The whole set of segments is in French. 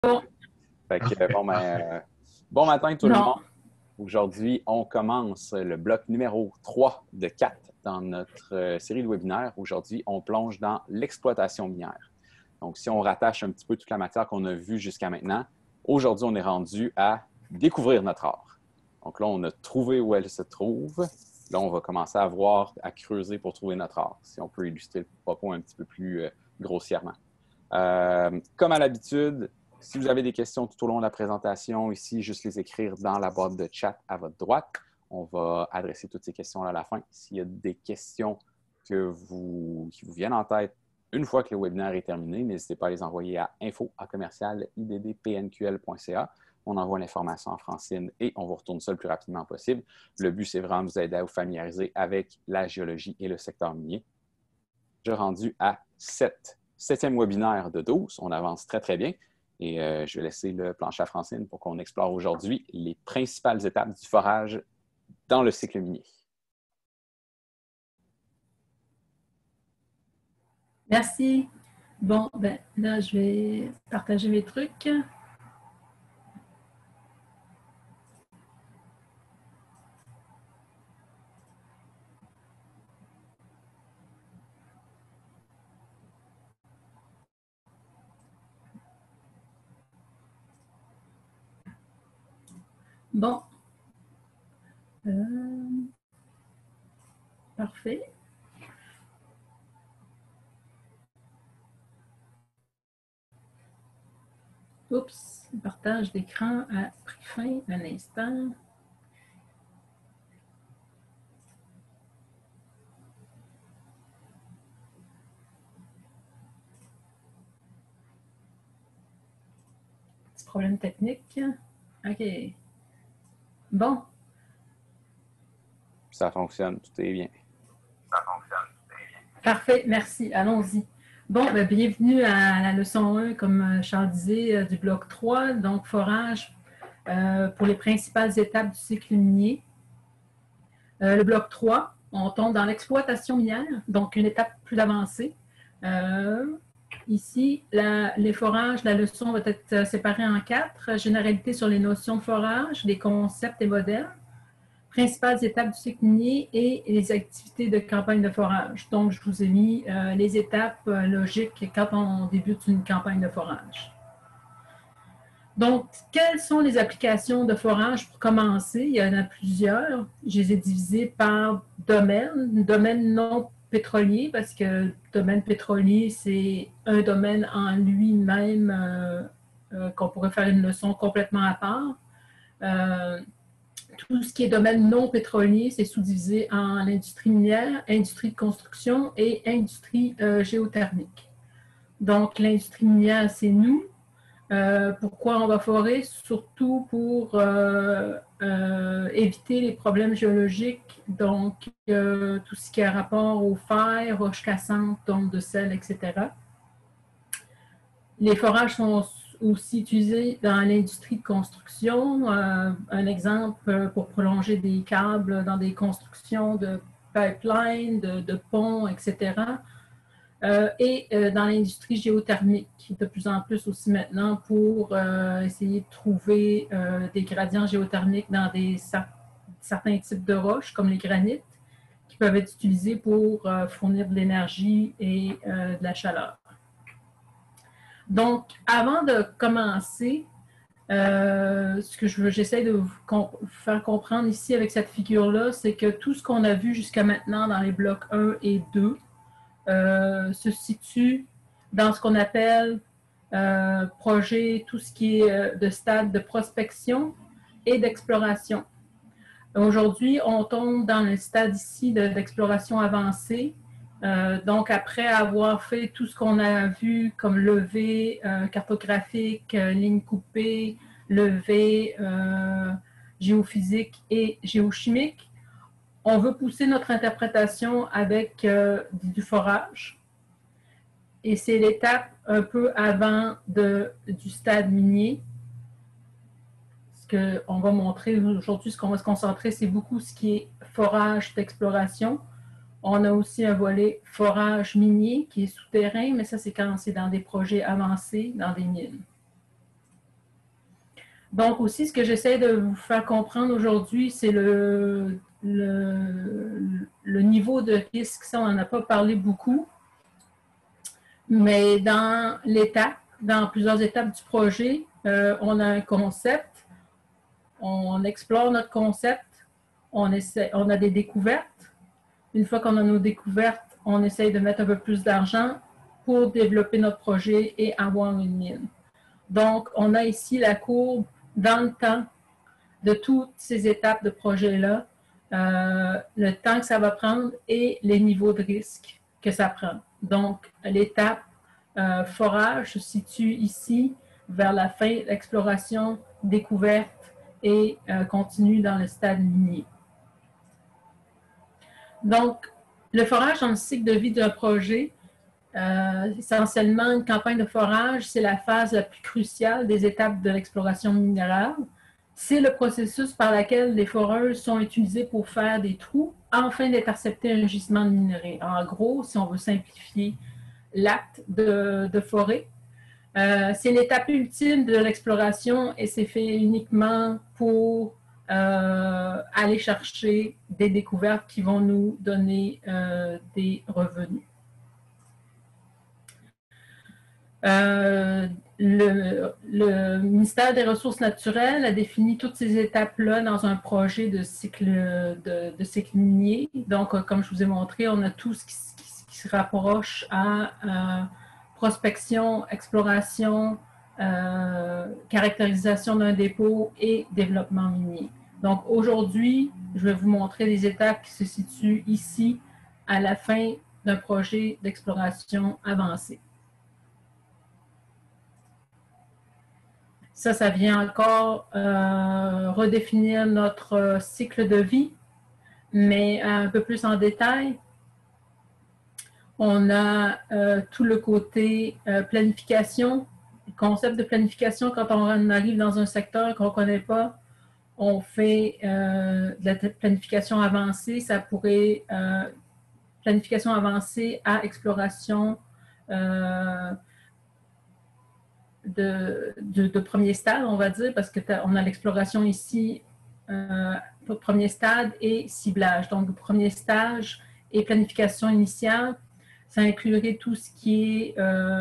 Bon, Fait que, bon matin tout le non. monde. Aujourd'hui, on commence le bloc numéro 3 de 4 dans notre série de webinaires. Aujourd'hui, on plonge dans l'exploitation minière. Donc, si on rattache un petit peu toute la matière qu'on a vue jusqu'à maintenant, aujourd'hui, on est rendu à découvrir notre art. Donc là, on a trouvé où elle se trouve. Là, on va commencer à voir, à creuser pour trouver notre art, si on peut illustrer le propos un petit peu plus grossièrement. Comme à l'habitude, si vous avez des questions tout au long de la présentation, ici, juste les écrire dans la boîte de chat à votre droite. On va adresser toutes ces questions à la fin. S'il y a des questions qui vous viennent en tête une fois que le webinaire est terminé, n'hésitez pas à les envoyer à info@iddpnql.ca. On envoie l'information en Francine et on vous retourne ça le plus rapidement possible. Le but, c'est vraiment de vous aider à vous familiariser avec la géologie et le secteur minier. J'ai rendu à 7e webinaire de 12. On avance très, très bien. Et je vais laisser le plancher à Francine pour qu'on explore aujourd'hui les principales étapes du forage dans le cycle minier. Merci. Bon, ben là, je vais partager mes trucs. Bon. Parfait. Oups, le partage d'écran a pris fin un instant. Petit problème technique. OK. Bon. Ça fonctionne, tout est bien. Parfait, merci. Allons-y. Bon, ben, bienvenue à la leçon 1, comme Charles disait, du bloc 3, donc forage pour les principales étapes du cycle minier. Le bloc 3, on tombe dans l'exploitation minière, donc une étape plus avancée. Ici, les forages, la leçon va être séparée en 4. Généralité sur les notions de forage, les concepts et modèles, principales étapes du cycle minier et les activités de campagne de forage. Donc, je vous ai mis les étapes logiques quand on débute une campagne de forage. Donc, quelles sont les applications de forage pour commencer? Il y en a plusieurs. Je les ai divisées par domaine. Domaine non pétrolier, parce que domaine pétrolier, c'est un domaine en lui-même qu'on pourrait faire une leçon complètement à part. Tout ce qui est domaine non pétrolier, c'est sous-divisé en l'industrie minière, industrie de construction et industrie géothermique. Donc, l'industrie minière, c'est nous. Pourquoi on va forer? Surtout pour éviter les problèmes géologiques, donc tout ce qui a rapport au fer, roches cassantes, tombes de sel, etc. Les forages sont aussi utilisés dans l'industrie de construction. Un exemple pour prolonger des câbles dans des constructions de pipelines, de ponts, etc. Et dans l'industrie géothermique, de plus en plus aussi maintenant pour essayer de trouver des gradients géothermiques dans certains types de roches, comme les granites, qui peuvent être utilisés pour fournir de l'énergie et de la chaleur. Donc, avant de commencer, ce que j'essaie de vous faire comprendre ici avec cette figure-là, c'est que tout ce qu'on a vu jusqu'à maintenant dans les blocs 1 et 2 se situe dans ce qu'on appelle projet, tout ce qui est de stade de prospection et d'exploration. Aujourd'hui, on tombe dans le stade ici d'exploration avancée. Donc, après avoir fait tout ce qu'on a vu comme levée cartographique, ligne coupée, levée géophysique et géochimique, on veut pousser notre interprétation avec du forage. Et c'est l'étape un peu avant du stade minier. Ce qu'on va montrer aujourd'hui, ce qu'on va se concentrer, c'est beaucoup ce qui est forage d'exploration. On a aussi un volet forage minier qui est souterrain, mais ça, c'est quand c'est dans des projets avancés, dans des mines. Donc aussi, ce que j'essaie de vous faire comprendre aujourd'hui, c'est le niveau de risque. Ça, on n'en a pas parlé beaucoup, mais dans plusieurs étapes du projet, on a un concept, on explore notre concept, on a des découvertes. Une fois qu'on a nos découvertes, on essaye de mettre un peu plus d'argent pour développer notre projet et avoir une mine. Donc, on a ici la courbe dans le temps de toutes ces étapes de projet-là, le temps que ça va prendre et les niveaux de risque que ça prend. Donc, l'étape forage se situe ici vers la fin, l'exploration, découverte et continue dans le stade minier. Donc, le forage dans le cycle de vie d'un projet, essentiellement une campagne de forage, c'est la phase la plus cruciale des étapes de l'exploration minérale. C'est le processus par lequel les foreuses sont utilisées pour faire des trous afin d'intercepter un gisement de minerai. En gros, si on veut simplifier l'acte de forer, c'est l'étape ultime de l'exploration et c'est fait uniquement pour aller chercher des découvertes qui vont nous donner des revenus. Le ministère des Ressources naturelles a défini toutes ces étapes-là dans un projet de cycle minier. Donc, comme je vous ai montré, on a tout ce qui se rapproche à prospection, exploration, caractérisation d'un dépôt et développement minier. Donc, aujourd'hui, je vais vous montrer les étapes qui se situent ici à la fin d'un projet d'exploration avancée. Ça vient encore redéfinir notre cycle de vie, mais un peu plus en détail. On a tout le côté planification, le concept de planification quand on arrive dans un secteur qu'on ne connaît pas. On fait de la planification avancée, ça pourrait planification avancée à exploration de premier stade, on va dire, parce qu'on a l'exploration ici, premier stade et ciblage. Donc, premier stage et planification initiale, ça inclurait tout ce qui est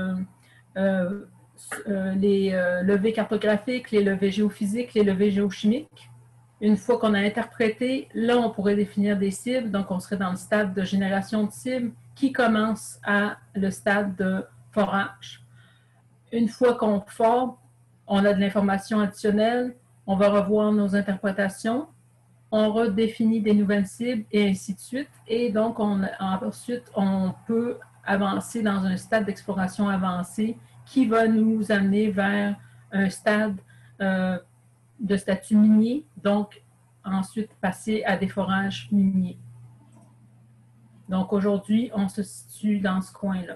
les levées cartographiques, les levées géophysiques, les levées géochimiques. Une fois qu'on a interprété, là, on pourrait définir des cibles. Donc, on serait dans le stade de génération de cibles qui commence à le stade de forage. Une fois qu'on forme, on a de l'information additionnelle, on va revoir nos interprétations, on redéfinit des nouvelles cibles et ainsi de suite. Et donc, ensuite, on peut avancer dans un stade d'exploration avancé qui va nous amener vers un stade de statut minier, donc ensuite passer à des forages miniers. Donc, aujourd'hui, on se situe dans ce coin-là,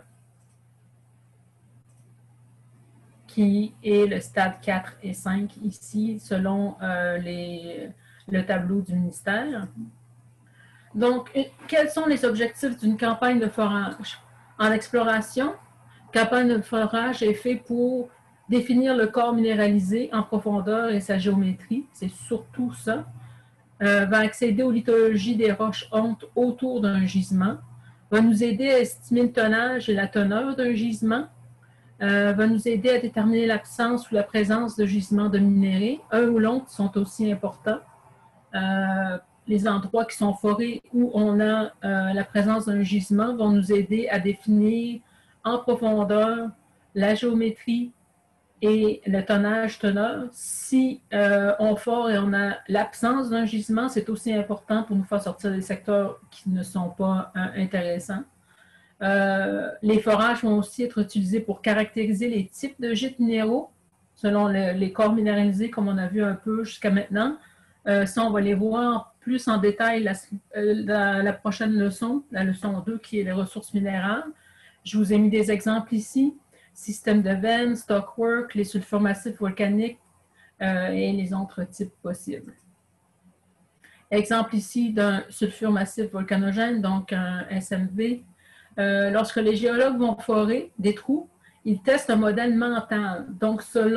qui est le stade 4 et 5 ici, selon le tableau du ministère. Donc, quels sont les objectifs d'une campagne de forage? En exploration, campagne de forage est faite pour définir le corps minéralisé en profondeur et sa géométrie, c'est surtout ça. Va accéder aux lithologies des roches hontes autour d'un gisement, va nous aider à estimer le tonnage et la teneur d'un gisement, va nous aider à déterminer l'absence ou la présence de gisements de minéraux. Un ou l'autre sont aussi importants. Les endroits qui sont forés où on a la présence d'un gisement vont nous aider à définir en profondeur la géométrie et le tonnage-teneur. Si on fore et on a l'absence d'un gisement, c'est aussi important pour nous faire sortir des secteurs qui ne sont pas intéressants. Les forages vont aussi être utilisés pour caractériser les types de gîtes minéraux selon les corps minéralisés, comme on a vu un peu jusqu'à maintenant. Ça, on va les voir plus en détail la prochaine leçon, la leçon 2, qui est les ressources minérales. Je vous ai mis des exemples ici. Système de veines, stockwork, les sulfures massifs volcaniques et les autres types possibles. Exemple ici d'un sulfure massif volcanogène, donc un SMV. Lorsque les géologues vont forer des trous, ils testent un modèle mental. Donc, selon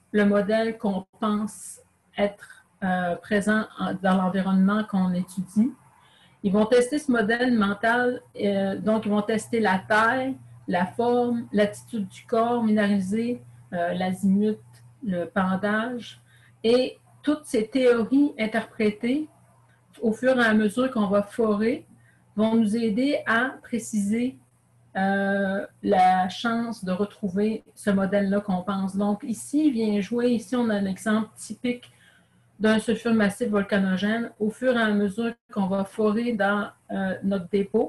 le modèle qu'on pense être présent dans l'environnement qu'on étudie. Ils vont tester ce modèle mental, donc ils vont tester la taille, la forme, l'attitude du corps minéralisé, l'azimut, le pendage, et toutes ces théories interprétées au fur et à mesure qu'on va forer vont nous aider à préciser la chance de retrouver ce modèle-là qu'on pense. Donc ici, vient jouer, ici on a un exemple typique d'un sulfure massif volcanogène au fur et à mesure qu'on va forer dans notre dépôt.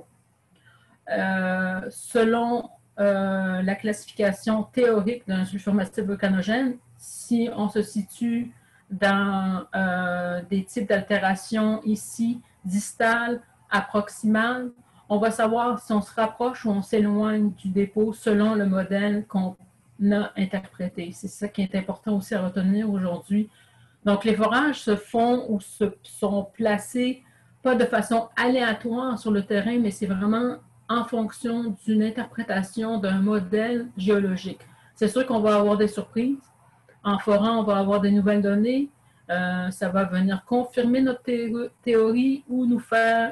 Selon la classification théorique d'un sulfure massif volcanogène, si on se situe dans des types d'altérations ici, distales, à proximales, on va savoir si on se rapproche ou on s'éloigne du dépôt selon le modèle qu'on a interprété. C'est ça qui est important aussi à retenir aujourd'hui. Donc, les forages se font ou sont placés pas de façon aléatoire sur le terrain, mais c'est vraiment en fonction d'une interprétation d'un modèle géologique. C'est sûr qu'on va avoir des surprises. En forant, on va avoir des nouvelles données. Ça va venir confirmer notre théorie ou nous faire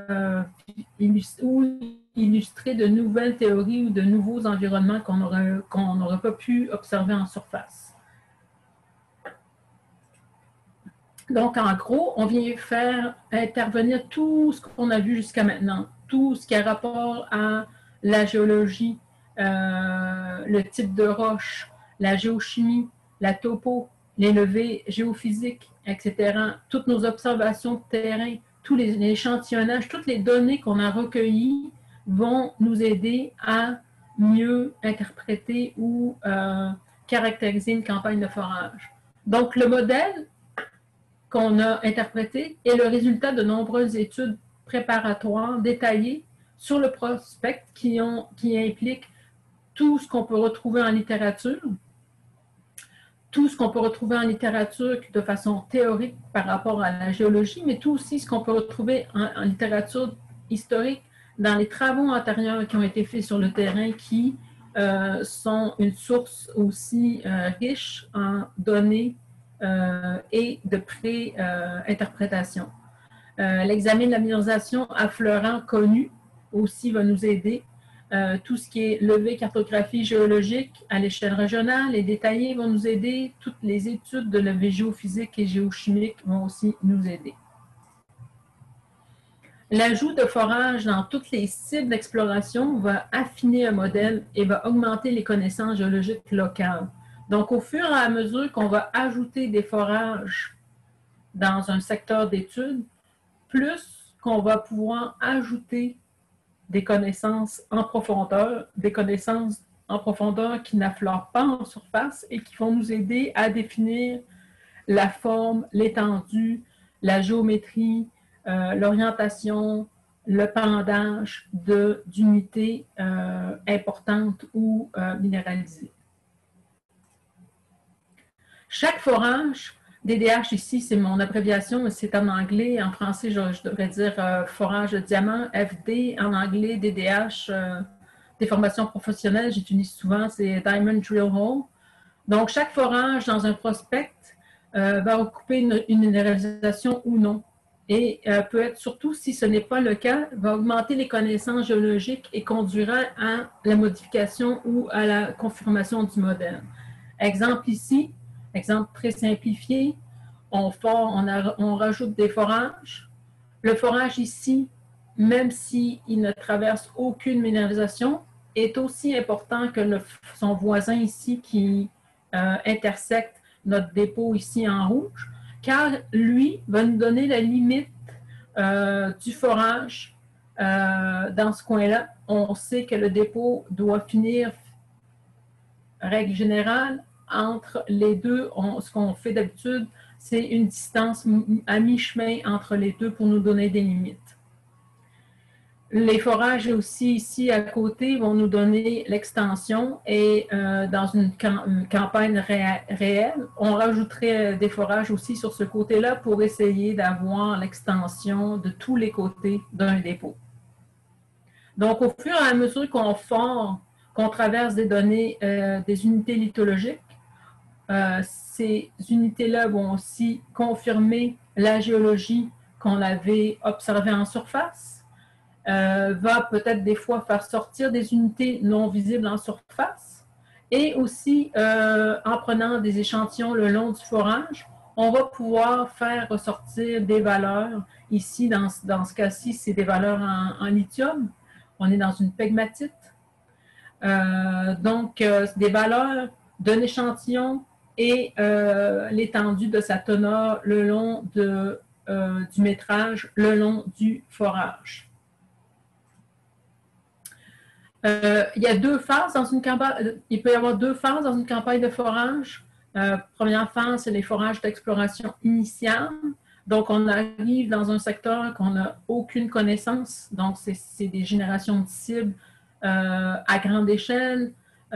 illustrer de nouvelles théories ou de nouveaux environnements qu'on n'aurait pas pu observer en surface. Donc, en gros, on vient faire intervenir tout ce qu'on a vu jusqu'à maintenant, tout ce qui a rapport à la géologie, le type de roche, la géochimie, la topo, les levées géophysiques, etc. Toutes nos observations de terrain, tous les échantillonnages, toutes les données qu'on a recueillies vont nous aider à mieux interpréter ou caractériser une campagne de forage. Donc, le modèle qu'on a interprété est le résultat de nombreuses études préparatoires détaillées sur le prospect qui impliquent tout ce qu'on peut retrouver en littérature, de façon théorique par rapport à la géologie, mais tout aussi ce qu'on peut retrouver en littérature historique dans les travaux antérieurs qui ont été faits sur le terrain qui sont une source aussi riche en données et de pré-interprétation. L'examen de la mineralisation affleurant connu aussi va nous aider. Tout ce qui est levée, cartographie géologique à l'échelle régionale et détaillée vont nous aider. Toutes les études de levée géophysique et géochimique vont aussi nous aider. L'ajout de forages dans toutes les cibles d'exploration va affiner un modèle et va augmenter les connaissances géologiques locales. Donc, au fur et à mesure qu'on va ajouter des forages dans un secteur d'études, plus qu'on va pouvoir ajouter des connaissances en profondeur qui n'affleurent pas en surface et qui vont nous aider à définir la forme, l'étendue, la géométrie, l'orientation, le pendage d'unités importantes ou minéralisées. Chaque forage, DDH ici, c'est mon abréviation, mais c'est en anglais. En français, je devrais dire forage de diamant, FD. En anglais, DDH, des formations professionnelles, j'utilise souvent, c'est Diamond Drill Hole. Donc, chaque forage dans un prospect va occuper une minéralisation ou non. Et peut être, surtout si ce n'est pas le cas, va augmenter les connaissances géologiques et conduira à la modification ou à la confirmation du modèle. Exemple ici, exemple très simplifié, on rajoute des forages. Le forage ici, même s'il ne traverse aucune minéralisation, est aussi important que son voisin ici qui intersecte notre dépôt ici en rouge, car lui va nous donner la limite du forage dans ce coin-là. On sait que le dépôt doit finir, règle générale, entre les deux. Ce qu'on fait d'habitude, c'est une distance à mi-chemin entre les deux pour nous donner des limites. Les forages aussi ici à côté vont nous donner l'extension et dans une campagne réelle, on rajouterait des forages aussi sur ce côté-là pour essayer d'avoir l'extension de tous les côtés d'un dépôt. Donc, au fur et à mesure qu'on traverse des données, des unités lithologiques, ces unités-là vont aussi confirmer la géologie qu'on avait observée en surface, va peut-être des fois faire sortir des unités non visibles en surface, et aussi en prenant des échantillons le long du forage, on va pouvoir faire ressortir des valeurs. Ici, dans ce cas-ci, c'est des valeurs en lithium. On est dans une pegmatite. Donc, des valeurs d'un échantillon et l'étendue de sa teneur le long du métrage, le long du forage. Il y a deux phases dans une campagne. Il peut y avoir deux phases dans une campagne de forage. Première phase, c'est les forages d'exploration initiale. Donc, on arrive dans un secteur qu'on n'a aucune connaissance. Donc, c'est des générations de cibles à grande échelle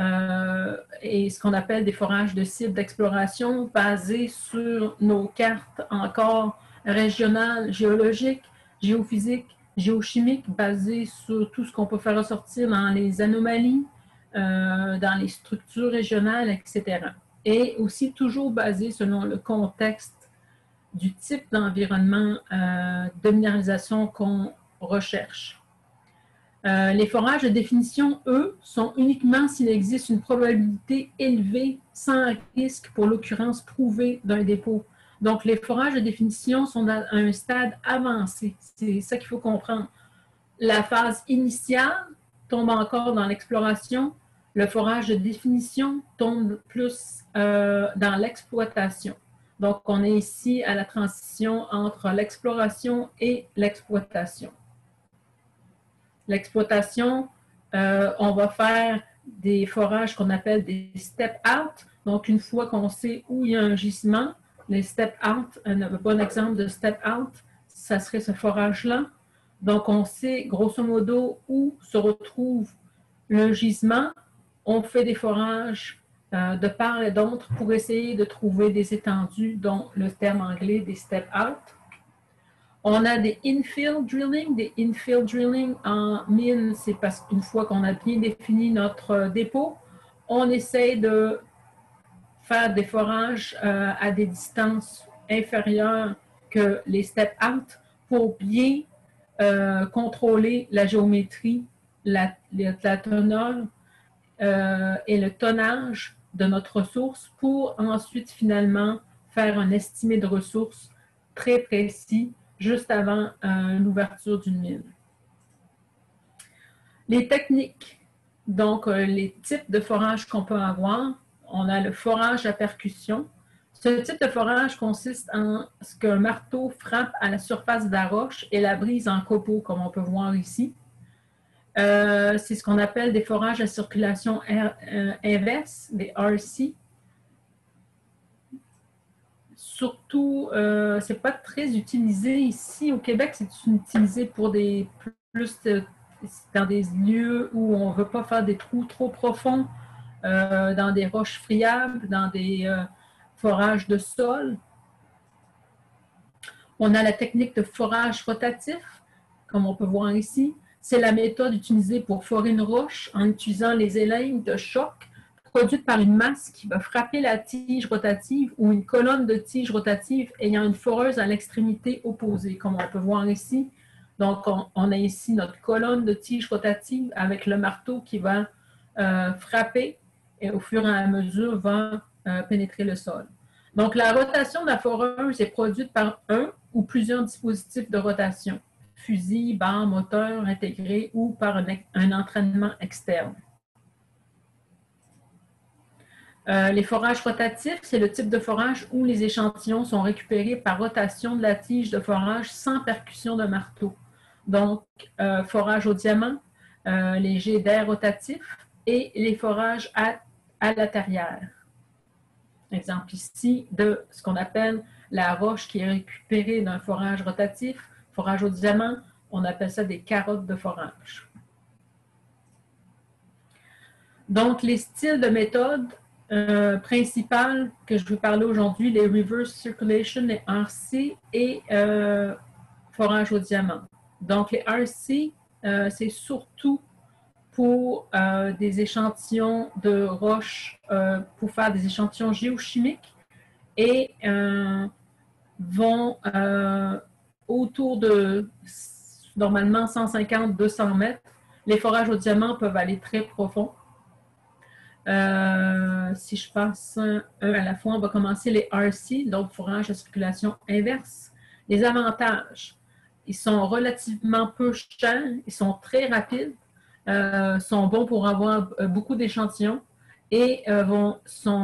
et ce qu'on appelle des forages de cibles d'exploration basés sur nos cartes encore régionales, géologiques, géophysiques, géochimiques, basées sur tout ce qu'on peut faire ressortir dans les anomalies, dans les structures régionales, etc. Et aussi toujours basées selon le contexte du type d'environnement de minéralisation qu'on recherche. Les forages de définition, eux, sont uniquement s'il existe une probabilité élevée, sans risque pour l'occurrence prouvée d'un dépôt. Donc, les forages de définition sont à un stade avancé. C'est ça qu'il faut comprendre. La phase initiale tombe encore dans l'exploration. Le forage de définition tombe plus dans l'exploitation. Donc, on est ici à la transition entre l'exploration et l'exploitation. L'exploitation, on va faire des forages qu'on appelle des step-out. Donc, une fois qu'on sait où il y a un gisement, les step-out, un bon exemple de step-out, ça serait ce forage-là. Donc, on sait grosso modo où se retrouve le gisement. On fait des forages de part et d'autre pour essayer de trouver des étendues, dont le terme anglais des step-out. On a des infill drilling. Des infill drilling en mine, c'est parce qu'une fois qu'on a bien défini notre dépôt, on essaie de faire des forages à des distances inférieures que les step-out pour bien contrôler la géométrie, la teneur et le tonnage de notre ressource pour ensuite finalement faire un estimé de ressources très précis juste avant l'ouverture d'une mine. Les techniques, donc les types de forage qu'on peut avoir, on a le forage à percussion. Ce type de forage consiste en ce qu'un marteau frappe à la surface de la roche et la brise en copeaux, comme on peut voir ici. C'est ce qu'on appelle des forages à circulation inverse, des RC. Surtout, c'est pas très utilisé ici au Québec, c'est utilisé pour des plus dans des lieux où on ne veut pas faire des trous trop profonds, dans des roches friables, dans des forages de sol. On a la technique de forage rotatif, comme on peut voir ici. C'est la méthode utilisée pour forer une roche en utilisant les élèves de choc produite par une masse qui va frapper la tige rotative ou une colonne de tige rotative ayant une foreuse à l'extrémité opposée, comme on peut voir ici. Donc, on a ici notre colonne de tige rotative avec le marteau qui va frapper et au fur et à mesure va pénétrer le sol. Donc, la rotation de la foreuse est produite par un ou plusieurs dispositifs de rotation, fusil, barre, moteur intégré ou par un entraînement externe. Les forages rotatifs, c'est le type de forage où les échantillons sont récupérés par rotation de la tige de forage sans percussion de marteau. Donc, forage au diamant, les jets d'air rotatifs et les forages à la terrière. Exemple ici de ce qu'on appelle la roche qui est récupérée d'un forage rotatif, forage au diamant, on appelle ça des carottes de forage. Donc, les styles de méthode principales que je vais parler aujourd'hui, les reverse circulation, les RC et forage au diamant. Donc, les RC, c'est surtout pour des échantillons de roches, pour faire des échantillons géochimiques et vont autour de normalement 150-200 mètres. Les forages au diamant peuvent aller très profond. Si je passe un à la fois, on va commencer les RC, donc forages à circulation inverse. Les avantages, ils sont relativement peu chers, ils sont très rapides, sont bons pour avoir beaucoup d'échantillons et vont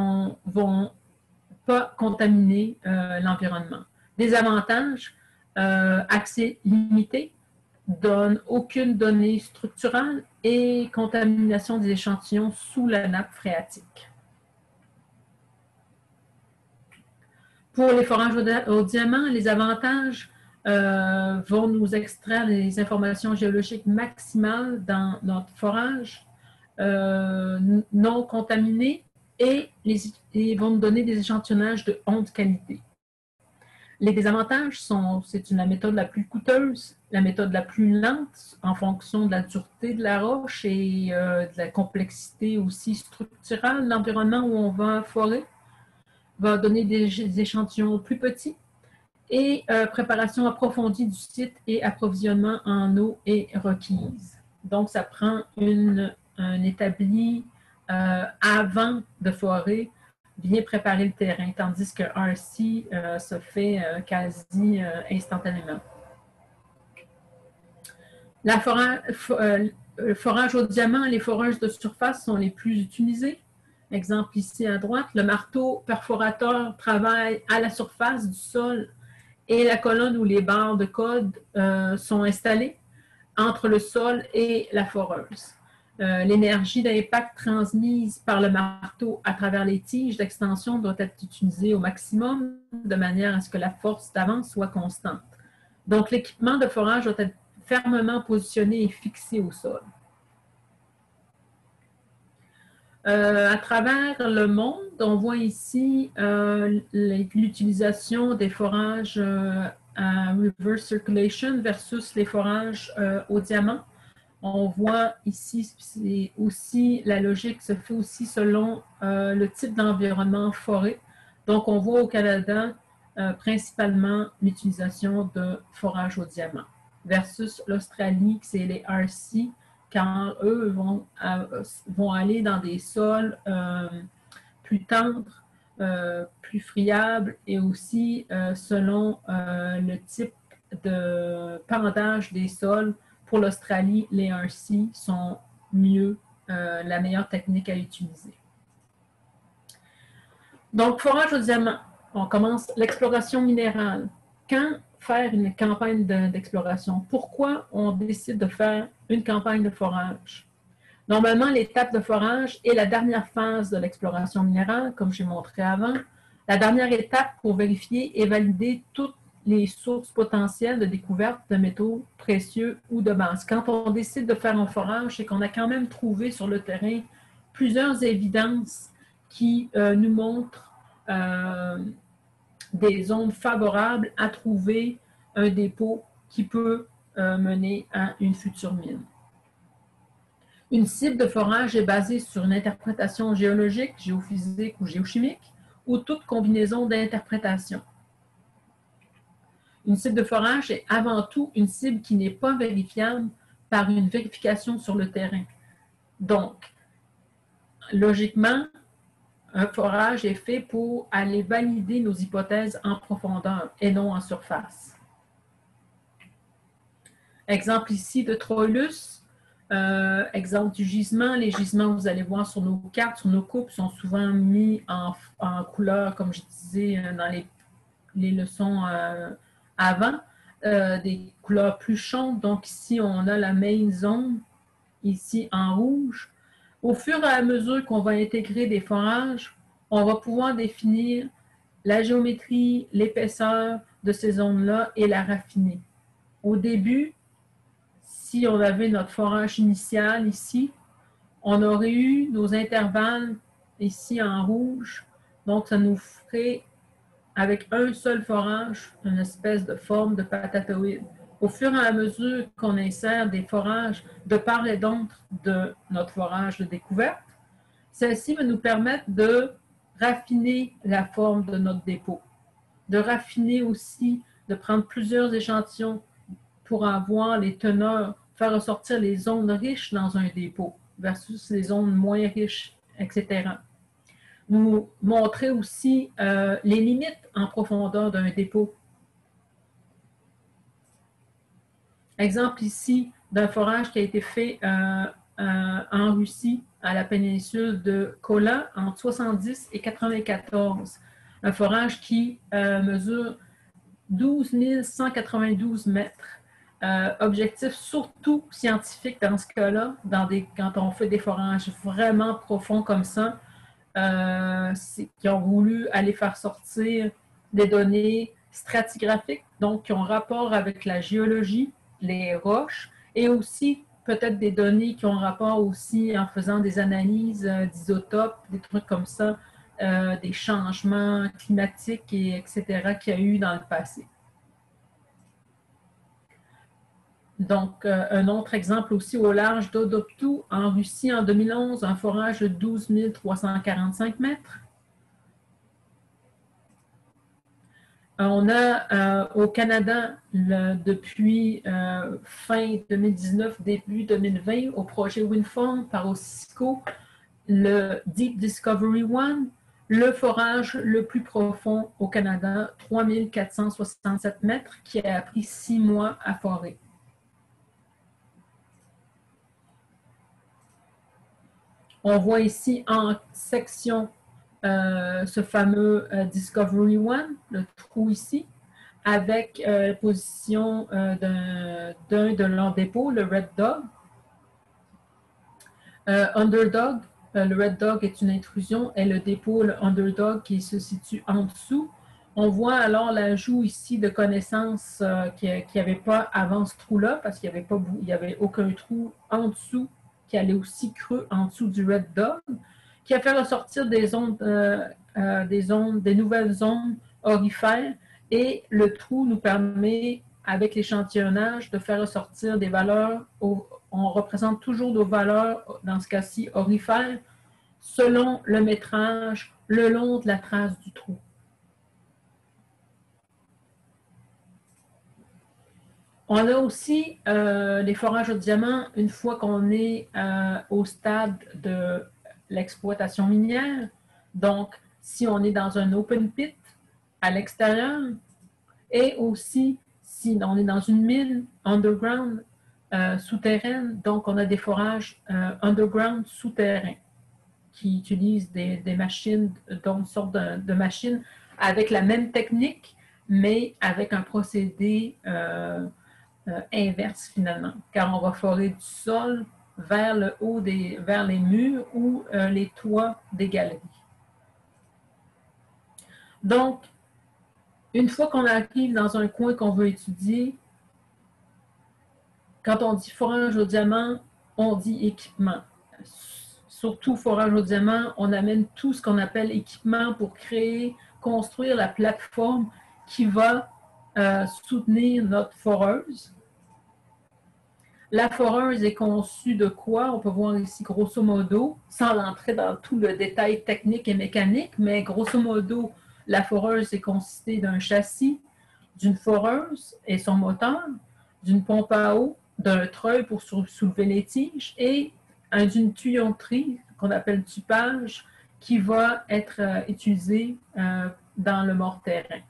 pas contaminer l'environnement. Des avantages, accès limité, donne aucune donnée structurale et contamination des échantillons sous la nappe phréatique. Pour les forages au diamant, les avantages vont nous extraire les informations géologiques maximales dans notre forage non contaminé et vont nous donner des échantillonnages de haute qualité. Les désavantages sont, c'est la méthode la plus coûteuse, la méthode la plus lente en fonction de la dureté de la roche et de la complexité aussi structurelle de l'environnement où on va forer, va donner des échantillons plus petits et préparation approfondie du site et approvisionnement en eau est requise. Donc, ça prend un établi avant de forer, bien préparer le terrain, tandis que RC se fait quasi instantanément. Le forage au diamant, les foreuses de surface sont les plus utilisées. Exemple ici à droite, le marteau perforateur travaille à la surface du sol et la colonne où les barres de code sont installées entre le sol et la foreuse. L'énergie d'impact transmise par le marteau à travers les tiges d'extension doit être utilisée au maximum de manière à ce que la force d'avance soit constante. Donc, l'équipement de forage doit être fermement positionné et fixé au sol. À travers le monde, on voit ici l'utilisation des forages à reverse circulation versus les forages au diamant. On voit ici, c'est aussi, la logique se fait aussi selon le type d'environnement forêt. Donc, on voit au Canada principalement l'utilisation de forage au diamant versus l'Australie, c'est les RC, car eux vont aller dans des sols plus tendres, plus friables et aussi selon le type de pendage des sols. Pour l'Australie, les RC sont mieux, la meilleure technique à utiliser. Donc, forage au diamant, on commence l'exploration minérale. Quand faire une campagne d'exploration? Pourquoi on décide de faire une campagne de forage? Normalement, l'étape de forage est la dernière phase de l'exploration minérale, comme j'ai montré avant. La dernière étape pour vérifier et valider toutes les sources potentielles de découverte de métaux précieux ou de base. Quand on décide de faire un forage, c'est qu'on a quand même trouvé sur le terrain plusieurs évidences qui nous montrent des zones favorables à trouver un dépôt qui peut mener à une future mine. Une cible de forage est basée sur une interprétation géologique, géophysique ou géochimique, ou toute combinaison d'interprétations. Une cible de forage est avant tout une cible qui n'est pas vérifiable par une vérification sur le terrain. Donc, logiquement, un forage est fait pour aller valider nos hypothèses en profondeur et non en surface. Exemple ici de Troilus, exemple du gisement. Les gisements, vous allez voir sur nos cartes, sur nos coupes, sont souvent mis en couleur, comme je disais dans les leçons avant, des couleurs plus chaudes. Donc ici, on a la main zone, ici en rouge. Au fur et à mesure qu'on va intégrer des forages, on va pouvoir définir la géométrie, l'épaisseur de ces zones-là et la raffiner. Au début, si on avait notre forage initial ici, on aurait eu nos intervalles ici en rouge. Donc, ça nous ferait, avec un seul forage, une espèce de forme de patatoïde. au fur et à mesure qu'on insère des forages de part et d'autre de notre forage de découverte, celle-ci va nous permettre de raffiner la forme de notre dépôt, de raffiner aussi, de prendre plusieurs échantillons pour avoir les teneurs, faire ressortir les zones riches dans un dépôt versus les zones moins riches, etc. Nous montrer aussi les limites en profondeur d'un dépôt. Exemple ici d'un forage qui a été fait en Russie, à la péninsule de Kola, entre 70 et 94. Un forage qui mesure 12 192 mètres. Objectif surtout scientifique dans ce cas-là, quand on fait des forages vraiment profonds comme ça, qui ont voulu aller faire sortir des données stratigraphiques, donc qui ont rapport avec la géologie, les roches, et aussi peut-être des données qui ont rapport aussi en faisant des analyses d'isotopes, des trucs comme ça, des changements climatiques, etc., qu'il y a eu dans le passé. Donc, un autre exemple aussi au large d'Odoptou, en Russie, en 2011, un forage de 12 345 mètres. On a au Canada, depuis fin 2019, début 2020, au projet Windfarm par OSISCO, le Deep Discovery One, le forage le plus profond au Canada, 3467 mètres, qui a pris 6 mois à forer. On voit ici en section ce fameux Discovery One, le trou ici, avec la position d'un de leurs dépôts, le Red Dog. Underdog, le Red Dog est une intrusion, et le dépôt, le Underdog, qui se situe en dessous. On voit alors l'ajout ici de connaissances qu'il n'y avait pas avant ce trou-là, parce qu'il n'y avait aucun trou en dessous qui allait aussi creux en dessous du Red Dog, qui a fait ressortir des nouvelles zones aurifères, et le trou nous permet, avec l'échantillonnage, de faire ressortir des valeurs. On représente toujours nos valeurs, dans ce cas-ci aurifères, selon le métrage, le long de la trace du trou. On a aussi les forages au diamant, une fois qu'on est au stade de l'exploitation minière. Donc, si on est dans un open pit à l'extérieur, et aussi si on est dans une mine underground souterraine, donc on a des forages underground souterrains qui utilisent des machines, donc une sorte de machines avec la même technique, mais avec un procédé inverse finalement, car on va forer du sol vers le haut vers les murs ou les toits des galeries. Donc, une fois qu'on arrive dans un coin qu'on veut étudier, quand on dit forage au diamant, on dit équipement. Surtout forage au diamant, on amène tout ce qu'on appelle équipement pour construire la plateforme qui va soutenir notre foreuse. La foreuse est conçue de quoi? On peut voir ici grosso modo, sans entrer dans tout le détail technique et mécanique, mais grosso modo, la foreuse est constituée d'un châssis, d'une foreuse et son moteur, d'une pompe à eau, d'un treuil pour soulever les tiges et d'une tuyauterie qu'on appelle tupage qui va être utilisée dans le morterin.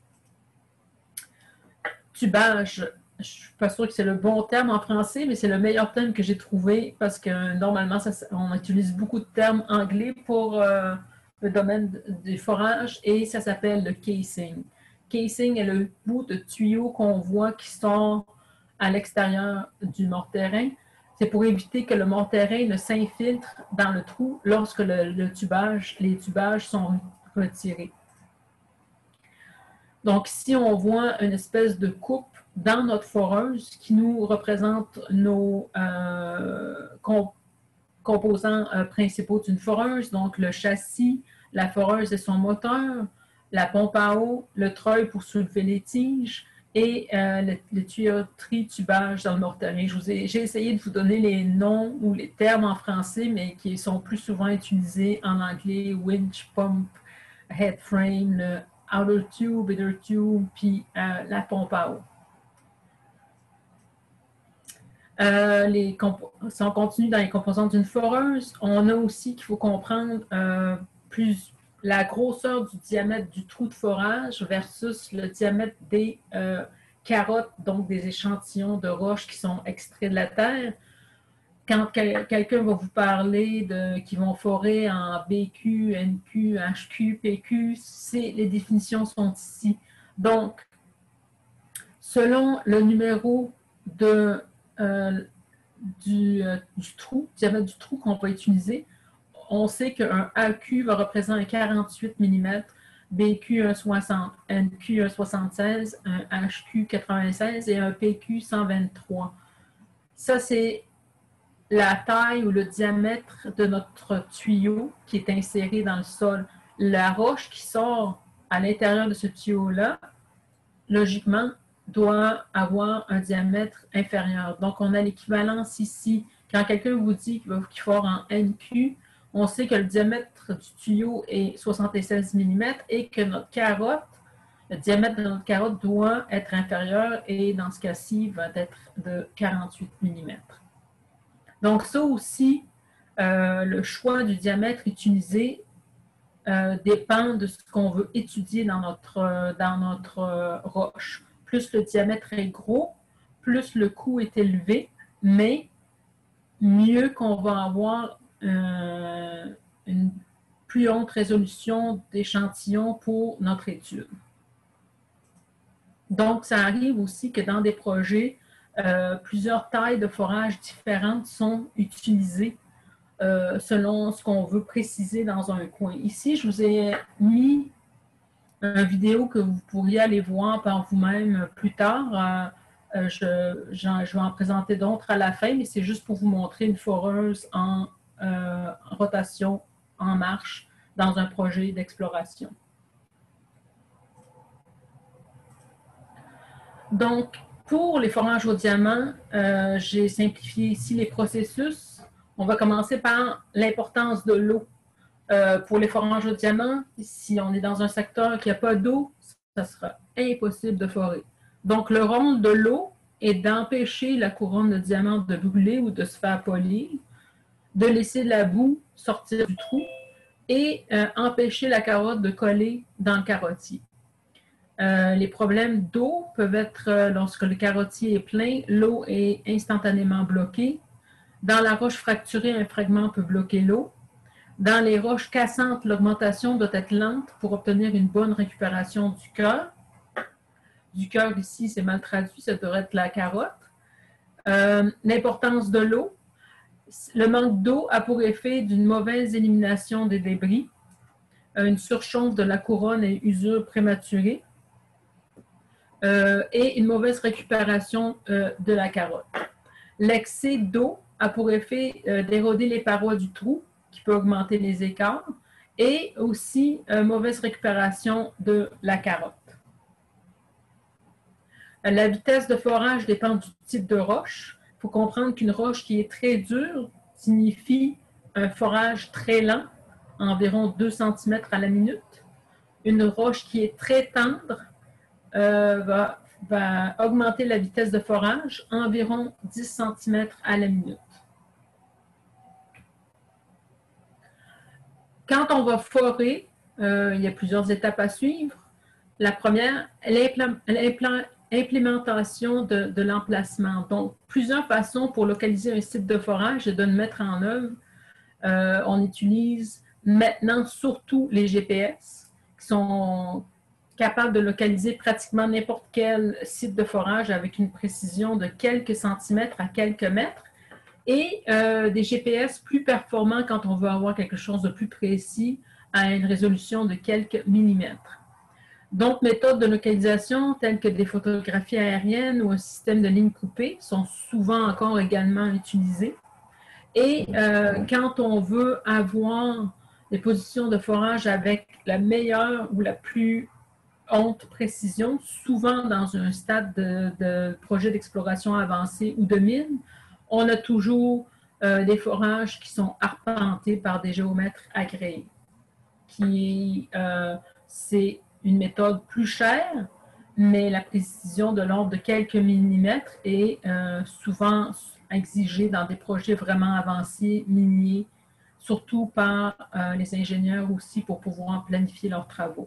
Tubage, je ne suis pas sûre que c'est le bon terme en français, mais c'est le meilleur terme que j'ai trouvé parce que normalement, on utilise beaucoup de termes anglais pour le domaine du forage et ça s'appelle le casing. Casing est le bout de tuyaux qu'on voit qui sont à l'extérieur du morterin. C'est pour éviter que le morterin ne s'infiltre dans le trou lorsque les tubages sont retirés. Donc, ici, on voit une espèce de coupe dans notre foreuse qui nous représente nos composants principaux d'une foreuse, donc le châssis, la foreuse et son moteur, la pompe à eau, le treuil pour soulever les tiges et le tuyauterie tubage dans le morterier. J'ai essayé de vous donner les noms ou les termes en français, mais qui sont plus souvent utilisés en anglais: winch, pump, head frame, le outer tube, inner tube, puis la pompe à eau. Si on continue dans les composantes d'une foreuse, on a aussi qu'il faut comprendre la grosseur du diamètre du trou de forage versus le diamètre des carottes, donc des échantillons de roches qui sont extraits de la terre. Quand quelqu'un va vous parler qu'ils vont forer en BQ, NQ, HQ, PQ, les définitions sont ici. Donc, selon le numéro du trou, diamètre du trou qu'on va utiliser, on sait qu'un AQ va représenter un 48 mm, BQ un 60, NQ un 76, un HQ 96 et un PQ 123. Ça, c'est la taille ou le diamètre de notre tuyau qui est inséré dans le sol. La roche qui sort à l'intérieur de ce tuyau-là, logiquement, doit avoir un diamètre inférieur. Donc, on a l'équivalence ici. Quand quelqu'un vous dit qu'il faut en NQ, on sait que le diamètre du tuyau est 76 mm et que notre carotte, le diamètre de notre carotte doit être inférieur et dans ce cas-ci, va être de 48 mm. Donc, ça aussi, le choix du diamètre utilisé dépend de ce qu'on veut étudier dans notre roche. Plus le diamètre est gros, plus le coût est élevé, mais mieux qu'on va avoir une plus haute résolution d'échantillons pour notre étude. Donc, ça arrive aussi que dans des projets, plusieurs tailles de forage différentes sont utilisées selon ce qu'on veut préciser dans un coin. Ici, je vous ai mis une vidéo que vous pourriez aller voir par vous-même plus tard. Je vais en présenter d'autres à la fin, mais c'est juste pour vous montrer une foreuse en rotation, en marche, dans un projet d'exploration. Donc, pour les forages au diamant, j'ai simplifié ici les processus. On va commencer par l'importance de l'eau. Pour les forages au diamant, si on est dans un secteur qui n'a pas d'eau, ça sera impossible de forer. Donc, le rôle de l'eau est d'empêcher la couronne de diamant de brûler ou de se faire polir, de laisser la boue sortir du trou et empêcher la carotte de coller dans le carottier. Les problèmes d'eau peuvent être lorsque le carottier est plein, l'eau est instantanément bloquée. Dans la roche fracturée, un fragment peut bloquer l'eau. Dans les roches cassantes, l'augmentation doit être lente pour obtenir une bonne récupération du cœur. Du cœur ici, c'est mal traduit, ça devrait être la carotte. L'importance de l'eau. Le manque d'eau a pour effet d'une mauvaise élimination des débris, une surchauffe de la couronne et usure prématurée, et une mauvaise récupération de la carotte. L'excès d'eau a pour effet d'éroder les parois du trou, qui peut augmenter les écarts, et aussi mauvaise récupération de la carotte. La vitesse de forage dépend du type de roche. Il faut comprendre qu'une roche qui est très dure signifie un forage très lent, environ 2 cm à la minute. Une roche qui est très tendre va augmenter la vitesse de forage, environ 10 cm à la minute. Quand on va forer, il y a plusieurs étapes à suivre. La première, l'implémentation de l'emplacement. Donc, plusieurs façons pour localiser un site de forage et de le mettre en œuvre. On utilise maintenant surtout les GPS qui sont capables de localiser pratiquement n'importe quel site de forage avec une précision de quelques centimètres à quelques mètres. Et des GPS plus performants quand on veut avoir quelque chose de plus précis à une résolution de quelques millimètres. D'autres méthodes de localisation telles que des photographies aériennes ou un système de lignes coupées sont souvent encore également utilisées. Et quand on veut avoir des positions de forage avec la meilleure ou la plus haute précision, souvent dans un stade de projet d'exploration avancé ou de mine. On a toujours des forages qui sont arpentés par des géomètres agréés. C'est une méthode plus chère, mais la précision de l'ordre de quelques millimètres est souvent exigée dans des projets vraiment avancés, miniers, surtout par les ingénieurs aussi pour pouvoir planifier leurs travaux.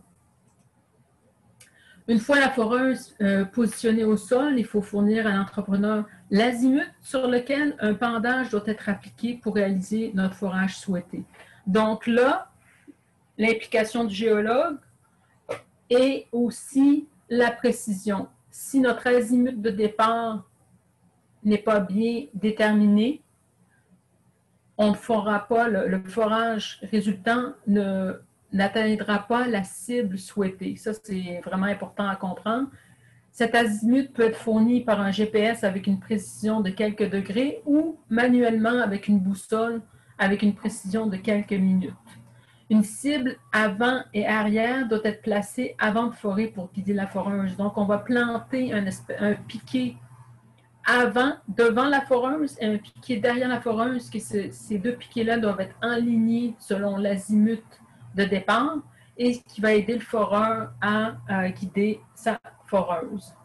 Une fois la foreuse positionnée au sol, il faut fournir à l'entrepreneur l'azimut sur lequel un pendage doit être appliqué pour réaliser notre forage souhaité. Donc là, l'implication du géologue et aussi la précision. Si notre azimut de départ n'est pas bien déterminé, on ne fera pas, le forage résultant n'atteindra pas la cible souhaitée. Ça, c'est vraiment important à comprendre. Cet azimut peut être fourni par un GPS avec une précision de quelques degrés ou manuellement avec une boussole avec une précision de quelques minutes. Une cible avant et arrière doit être placée avant de forer pour guider la foreuse. Donc, on va planter un piquet devant la foreuse et un piquet derrière la foreuse. Ces deux piquets-là doivent être alignés selon l'azimut de départ et ce qui va aider le foreur à guider sa foreuse.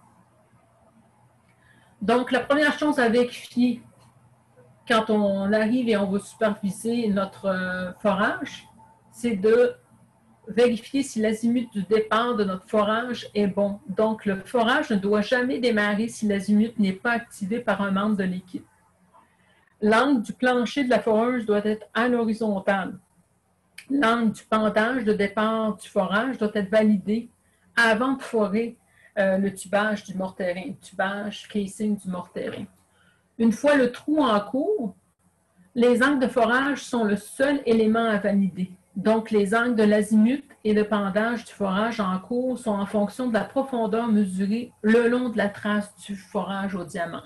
Donc, la première chose à vérifier quand on arrive et on va superviser notre forage, c'est de vérifier si l'azimut du départ de notre forage est bon. Donc, le forage ne doit jamais démarrer si l'azimut n'est pas activé par un membre de l'équipe. L'angle du plancher de la foreuse doit être à l'horizontale. L'angle du pendage de départ du forage doit être validé avant de forer le tubage du morterin, le tubage casing du morterin. Une fois le trou en cours, les angles de forage sont le seul élément à valider. Donc, les angles de l'azimut et le pendage du forage en cours sont en fonction de la profondeur mesurée le long de la trace du forage au diamant.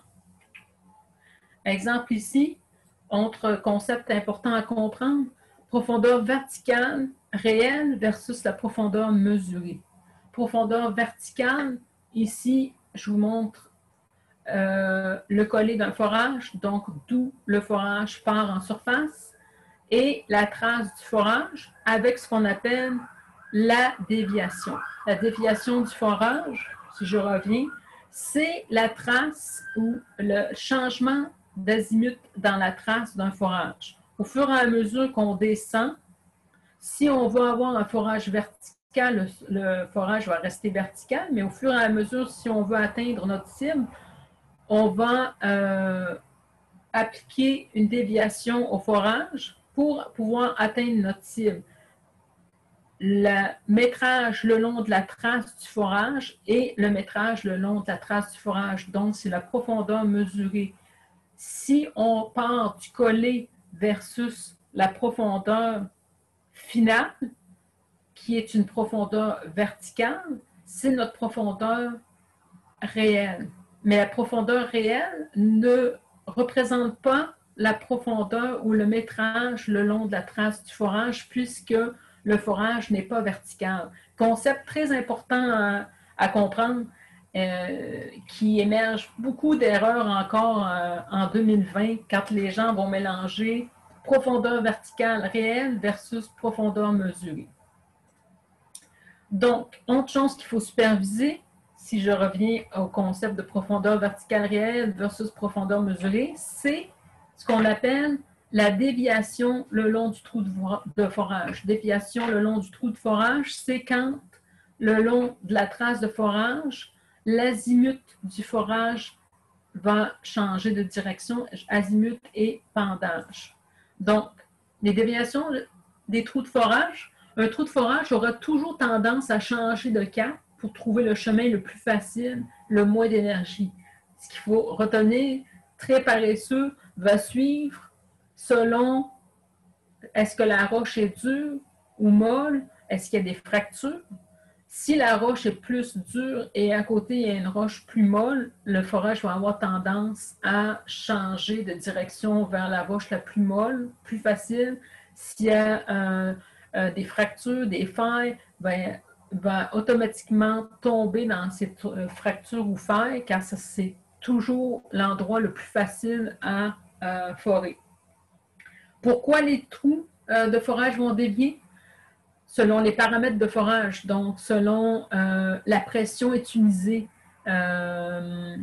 Exemple ici, autre concept important à comprendre, profondeur verticale réelle versus la profondeur mesurée. Profondeur verticale, ici, je vous montre le collet d'un forage, donc d'où le forage part en surface, et la trace du forage avec ce qu'on appelle la déviation. La déviation du forage, si je reviens, c'est la trace ou le changement d'azimut dans la trace d'un forage. Au fur et à mesure qu'on descend, si on veut avoir un forage vertical, le forage va rester vertical, mais au fur et à mesure, si on veut atteindre notre cible, on va appliquer une déviation au forage pour pouvoir atteindre notre cible. Le métrage le long de la trace du forage et le métrage le long de la trace du forage. Donc, c'est la profondeur mesurée. Si on part du collet versus la profondeur finale, qui est une profondeur verticale, c'est notre profondeur réelle. Mais la profondeur réelle ne représente pas la profondeur ou le métrage le long de la trace du forage puisque le forage n'est pas vertical. Concept très important à comprendre qui émerge beaucoup d'erreurs encore en 2020 quand les gens vont mélanger profondeur verticale réelle versus profondeur mesurée. Donc, autre chose qu'il faut superviser, si je reviens au concept de profondeur verticale réelle versus profondeur mesurée, c'est ce qu'on appelle la déviation le long du trou de forage. Déviation le long du trou de forage, c'est quand le long de la trace de forage, l'azimut du forage va changer de direction, azimut et pendage. Donc, les déviations des trous de forage, un trou de forage aura toujours tendance à changer de cap pour trouver le chemin le plus facile, le moins d'énergie. Ce qu'il faut retenir, très paresseux, va suivre selon est-ce que la roche est dure ou molle, est-ce qu'il y a des fractures. Si la roche est plus dure et à côté il y a une roche plus molle, le forage va avoir tendance à changer de direction vers la roche la plus molle, plus facile. S'il y a des fractures, des failles, ben, va automatiquement tomber dans cette fracture ou faille, car c'est toujours l'endroit le plus facile à forer. Pourquoi les trous de forage vont dévier? Selon les paramètres de forage, donc selon la pression utilisée, la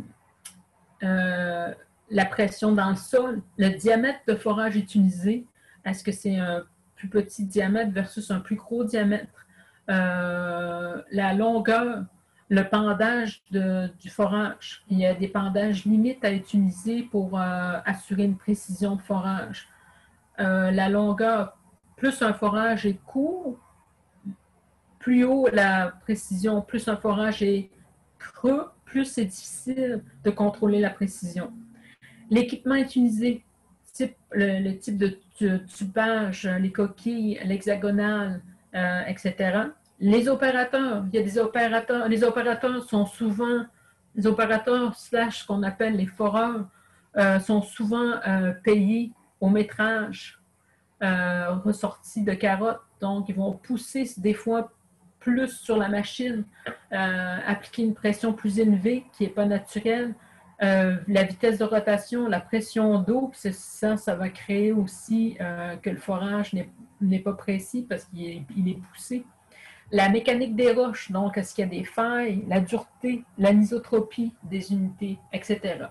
pression dans le sol, le diamètre de forage utilisé, est-ce que c'est un plus petit diamètre versus un plus gros diamètre, la longueur, le pendage du forage. Il y a des pendages limites à utiliser pour assurer une précision de forage. La longueur, plus un forage est court, plus haut la précision, plus un forage est creux, plus c'est difficile de contrôler la précision. L'équipement utilisé, le type de tubage, les coquilles, l'hexagonale, etc. Les opérateurs, il y a des opérateurs, les opérateurs sont souvent, les opérateurs slash ce qu'on appelle les foreurs, sont souvent payés au métrage ressorti de carotte. Donc, ils vont pousser des fois plus sur la machine, appliquer une pression plus élevée qui n'est pas naturelle. La vitesse de rotation, la pression d'eau, ça va créer aussi que le forage n'est pas précis parce qu'il est poussé. La mécanique des roches, donc est-ce qu'il y a des failles, la dureté, l'anisotropie des unités, etc.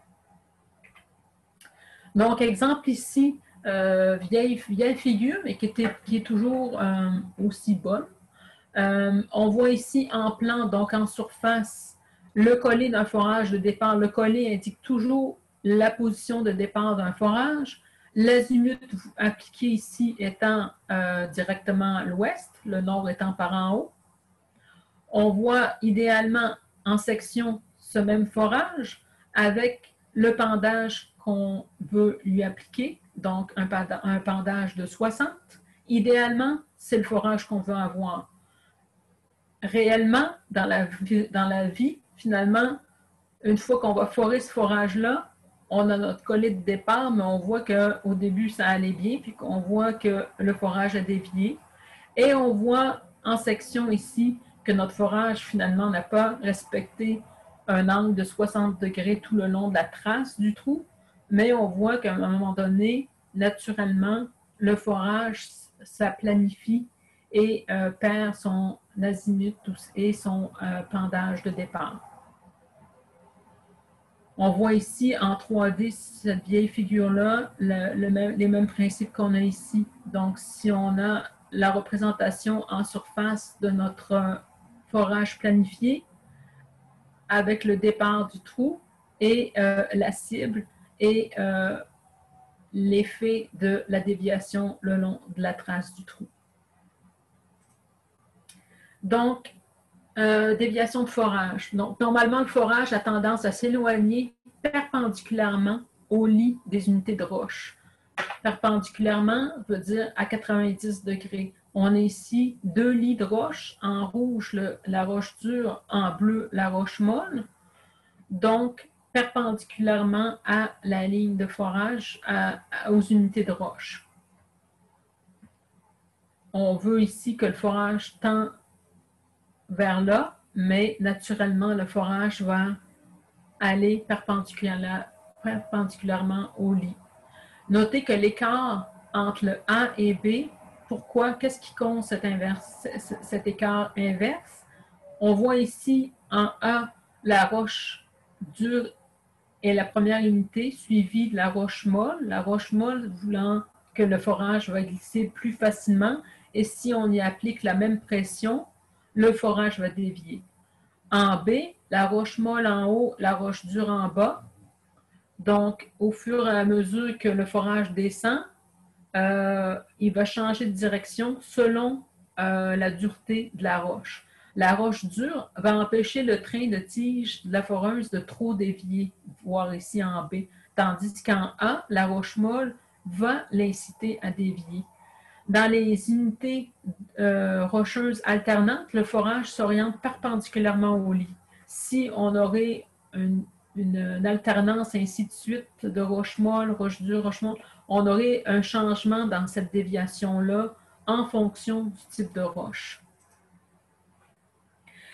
Donc, exemple ici, vieille figure, mais qui est toujours aussi bonne. On voit ici en plan, donc en surface, le collet d'un forage de départ. Le collet indique toujours la position de départ d'un forage. L'azimut appliqué ici étant directement à l'ouest, le nord étant par en haut. On voit idéalement en section ce même forage avec le pendage qu'on veut lui appliquer, donc un pendage de 60. Idéalement, c'est le forage qu'on veut avoir. Réellement, dans la vie, finalement, une fois qu'on va forer ce forage-là, on a notre collet de départ, mais on voit qu'au début, ça allait bien, puis qu'on voit que le forage a dévié. Et on voit en section ici que notre forage, finalement, n'a pas respecté un angle de 60 degrés tout le long de la trace du trou, mais on voit qu'à un moment donné, naturellement, le forage, ça planifie et perd son azimut et son pendage de départ. On voit ici en 3D, cette vieille figure-là, les mêmes principes qu'on a ici. Donc, si on a la représentation en surface de notre forage planifié avec le départ du trou et la cible et l'effet de la déviation le long de la trace du trou. Donc, déviation de forage. Donc, normalement, le forage a tendance à s'éloigner perpendiculairement au lit des unités de roche. Perpendiculairement veut dire à 90 degrés. On a ici deux lits de roche, en rouge la roche dure, en bleu la roche molle. Donc, perpendiculairement à la ligne de forage, aux unités de roche. On veut ici que le forage tend vers là, mais naturellement, le forage va aller perpendiculairement au lit. Notez que l'écart entre le A et B, pourquoi? Qu'est-ce qui cause cet écart inverse? On voit ici en A la roche dure est la première unité, suivie de la roche molle voulant que le forage va glisser plus facilement, et si on y applique la même pression, le forage va dévier. En B, la roche molle en haut, la roche dure en bas. Donc, au fur et à mesure que le forage descend, il va changer de direction selon la dureté de la roche. La roche dure va empêcher le train de tige de la foreuse de trop dévier, voire ici en B, tandis qu'en A, la roche molle va l'inciter à dévier. Dans les unités rocheuses alternantes, le forage s'oriente perpendiculairement au lit. Si on aurait une alternance ainsi de suite de roche molle, roche dure, roche molle, on aurait un changement dans cette déviation-là en fonction du type de roche.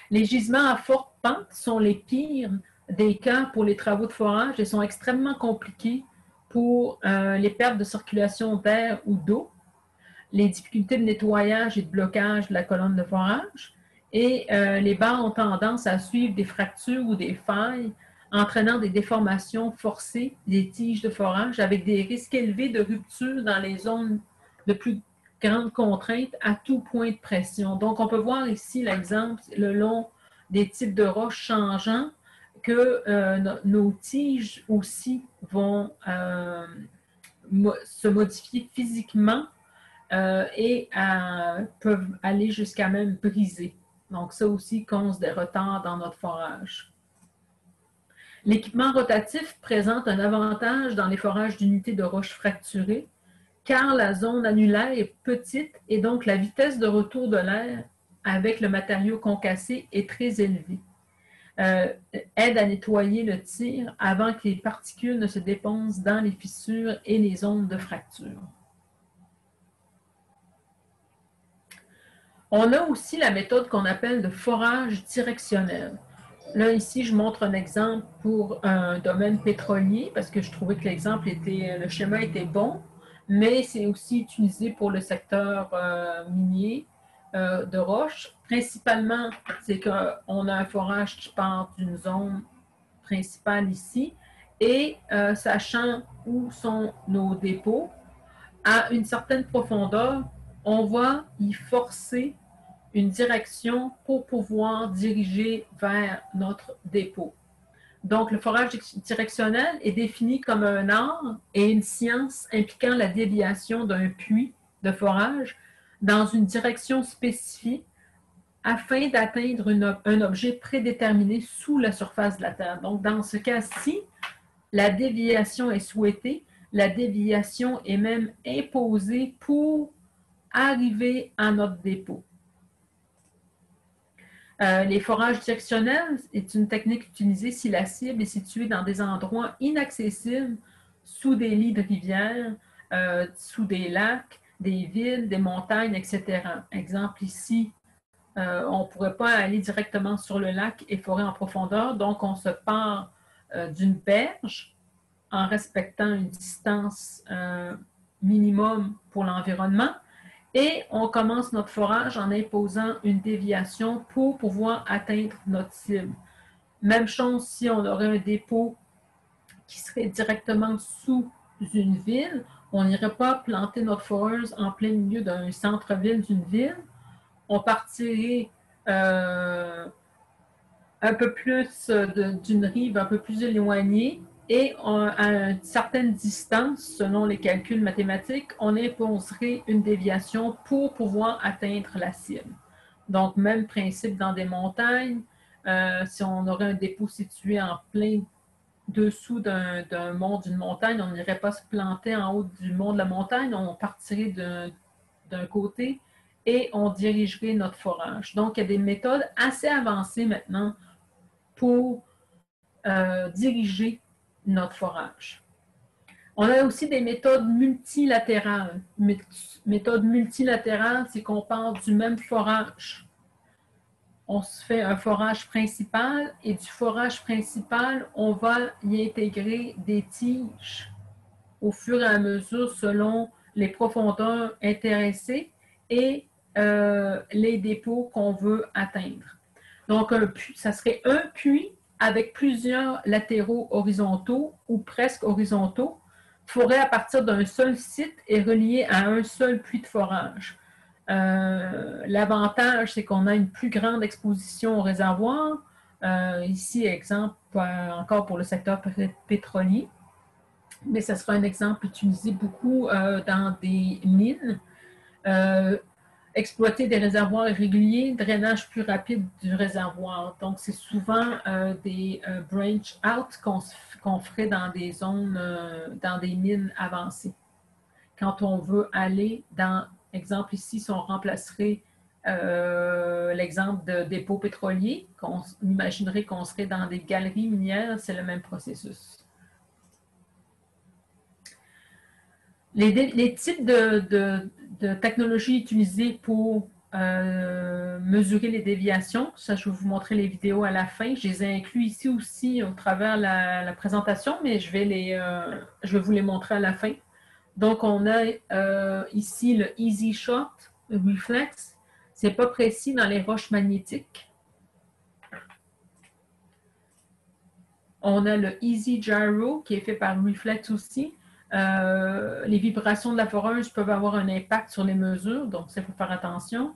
Les gisements à forte pente sont les pires des cas pour les travaux de forage et sont extrêmement compliqués pour les pertes de circulation d'air ou d'eau, les difficultés de nettoyage et de blocage de la colonne de forage, et les barres ont tendance à suivre des fractures ou des failles, entraînant des déformations forcées des tiges de forage avec des risques élevés de rupture dans les zones de plus grande contrainte à tout point de pression. Donc, on peut voir ici l'exemple le long des types de roches changeants que nos tiges aussi vont se modifier physiquement et peuvent aller jusqu'à même briser. Donc, ça aussi cause des retards dans notre forage. L'équipement rotatif présente un avantage dans les forages d'unités de roches fracturées, car la zone annulaire est petite et donc la vitesse de retour de l'air avec le matériau concassé est très élevée. Aide à nettoyer le tir avant que les particules ne se déposent dans les fissures et les zones de fracture. On a aussi la méthode qu'on appelle de forage directionnel. Là, ici, je montre un exemple pour un domaine pétrolier parce que je trouvais que le schéma était bon, mais c'est aussi utilisé pour le secteur minier de roche. Principalement, c'est qu'on a un forage qui part d'une zone principale ici et sachant où sont nos dépôts, à une certaine profondeur, on va y forcer une direction pour pouvoir diriger vers notre dépôt. Donc, le forage directionnel est défini comme un art et une science impliquant la déviation d'un puits de forage dans une direction spécifique afin d'atteindre un objet prédéterminé sous la surface de la Terre. Donc, dans ce cas-ci, la déviation est souhaitée, la déviation est même imposée pour arriver à notre dépôt. Les forages directionnels est une technique utilisée si la cible est située dans des endroits inaccessibles, sous des lits de rivières, sous des lacs, des villes, des montagnes, etc. Exemple ici, on ne pourrait pas aller directement sur le lac et forêt en profondeur, donc on se part d'une berge en respectant une distance minimum pour l'environnement. Et on commence notre forage en imposant une déviation pour pouvoir atteindre notre cible. Même chose si on aurait un dépôt qui serait directement sous une ville, on n'irait pas planter notre foreuse en plein milieu d'un centre-ville d'une ville. On partirait un peu plus d'une rive un peu plus éloignée et à une certaine distance, selon les calculs mathématiques, on imposerait une déviation pour pouvoir atteindre la cible. Donc, même principe dans des montagnes. Si on aurait un dépôt situé en plein dessous d'un mont, d'une montagne, on n'irait pas se planter en haut du mont de la montagne, on partirait d'un côté et on dirigerait notre forage. Donc, il y a des méthodes assez avancées maintenant pour diriger notre forage. On a aussi des méthodes multilatérales. Méthode multilatérale, c'est qu'on part du même forage. On se fait un forage principal et du forage principal, on va y intégrer des tiges au fur et à mesure selon les profondeurs intéressées et les dépôts qu'on veut atteindre. Donc, ça serait un puits avec plusieurs latéraux horizontaux ou presque horizontaux, foré à partir d'un seul site et relié à un seul puits de forage. L'avantage, c'est qu'on a une plus grande exposition au réservoir. Ici, exemple, encore pour le secteur pétrolier, mais ce sera un exemple utilisé beaucoup dans des mines. Exploiter des réservoirs irréguliers, drainage plus rapide du réservoir. Donc, c'est souvent des branch out qu'on ferait dans des zones, dans des mines avancées. Quand on veut aller dans, exemple ici, si on remplacerait l'exemple de dépôt pétrolier, qu'on imaginerait qu'on serait dans des galeries minières, c'est le même processus. Les types de technologies utilisées pour mesurer les déviations. Ça, je vais vous montrer les vidéos à la fin. Je les ai inclus ici aussi au travers la présentation, mais je vais vous les montrer à la fin. Donc, on a ici le Easy Shot Reflex. C'est pas précis dans les roches magnétiques. On a le Easy Gyro qui est fait par Reflex aussi. Les vibrations de la foreuse peuvent avoir un impact sur les mesures, donc ça, il faut faire attention.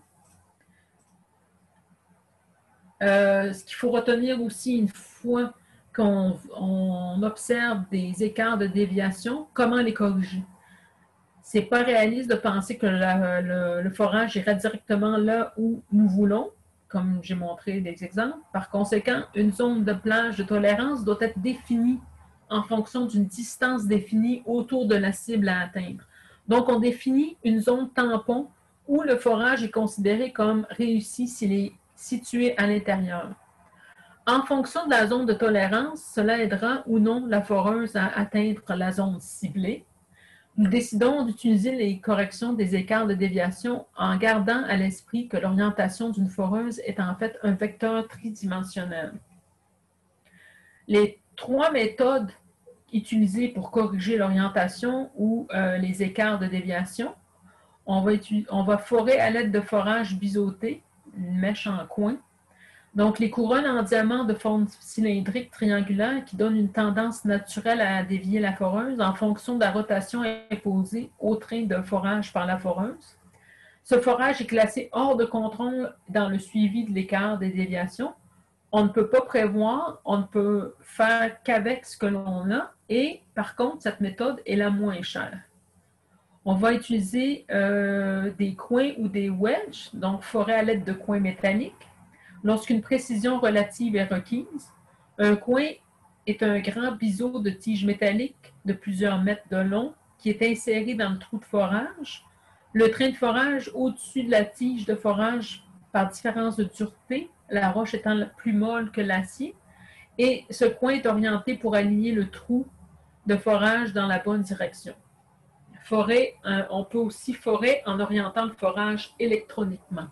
Ce qu'il faut retenir aussi une fois qu'on observe des écarts de déviation, comment les corriger. Ce n'est pas réaliste de penser que le forage ira directement là où nous voulons, comme j'ai montré des exemples. Par conséquent, une zone de plage de tolérance doit être définie en fonction d'une distance définie autour de la cible à atteindre. Donc, on définit une zone tampon où le forage est considéré comme réussi s'il est situé à l'intérieur. En fonction de la zone de tolérance, cela aidera ou non la foreuse à atteindre la zone ciblée. Nous décidons d'utiliser les corrections des écarts de déviation en gardant à l'esprit que l'orientation d'une foreuse est en fait un vecteur tridimensionnel. Les 3 méthodes utilisées pour corriger l'orientation ou les écarts de déviation, on va forer à l'aide de forages biseautés, une mèche en coin. Donc, les couronnes en diamant de forme cylindrique triangulaire qui donnent une tendance naturelle à dévier la foreuse en fonction de la rotation imposée au train de forage par la foreuse. Ce forage est classé hors de contrôle dans le suivi de l'écart des déviations. On ne peut pas prévoir, on ne peut faire qu'avec ce que l'on a et, par contre, cette méthode est la moins chère. On va utiliser des coins ou des wedges, donc forer à l'aide de coins métalliques. Lorsqu'une précision relative est requise, un coin est un grand biseau de tige métallique de plusieurs mètres de long qui est inséré dans le trou de forage. Le train de forage au-dessus de la tige de forage par différence de dureté, la roche étant plus molle que l'acier, et ce coin est orienté pour aligner le trou de forage dans la bonne direction. On peut aussi forer en orientant le forage électroniquement.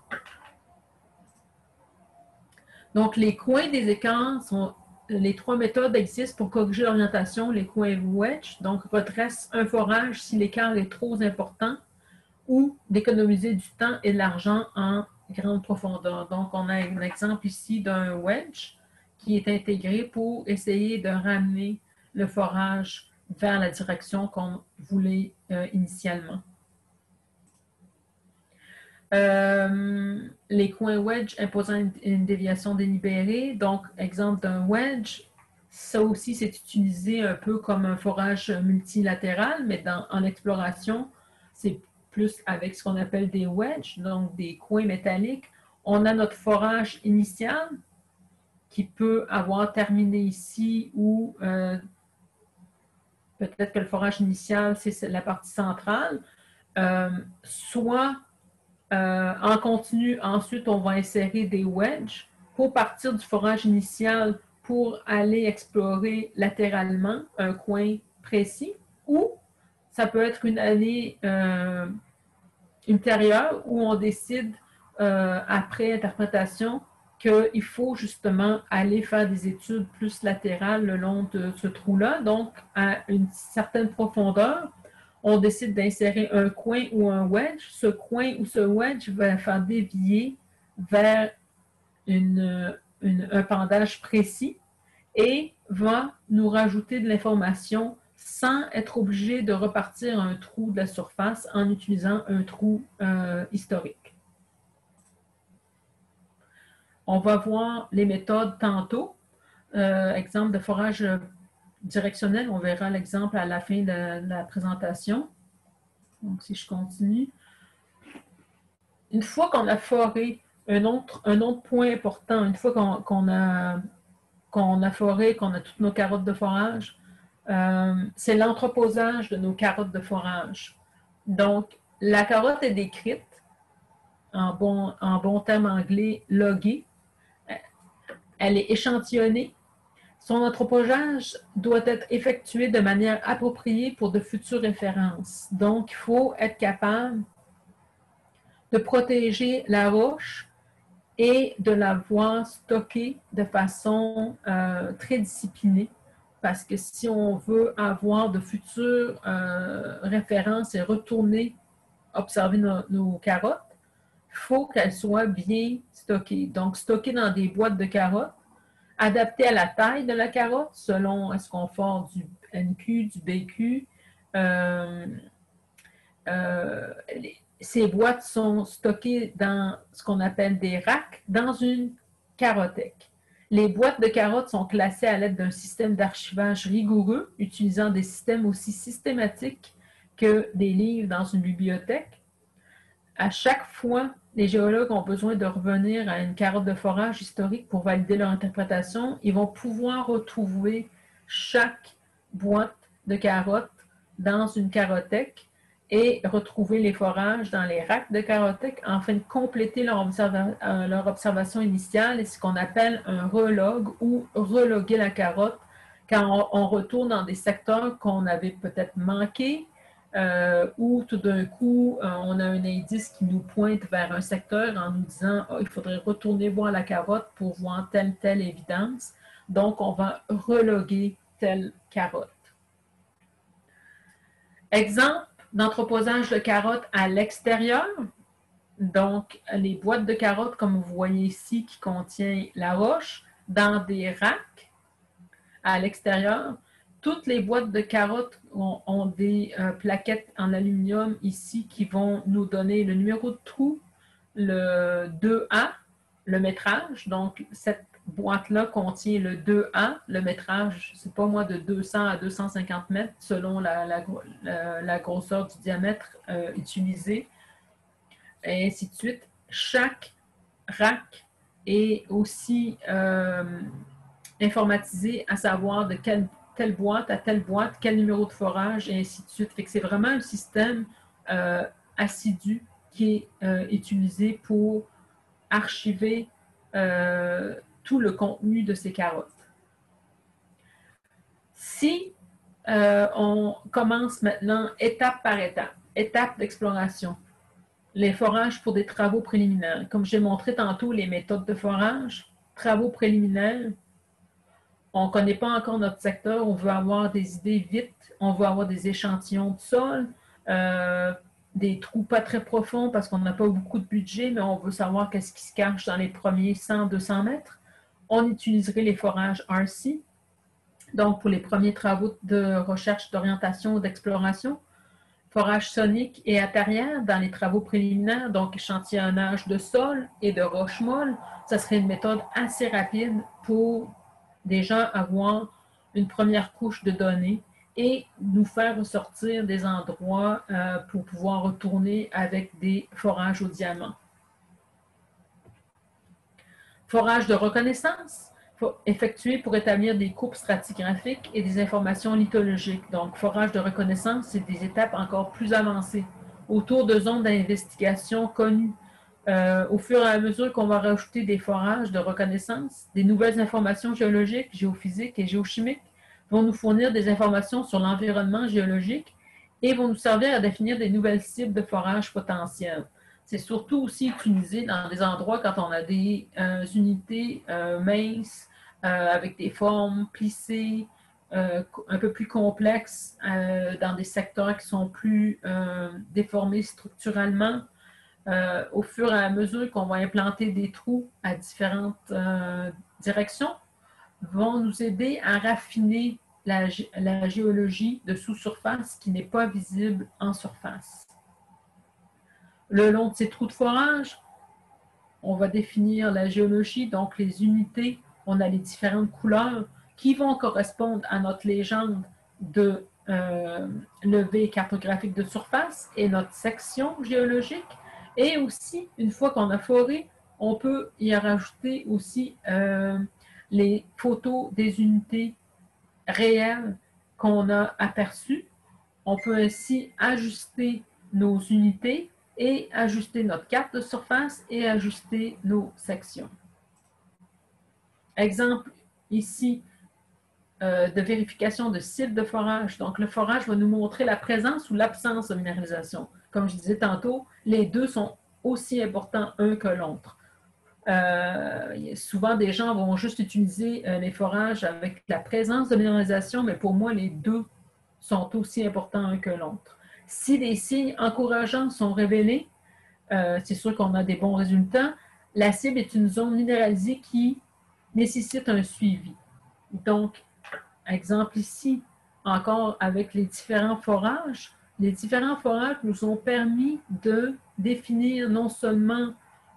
Donc, les coins des écarts les 3 méthodes existent pour corriger l'orientation. Les coins wedge, donc redresse un forage si l'écart est trop important ou d'économiser du temps et de l'argent en grande profondeur. Donc, on a un exemple ici d'un wedge qui est intégré pour essayer de ramener le forage vers la direction qu'on voulait initialement. Les coins wedge imposant une déviation délibérée. Donc, exemple d'un wedge, ça aussi, c'est utilisé un peu comme un forage multilatéral, mais en exploration, c'est plus avec ce qu'on appelle des wedges, donc des coins métalliques. On a notre forage initial qui peut avoir terminé ici ou peut-être que le forage initial, c'est la partie centrale, soit en continu, ensuite, on va insérer des wedges pour partir du forage initial pour aller explorer latéralement un coin précis, ou ça peut être une année ultérieure où on décide, après interprétation, qu'il faut justement aller faire des études plus latérales le long de ce trou-là, donc à une certaine profondeur. On décide d'insérer un coin ou un wedge. Ce coin ou ce wedge va faire dévier vers un pendage précis et va nous rajouter de l'information sans être obligé de repartir un trou de la surface en utilisant un trou historique. On va voir les méthodes tantôt. Exemple de forage directionnel, on verra l'exemple à la fin de la présentation. Donc, si je continue. Une fois qu'on a foré, un autre point important, une fois qu'on a foré, qu'on a toutes nos carottes de forage, c'est l'entreposage de nos carottes de forage. Donc, la carotte est décrite, en bon terme anglais, loguée. Elle est échantillonnée. Son entreposage doit être effectué de manière appropriée pour de futures références. Donc, il faut être capable de protéger la roche et de l'avoir stockée de façon très disciplinée. Parce que si on veut avoir de futures références et retourner observer nos carottes, il faut qu'elles soient bien stockées. Donc, stockées dans des boîtes de carottes, adaptées à la taille de la carotte, selon est-ce qu'on fait du NQ, du BQ. Ces boîtes sont stockées dans ce qu'on appelle des racks, dans une carothèque. Les boîtes de carottes sont classées à l'aide d'un système d'archivage rigoureux, utilisant des systèmes aussi systématiques que des livres dans une bibliothèque. À chaque fois, les géologues ont besoin de revenir à une carotte de forage historique pour valider leur interprétation. Ils vont pouvoir retrouver chaque boîte de carottes dans une carothèque et retrouver les forages dans les racks de carothèque afin de compléter leur observation initiale et ce qu'on appelle un relog ou reloguer la carotte quand on retourne dans des secteurs qu'on avait peut-être manqués ou tout d'un coup, on a un indice qui nous pointe vers un secteur en nous disant il faudrait retourner voir la carotte pour voir telle évidence. Donc, on va reloguer telle carotte. Exemple d'entreposage de carottes à l'extérieur. Donc, les boîtes de carottes, comme vous voyez ici, qui contient la roche, dans des racks à l'extérieur. Toutes les boîtes de carottes ont des plaquettes en aluminium ici qui vont nous donner le numéro de trou, le 2A, le métrage. Donc, cette boîte-là contient le 2A, le métrage, c'est pas moi, de 200 à 250 mètres selon la grosseur du diamètre utilisé, et ainsi de suite. Chaque rack est aussi informatisé à savoir de telle boîte à telle boîte, quel numéro de forage, et ainsi de suite. Fait que c'est vraiment un système assidu qui est utilisé pour archiver tout le contenu de ces carottes. Si on commence maintenant étape par étape d'exploration, les forages pour des travaux préliminaires. Comme j'ai montré tantôt les méthodes de forage, travaux préliminaires, on ne connaît pas encore notre secteur, on veut avoir des idées vite, on veut avoir des échantillons de sol, des trous pas très profonds parce qu'on n'a pas beaucoup de budget, mais on veut savoir qu'est-ce qui se cache dans les premiers 100-200 mètres. On utiliserait les forages RC, donc pour les premiers travaux de recherche, d'orientation ou d'exploration. Forage sonique et atarière dans les travaux préliminaires, donc échantillonnage de sol et de roches molles. Ça serait une méthode assez rapide pour déjà avoir une première couche de données et nous faire ressortir des endroits pour pouvoir retourner avec des forages au diamant. Forage de reconnaissance, effectué pour établir des coupes stratigraphiques et des informations lithologiques. Donc, forage de reconnaissance, c'est des étapes encore plus avancées, autour de zones d'investigation connues. Au fur et à mesure qu'on va rajouter des forages de reconnaissance, des nouvelles informations géologiques, géophysiques et géochimiques vont nous fournir des informations sur l'environnement géologique et vont nous servir à définir des nouvelles cibles de forage potentielles. C'est surtout aussi utilisé dans des endroits quand on a des unités minces, avec des formes plissées, un peu plus complexes, dans des secteurs qui sont plus déformés structurellement. Au fur et à mesure qu'on va implanter des trous à différentes directions, vont nous aider à raffiner la géologie de sous-surface qui n'est pas visible en surface. Le long de ces trous de forage, on va définir la géologie, donc les unités. On a les différentes couleurs qui vont correspondre à notre légende de levée cartographique de surface et notre section géologique. Et aussi, une fois qu'on a foré, on peut y rajouter aussi les photos des unités réelles qu'on a aperçues. On peut ainsi ajuster nos unités et ajuster notre carte de surface et ajuster nos sections. Exemple ici de vérification de site de forage. Donc, le forage va nous montrer la présence ou l'absence de minéralisation. Comme je disais tantôt, les deux sont aussi importants un que l'autre. Souvent, des gens vont juste utiliser les forages avec la présence de minéralisation, mais pour moi, les deux sont aussi importants un que l'autre. Si les signes encourageants sont révélés, c'est sûr qu'on a des bons résultats. La cible est une zone minéralisée qui nécessite un suivi. Donc, exemple ici, encore avec les différents forages nous ont permis de définir non seulement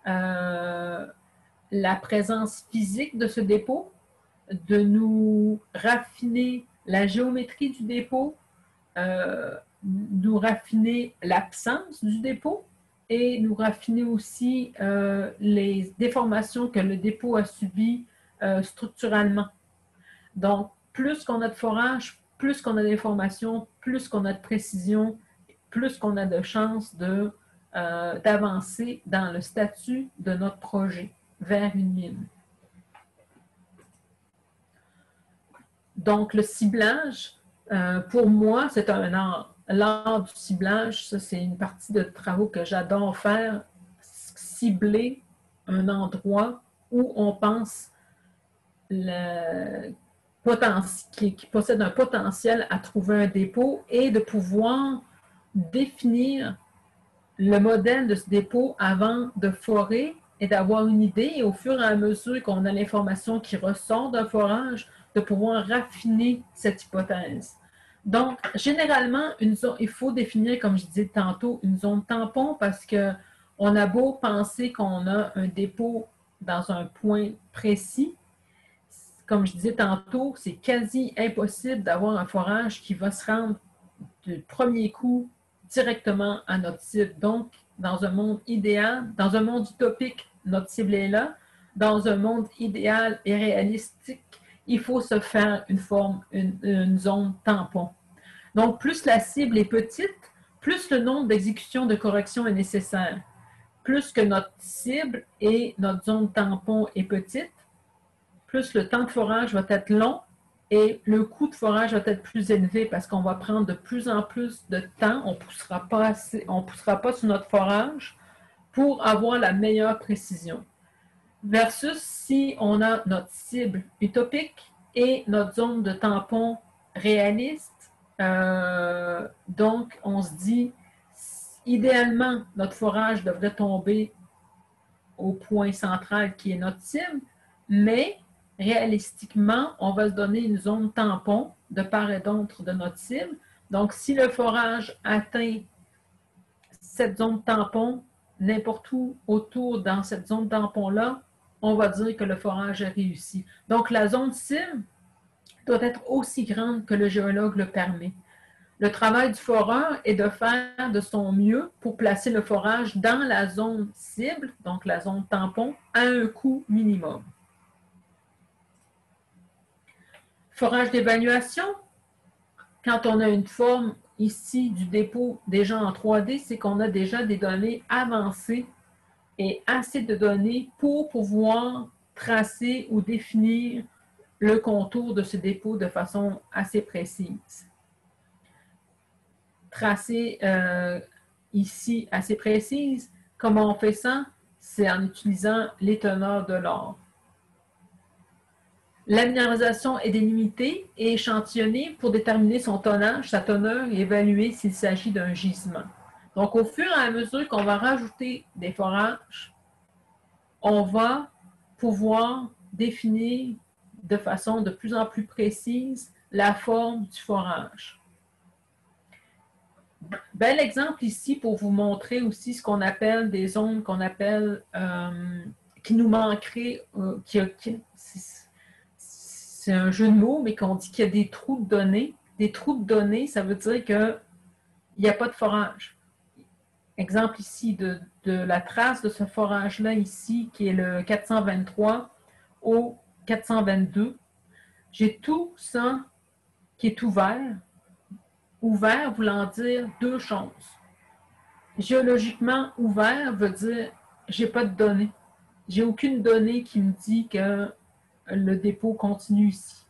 la présence physique de ce dépôt, de nous raffiner la géométrie du dépôt, nous raffiner l'absence du dépôt et nous raffiner aussi les déformations que le dépôt a subies structurellement. Donc, plus qu'on a de forage, plus qu'on a d'informations, plus qu'on a de précision, plus qu'on a de chances d'avancer dans le statut de notre projet vers une mine. Donc, le ciblage, pour moi, c'est un art. L'art du ciblage, ça, c'est une partie de travaux que j'adore faire. Cibler un endroit où on pense qui possède un potentiel à trouver un dépôt et de pouvoir définir le modèle de ce dépôt avant de forer et d'avoir une idée. Et au fur et à mesure qu'on a l'information qui ressort d'un forage, de pouvoir raffiner cette hypothèse. Donc, généralement, il faut définir, comme je disais tantôt, une zone tampon parce qu'on a beau penser qu'on a un dépôt dans un point précis. Comme je disais tantôt, c'est quasi impossible d'avoir un forage qui va se rendre du premier coup directement à notre cible. Donc, dans un monde idéal, dans un monde utopique, notre cible est là. Dans un monde idéal et réalistique, il faut se faire une zone tampon. Donc, plus la cible est petite, plus le nombre d'exécutions de correction est nécessaire. Plus que notre cible et notre zone tampon est petite, plus le temps de forage va être long et le coût de forage va être plus élevé parce qu'on va prendre de plus en plus de temps. On ne poussera pas sur notre forage pour avoir la meilleure précision. Versus si on a notre cible utopique et notre zone de tampon réaliste. Donc, on se dit, idéalement, notre forage devrait tomber au point central qui est notre cible, mais réalistiquement, on va se donner une zone tampon de part et d'autre de notre cible. Donc, si le forage atteint cette zone tampon, n'importe où autour dans cette zone tampon-là, on va dire que le forage a réussi. Donc, la zone cible doit être aussi grande que le géologue le permet. Le travail du foreur est de faire de son mieux pour placer le forage dans la zone cible, donc la zone tampon, à un coût minimum. Forage d'évaluation, quand on a une forme ici du dépôt déjà en 3D, c'est qu'on a déjà des données avancées et assez de données pour pouvoir tracer ou définir le contour de ce dépôt de façon assez précise. Tracer ici assez précise, comment on fait ça? C'est en utilisant les teneurs de l'or. La minéralisation est délimitée et échantillonnée pour déterminer son tonnage, sa teneur et évaluer s'il s'agit d'un gisement. Donc, au fur et à mesure qu'on va rajouter des forages, on va pouvoir définir de façon de plus en plus précise la forme du forage. Bel exemple ici pour vous montrer aussi ce qu'on appelle des zones qu'on appelle qui nous manqueraient, c'est un jeu de mots, mais qu'on dit qu'il y a des trous de données. Des trous de données, ça veut dire qu'il n'y a pas de forage. Exemple ici de la trace de ce forage-là ici, qui est le 423 au 422. J'ai tout ça qui est ouvert. Ouvert voulant dire deux choses. Géologiquement ouvert veut dire j'ai pas de données. J'ai aucune donnée qui me dit que le dépôt continue ici.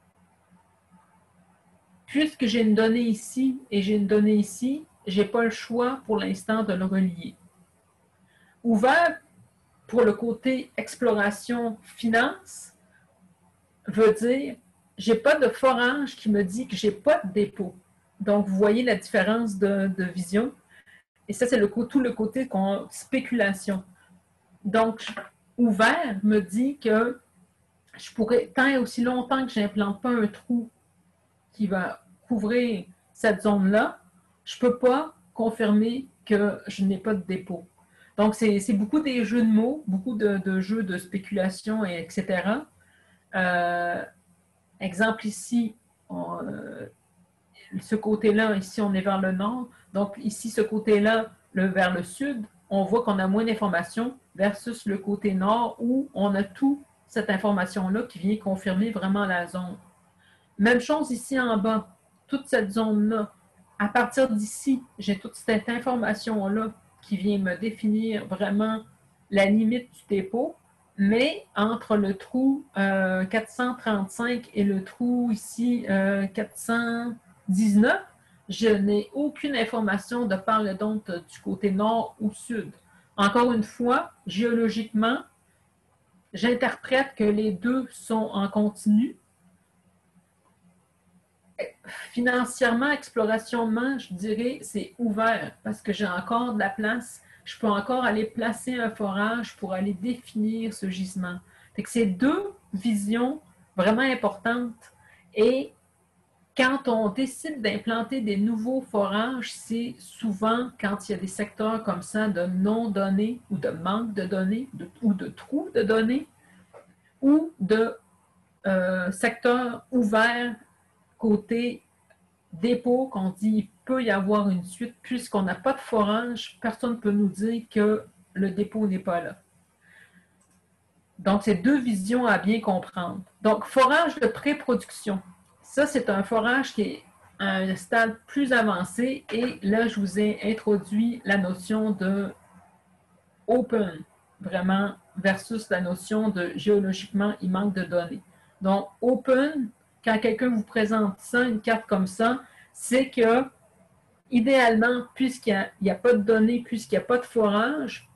Puisque j'ai une donnée ici et j'ai une donnée ici, j'ai pas le choix pour l'instant de le relier. Ouvert pour le côté exploration finance veut dire j'ai pas de forage qui me dit que j'ai pas de dépôt. Donc, vous voyez la différence de vision. Et ça, c'est tout le côté spéculation. Donc, ouvert me dit que je pourrais, tant et aussi longtemps que je n'implante pas un trou qui va couvrir cette zone-là, je ne peux pas confirmer que je n'ai pas de dépôt. Donc, c'est beaucoup des jeux de mots, beaucoup de jeux de spéculation, etc. Exemple ici, ce côté-là, ici, on est vers le nord. Donc, ici, ce côté-là, vers le sud, on voit qu'on a moins d'informations versus le côté nord où on a toute cette information-là qui vient confirmer vraiment la zone. Même chose ici en bas, toute cette zone-là. À partir d'ici, j'ai toute cette information-là qui vient me définir vraiment la limite du dépôt, mais entre le trou 435 et le trou ici 419, je n'ai aucune information de part et d'autre du côté nord ou sud. Encore une fois, géologiquement, j'interprète que les deux sont en continu. Financièrement, explorationnement, je dirais c'est ouvert parce que j'ai encore de la place. Je peux encore aller placer un forage pour aller définir ce gisement. C'est deux visions vraiment importantes. Et quand on décide d'implanter des nouveaux forages, c'est souvent quand il y a des secteurs comme ça de non-données ou de manque de données ou de trous de données ou de secteurs ouverts côté dépôt, qu'on dit il peut y avoir une suite, puisqu'on n'a pas de forage, personne ne peut nous dire que le dépôt n'est pas là. Donc, c'est deux visions à bien comprendre. Donc, forage de pré-production. Ça, c'est un forage qui est à un stade plus avancé et là, je vous ai introduit la notion de open, vraiment, versus la notion de géologiquement, il manque de données. Donc, open, quand quelqu'un vous présente ça, une carte comme ça, c'est que, idéalement, puisqu'il n'y a pas de données, puisqu'il n'y a pas de forage,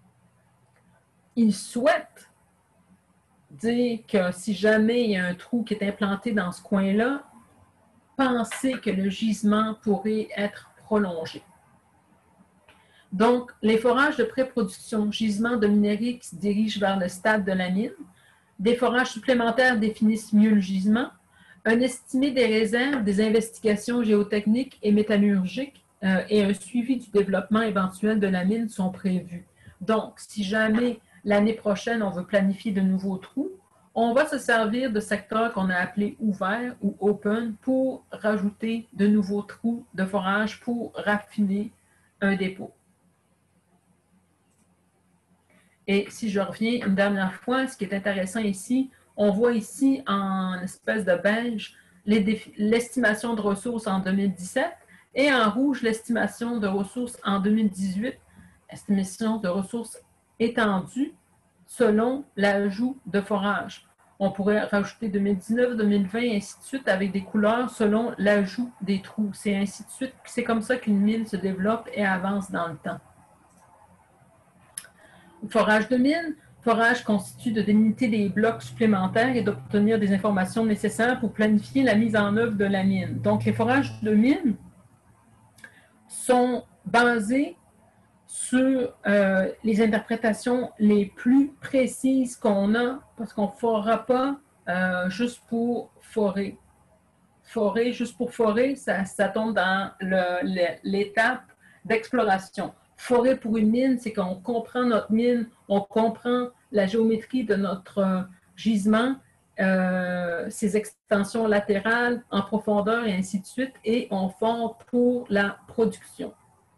il souhaite dire que si jamais il y a un trou qui est implanté dans ce coin-là, pensez que le gisement pourrait être prolongé. Donc, les forages de pré-production, gisement de minerais qui se dirigent vers le stade de la mine, des forages supplémentaires définissent mieux le gisement, un estimé des réserves, des investigations géotechniques et métallurgiques et un suivi du développement éventuel de la mine sont prévus. Donc, si jamais l'année prochaine, on veut planifier de nouveaux trous, on va se servir de secteurs qu'on a appelés ouverts ou open pour rajouter de nouveaux trous de forage pour raffiner un dépôt. Et si je reviens une dernière fois, ce qui est intéressant ici, on voit ici en espèce de beige l'estimation de ressources en 2017 et en rouge l'estimation de ressources en 2018, estimation de ressources étendues selon l'ajout de forage. On pourrait rajouter 2019, 2020 et ainsi de suite avec des couleurs selon l'ajout des trous. C'est ainsi de suite. C'est comme ça qu'une mine se développe et avance dans le temps. Forage de mine. Forage constitue de délimiter des blocs supplémentaires et d'obtenir des informations nécessaires pour planifier la mise en œuvre de la mine. Donc, les forages de mine sont basés sur les interprétations les plus précises qu'on a, parce qu'on ne forera pas juste pour forer. Forer juste pour forer, ça tombe dans l'étape d'exploration. Forer pour une mine, c'est qu'on comprend notre mine, on comprend la géométrie de notre gisement, ses extensions latérales en profondeur et ainsi de suite, et on fore pour la production.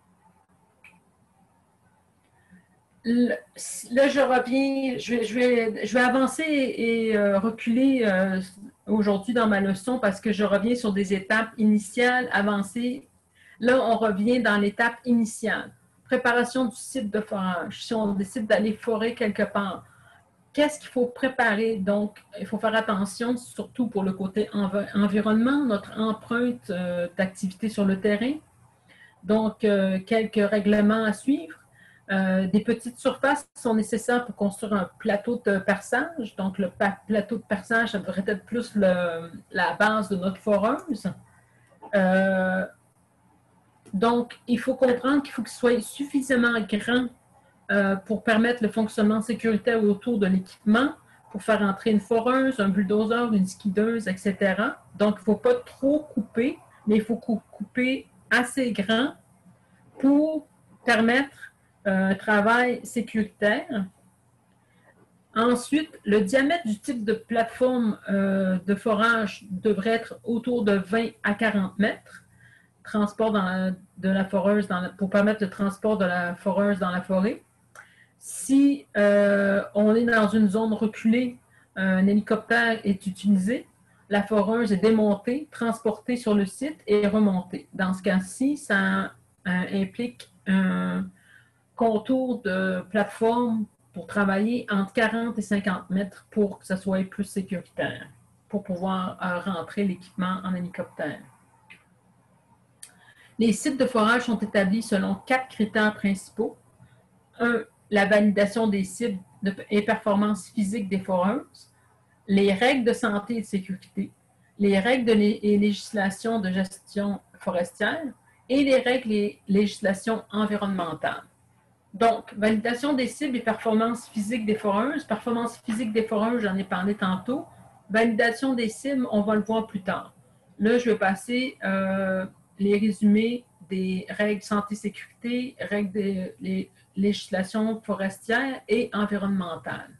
Là, je reviens, je vais avancer et reculer aujourd'hui dans ma leçon parce que je reviens sur des étapes initiales, avancées. Là, on revient dans l'étape initiale. Préparation du site de forage. Si on décide d'aller forer quelque part, qu'est-ce qu'il faut préparer? Donc, il faut faire attention, surtout pour le côté environnement, notre empreinte d'activité sur le terrain. Donc, quelques règlements à suivre. Des petites surfaces sont nécessaires pour construire un plateau de perçage. Donc, le plateau de perçage, ça devrait être plus la base de notre foreuse. Donc, il faut comprendre qu'il faut qu'il soit suffisamment grand pour permettre le fonctionnement sécuritaire autour de l'équipement, pour faire entrer une foreuse, un bulldozer, une skideuse, etc. Donc, il ne faut pas trop couper, mais il faut couper assez grand pour permettre un travail sécuritaire. Ensuite, le diamètre du type de plateforme de forage devrait être autour de 20 à 40 mètres. Transport de la foreuse pour permettre le transport de la foreuse dans la forêt. Si on est dans une zone reculée, un hélicoptère est utilisé, la foreuse est démontée, transportée sur le site et remontée. Dans ce cas-ci, ça implique un contour de plateforme pour travailler entre 40 et 50 mètres pour que ça soit plus sécuritaire, pour pouvoir rentrer l'équipement en hélicoptère. Les sites de forage sont établis selon 4 critères principaux. 1. La validation des cibles et performances physiques des foreuses, les règles de santé et de sécurité, les règles et législations de gestion forestière et les règles et législations environnementales. Donc, validation des cibles et performances physiques des foreuses. Performance physique des foreuses, j'en ai parlé tantôt. Validation des cibles, on va le voir plus tard. Là, je vais passer les résumés des règles santé-sécurité, règles des législations forestières et environnementales.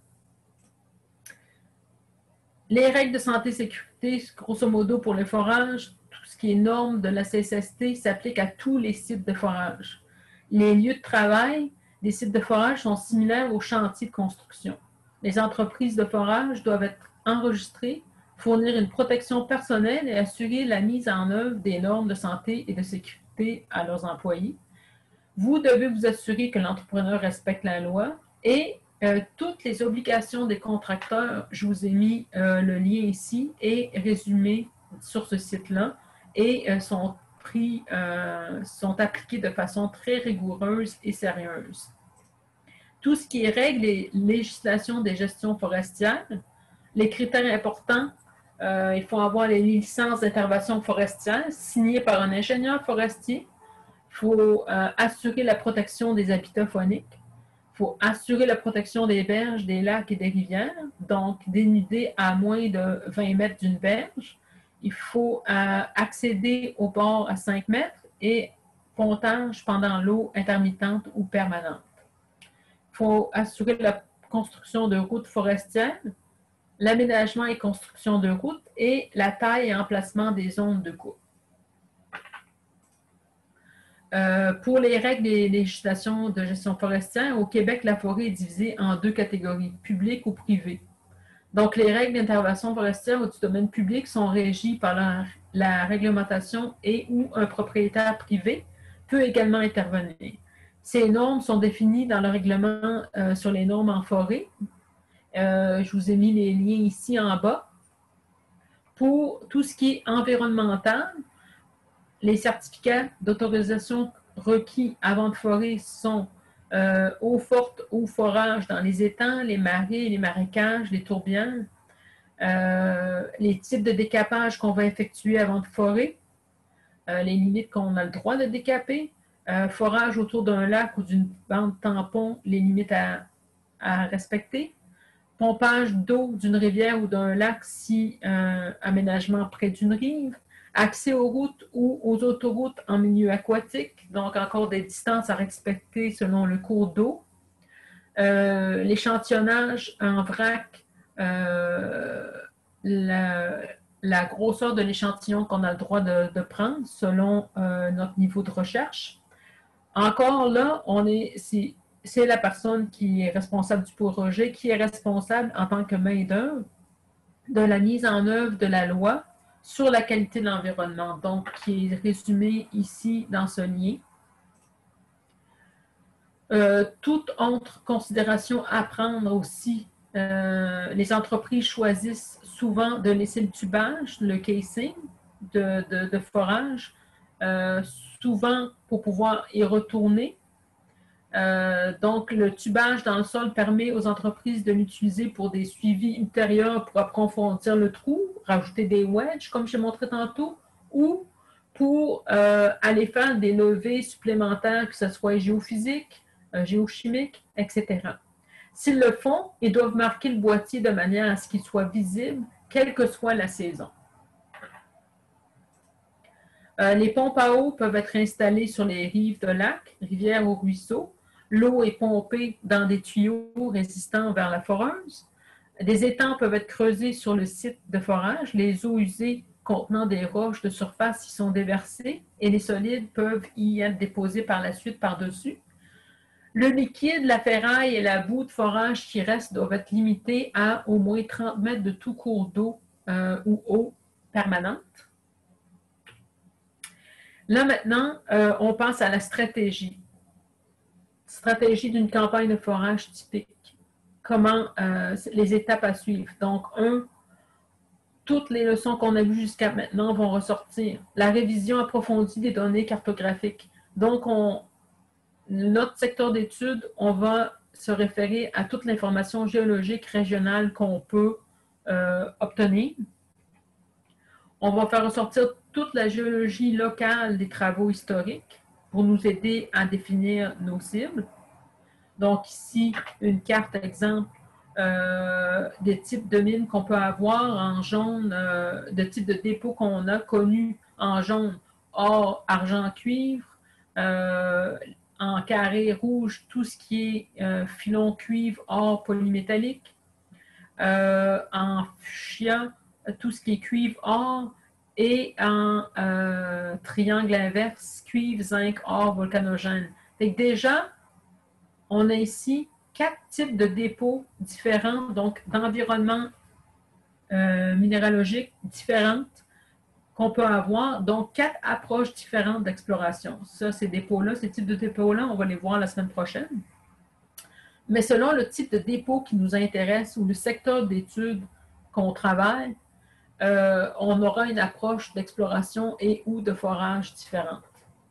Les règles de santé-sécurité, grosso modo pour le forage, tout ce qui est normes de la CSST s'applique à tous les sites de forage. Les lieux de travail des sites de forage sont similaires aux chantiers de construction. Les entreprises de forage doivent être enregistrées, fournir une protection personnelle et assurer la mise en œuvre des normes de santé et de sécurité à leurs employés. Vous devez vous assurer que l'entrepreneur respecte la loi et toutes les obligations des contracteurs, je vous ai mis le lien ici, est résumé sur ce site-là et sont appliqués de façon très rigoureuse et sérieuse. Tout ce qui est règles et législation des gestions forestières, les critères importants, il faut avoir les licences d'intervention forestière signées par un ingénieur forestier. Il faut assurer la protection des habitats fauniques. Il faut assurer la protection des berges, des lacs et des rivières, donc dénudés à moins de 20 mètres d'une berge. Il faut accéder au bord à 5 mètres et pontage pendant l'eau intermittente ou permanente. Il faut assurer la construction de routes forestières, l'aménagement et construction de routes et la taille et emplacement des zones de coupe. Pour les règles et législations de gestion forestière, au Québec, la forêt est divisée en 2 catégories, publiques ou privées. Donc, les règles d'intervention forestière du domaine public sont régies par la réglementation et ou un propriétaire privé peut également intervenir. Ces normes sont définies dans le règlement sur les normes en forêt. Je vous ai mis les liens ici en bas. Pour tout ce qui est environnemental, les certificats d'autorisation requis avant de forer sont eau forte, eau forage dans les étangs, les marais, les marécages, les tourbières, les types de décapage qu'on va effectuer avant de forer, les limites qu'on a le droit de décaper, forage autour d'un lac ou d'une bande tampon, les limites à respecter, pompage d'eau d'une rivière ou d'un lac si aménagement près d'une rive, accès aux routes ou aux autoroutes en milieu aquatique, donc encore des distances à respecter selon le cours d'eau. L'échantillonnage en vrac, la grosseur de l'échantillon qu'on a le droit de prendre selon notre niveau de recherche. Encore là, c'est la personne qui est responsable du projet, qui est responsable en tant que main-d'œuvre de la mise en œuvre de la loi sur la qualité de l'environnement, donc qui est résumé ici dans ce lien. Toute autre considération à prendre aussi, les entreprises choisissent souvent de laisser le tubage, le casing de forage, souvent pour pouvoir y retourner. Donc, le tubage dans le sol permet aux entreprises de l'utiliser pour des suivis ultérieurs pour approfondir le trou, rajouter des wedges, comme j'ai montré tantôt, ou pour aller faire des levées supplémentaires, que ce soit géophysiques, géochimiques, etc. S'ils le font, ils doivent marquer le boîtier de manière à ce qu'il soit visible, quelle que soit la saison. Les pompes à eau peuvent être installées sur les rives de lacs, rivières ou ruisseaux. L'eau est pompée dans des tuyaux résistants vers la foreuse. Des étangs peuvent être creusés sur le site de forage. Les eaux usées contenant des roches de surface y sont déversées et les solides peuvent y être déposés par la suite par-dessus. Le liquide, la ferraille et la boue de forage qui reste doivent être limités à au moins 30 mètres de tout cours d'eau ou eau permanente. Là, maintenant, on passe à la stratégie. Stratégie d'une campagne de forage typique. Comment les étapes à suivre. Donc, toutes les leçons qu'on a vues jusqu'à maintenant vont ressortir. La révision approfondie des données cartographiques. Donc, notre secteur d'études, on va se référer à toute l'information géologique régionale qu'on peut obtenir. On va faire ressortir toute la géologie locale des travaux historiques pour nous aider à définir nos cibles. Donc ici, une carte exemple des types de mines qu'on peut avoir en jaune, de types de dépôts qu'on a connus en jaune, or, argent, cuivre, en carré rouge, tout ce qui est filon cuivre, or, polymétallique, en fuchsia, tout ce qui est cuivre, or, et en triangle inverse, cuivre, zinc, or, volcanogène. Donc déjà, on a ici 4 types de dépôts différents, donc d'environnements minéralogiques différentes qu'on peut avoir, donc 4 approches différentes d'exploration. Ça, ces dépôts-là, ces types de dépôts-là, on va les voir la semaine prochaine. Mais selon le type de dépôt qui nous intéresse ou le secteur d'études qu'on travaille, on aura une approche d'exploration et ou de forage différente.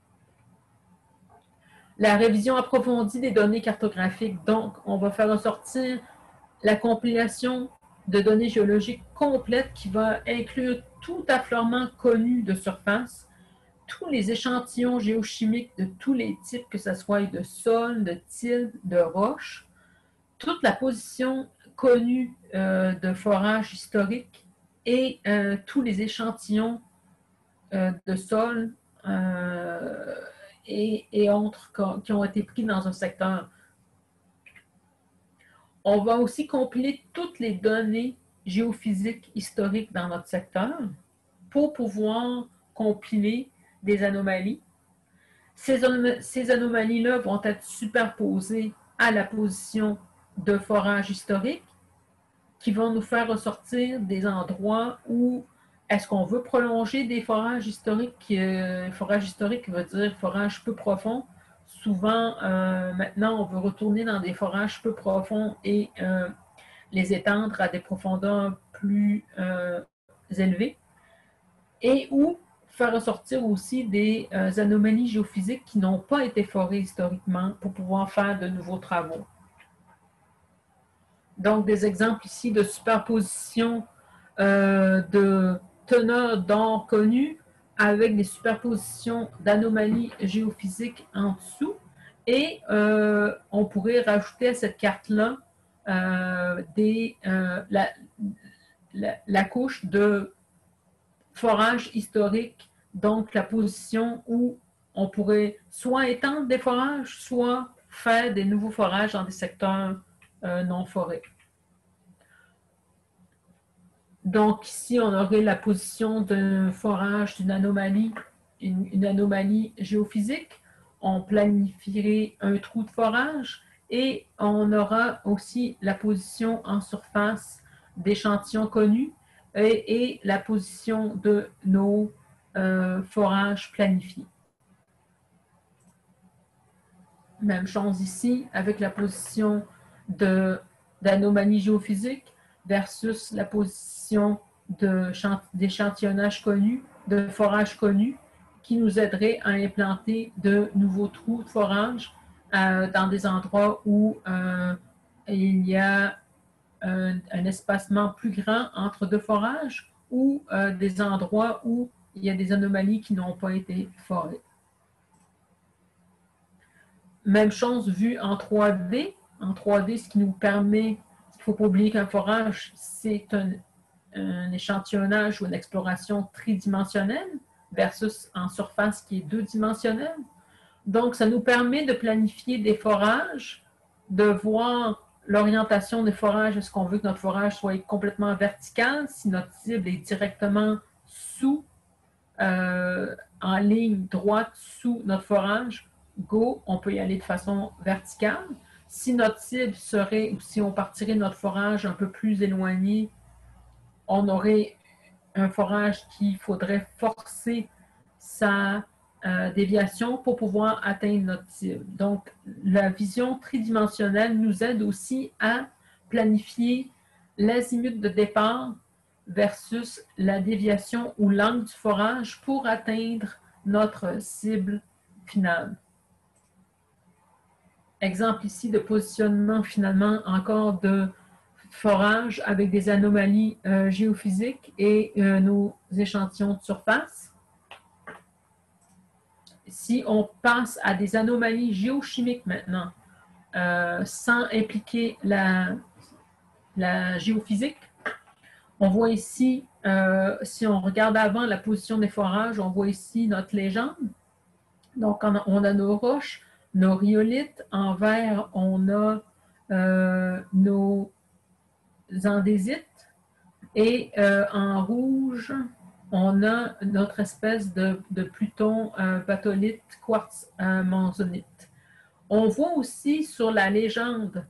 La révision approfondie des données cartographiques, donc on va faire ressortir la compilation de données géologiques complètes qui va inclure tout affleurement connu de surface, tous les échantillons géochimiques de tous les types, que ce soit de sol, de tilde, de roche, toute la position connue de forage historique et tous les échantillons de sol et autres qui ont été pris dans un secteur. On va aussi compiler toutes les données géophysiques historiques dans notre secteur pour pouvoir compiler des anomalies. Ces anomalies-là vont être superposées à la position de forage historique qui vont nous faire ressortir des endroits où est-ce qu'on veut prolonger des forages historiques. Forage historique veut dire forage peu profond. Souvent, maintenant, on veut retourner dans des forages peu profonds et les étendre à des profondeurs plus élevées. Et ou faire ressortir aussi des anomalies géophysiques qui n'ont pas été forées historiquement pour pouvoir faire de nouveaux travaux. Donc, des exemples ici de superposition de teneurs d'or connues avec des superpositions d'anomalies géophysiques en dessous. Et on pourrait rajouter à cette carte-là la couche de forage historique, donc la position où on pourrait soit étendre des forages, soit faire des nouveaux forages dans des secteurs non forés. Donc ici, on aurait la position d'un forage, d'une anomalie, une anomalie géophysique. On planifierait un trou de forage et on aura aussi la position en surface d'échantillons connus et la position de nos forages planifiés. Même chose ici avec la position d'anomalie géophysique versus la position d'échantillonnage connu, de forage connu, qui nous aiderait à implanter de nouveaux trous de forage dans des endroits où il y a un espacement plus grand entre deux forages ou des endroits où il y a des anomalies qui n'ont pas été forées. Même chose vue en 3D. En 3D, ce qui nous permet, il ne faut pas oublier qu'un forage, c'est un échantillonnage ou une exploration tridimensionnelle versus en surface qui est deux-dimensionnelle. Donc, ça nous permet de planifier des forages, de voir l'orientation des forages. Est-ce qu'on veut que notre forage soit complètement vertical? Si notre cible est directement sous, en ligne droite sous notre forage, go, on peut y aller de façon verticale. Si notre cible serait, ou si on partirait notre forage un peu plus éloigné, on aurait un forage qu'il faudrait forcer sa déviation pour pouvoir atteindre notre cible. Donc, la vision tridimensionnelle nous aide aussi à planifier l'azimut de départ versus la déviation ou l'angle du forage pour atteindre notre cible finale. Exemple ici de positionnement finalement encore de forage avec des anomalies géophysiques et nos échantillons de surface. Si on passe à des anomalies géochimiques maintenant, sans impliquer la géophysique, on voit ici, si on regarde avant la position des forages, on voit ici notre légende. Donc, on a nos roches, nos rhyolites. En vert, on a nos andésites. Et en rouge, on a notre espèce de pluton batholite, quartz monzonite. On voit aussi sur la légende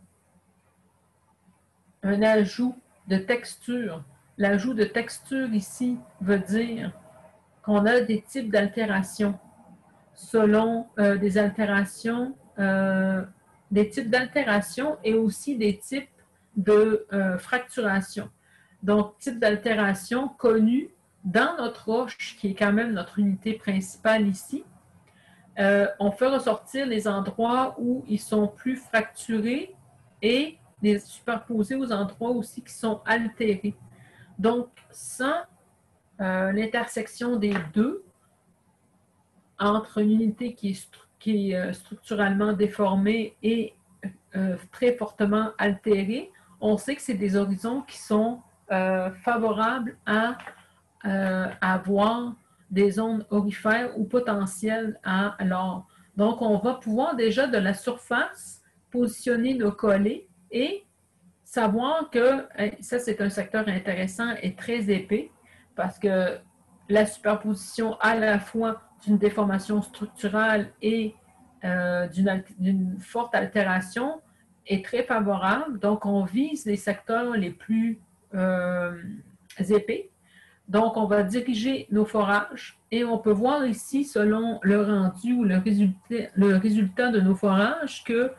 un ajout de texture. L'ajout de texture ici veut dire qu'on a des types d'altérations selon des altérations, des types d'altération et aussi des types de fracturation. Donc, type d'altération connu dans notre roche, qui est quand même notre unité principale ici. On fait ressortir les endroits où ils sont plus fracturés et les superposer aux endroits aussi qui sont altérés. Donc, sans l'intersection des deux, entre une unité qui est structurellement déformée et très fortement altérée, on sait que c'est des horizons qui sont favorables à avoir des zones aurifères ou potentielles à l'or. Donc, on va pouvoir déjà de la surface positionner nos collets et savoir que ça, c'est un secteur intéressant et très épais parce que la superposition à la fois d'une déformation structurale et d'une forte altération est très favorable. Donc, on vise les secteurs les plus épais. Donc, on va diriger nos forages et on peut voir ici, selon le rendu ou le résultat de nos forages, que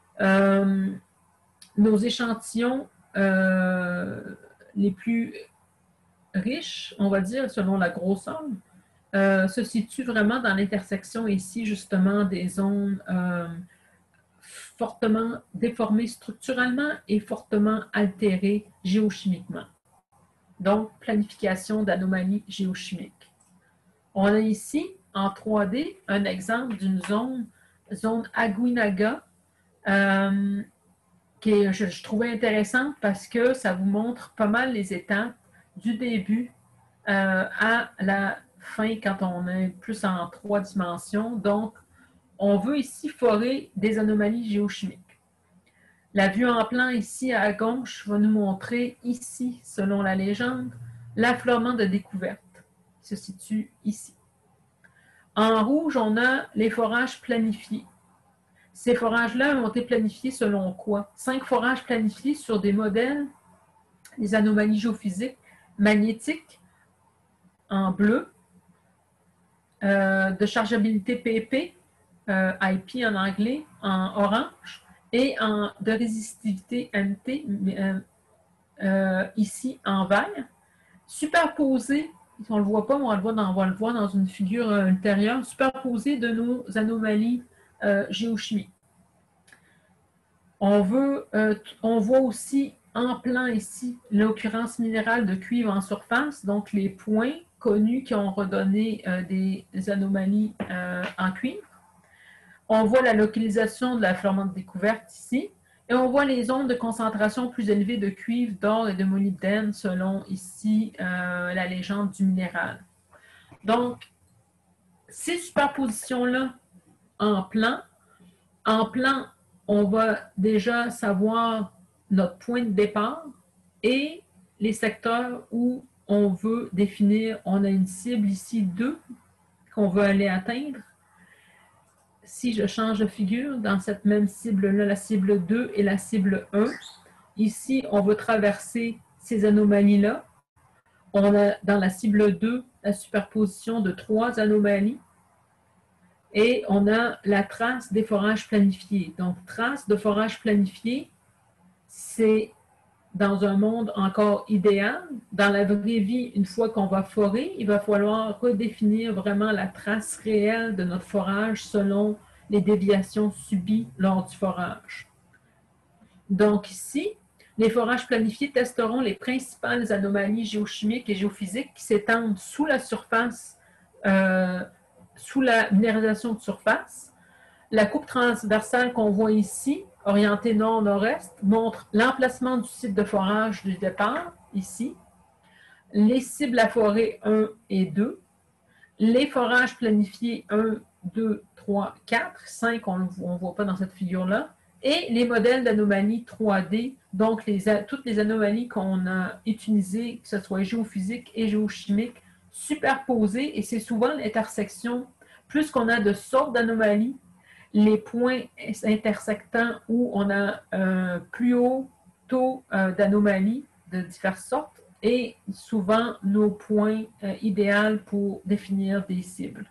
nos échantillons les plus riches, on va dire, selon la grosseur, se situent vraiment dans l'intersection ici, justement, des zones fortement déformées structurellement et fortement altérées géochimiquement. Donc, planification d'anomalies géochimiques. On a ici, en 3D, un exemple d'une zone Aguinaga, que je trouvais intéressante parce que ça vous montre pas mal les étapes du début à la fin quand on est plus en 3 dimensions. Donc, on veut ici forer des anomalies géochimiques. La vue en plan ici à gauche va nous montrer ici, selon la légende, l'affleurement de découverte qui se situe ici. En rouge, on a les forages planifiés. Ces forages-là ont été planifiés selon quoi? 5 forages planifiés sur des modèles, des anomalies géophysiques magnétiques en bleu, de chargeabilité PP, IP en anglais, en orange, et de résistivité MT, ici en vert, superposé, on ne le voit pas, mais on va le voir dans une figure ultérieure, superposé de nos anomalies géochimiques. On voit aussi en plan ici l'occurrence minérale de cuivre en surface, donc les points connus qui ont redonné des anomalies en cuivre. On voit la localisation de la flammante découverte ici. Et on voit les zones de concentration plus élevées de cuivre, d'or et de molybdène selon ici la légende du minéral. Donc, ces superpositions-là en plan, on va déjà savoir notre point de départ et les secteurs où on veut définir, on a une cible ici 2 qu'on veut aller atteindre. Si je change de figure, dans cette même cible-là, la cible 2 et la cible 1, ici, on veut traverser ces anomalies-là. On a dans la cible 2 la superposition de 3 anomalies et on a la trace des forages planifiés. Donc, trace de forage planifié, c'est dans un monde encore idéal. Dans la vraie vie, une fois qu'on va forer, il va falloir redéfinir vraiment la trace réelle de notre forage selon les déviations subies lors du forage. Donc ici, les forages planifiés testeront les principales anomalies géochimiques et géophysiques qui s'étendent sous la surface, sous la minéralisation de surface. La coupe transversale qu'on voit ici, orientée nord-nord-est, montre l'emplacement du site de forage du départ, ici, les cibles à forer 1 et 2, les forages planifiés 1, 2, 3, 4, 5, on ne voit pas dans cette figure-là, et les modèles d'anomalies 3D, donc toutes les anomalies qu'on a utilisées, que ce soit géophysiques et géochimiques, superposées, et c'est souvent l'intersection, plus qu'on a de sortes d'anomalies, les points intersectants où on a un plus haut taux d'anomalies de diverses sortes et souvent nos points idéaux pour définir des cibles.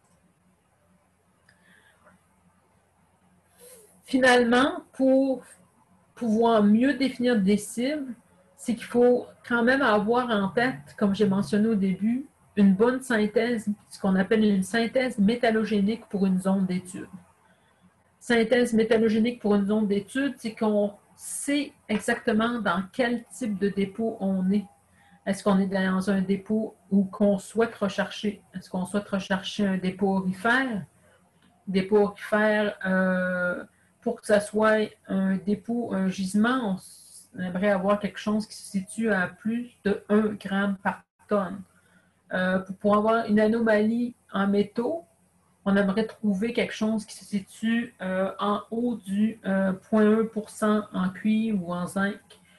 Finalement, pour pouvoir mieux définir des cibles, c'est qu'il faut quand même avoir en tête, comme j'ai mentionné au début, une bonne synthèse, ce qu'on appelle une synthèse métallogénique pour une zone d'étude. Synthèse métallogénique pour une zone d'étude, c'est qu'on sait exactement dans quel type de dépôt on est. Est-ce qu'on est dans un dépôt où qu'on souhaite rechercher? Est-ce qu'on souhaite rechercher un dépôt aurifère? Dépôt aurifère, pour que ça soit un dépôt, un gisement, on aimerait avoir quelque chose qui se situe à plus de 1 gramme par tonne. Pour avoir une anomalie en métaux, on aimerait trouver quelque chose qui se situe en haut du 0,1% en cuivre ou en zinc.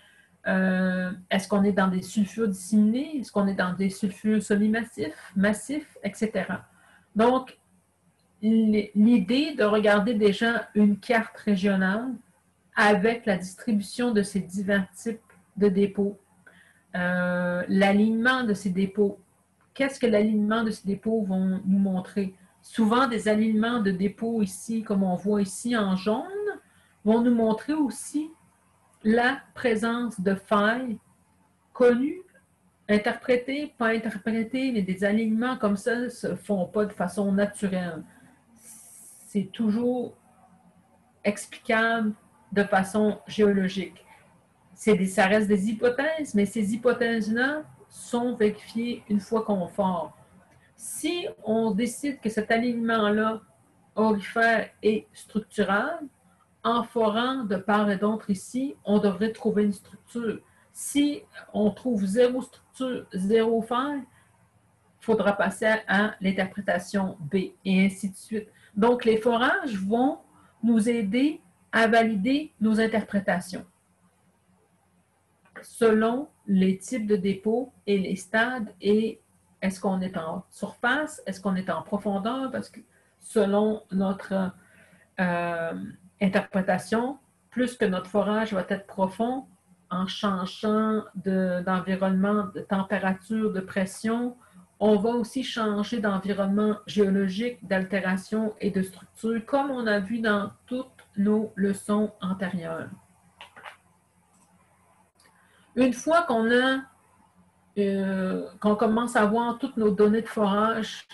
Est-ce qu'on est dans des sulfures disséminés? Est-ce qu'on est dans des sulfures semi-massifs, etc. Donc, l'idée de regarder déjà une carte régionale avec la distribution de ces divers types de dépôts, l'alignement de ces dépôts. Qu'est-ce que l'alignement de ces dépôts vont nous montrer? Souvent, des alignements de dépôts ici, comme on voit ici en jaune, vont nous montrer aussi la présence de failles connues, interprétées, pas interprétées, mais des alignements comme ça ne se font pas de façon naturelle. C'est toujours explicable de façon géologique. Ça reste des hypothèses, mais ces hypothèses-là sont vérifiées une fois qu'on fore. Si on décide que cet alignement-là aurifère est structural, en forant de part et d'autre ici, on devrait trouver une structure. Si on trouve zéro structure, zéro fer, il faudra passer à l'interprétation B, et ainsi de suite. Donc, les forages vont nous aider à valider nos interprétations selon les types de dépôts et les stades et est-ce qu'on est en surface, est-ce qu'on est en profondeur, parce que selon notre interprétation, plus que notre forage va être profond, en changeant d'environnement, de température, de pression, on va aussi changer d'environnement géologique, d'altération et de structure, comme on a vu dans toutes nos leçons antérieures. Une fois qu'on commence à voir toutes nos données de forage,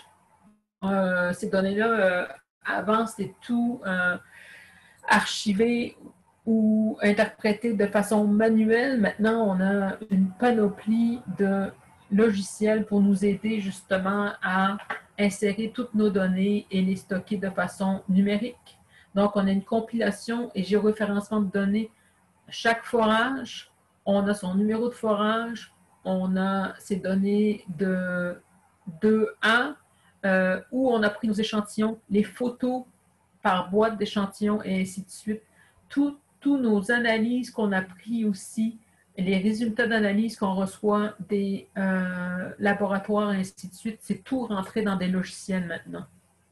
ces données-là, avant, c'était tout archivé ou interprétés de façon manuelle. Maintenant, on a une panoplie de logiciels pour nous aider justement à insérer toutes nos données et les stocker de façon numérique. Donc, on a une compilation et géoréférencement de données. Chaque forage, on a son numéro de forage, on a ses données de 2A, où on a pris nos échantillons, les photos par boîte d'échantillons et ainsi de suite. Tous nos analyses qu'on a pris aussi, les résultats d'analyse qu'on reçoit des laboratoires et ainsi de suite, c'est tout rentré dans des logiciels maintenant.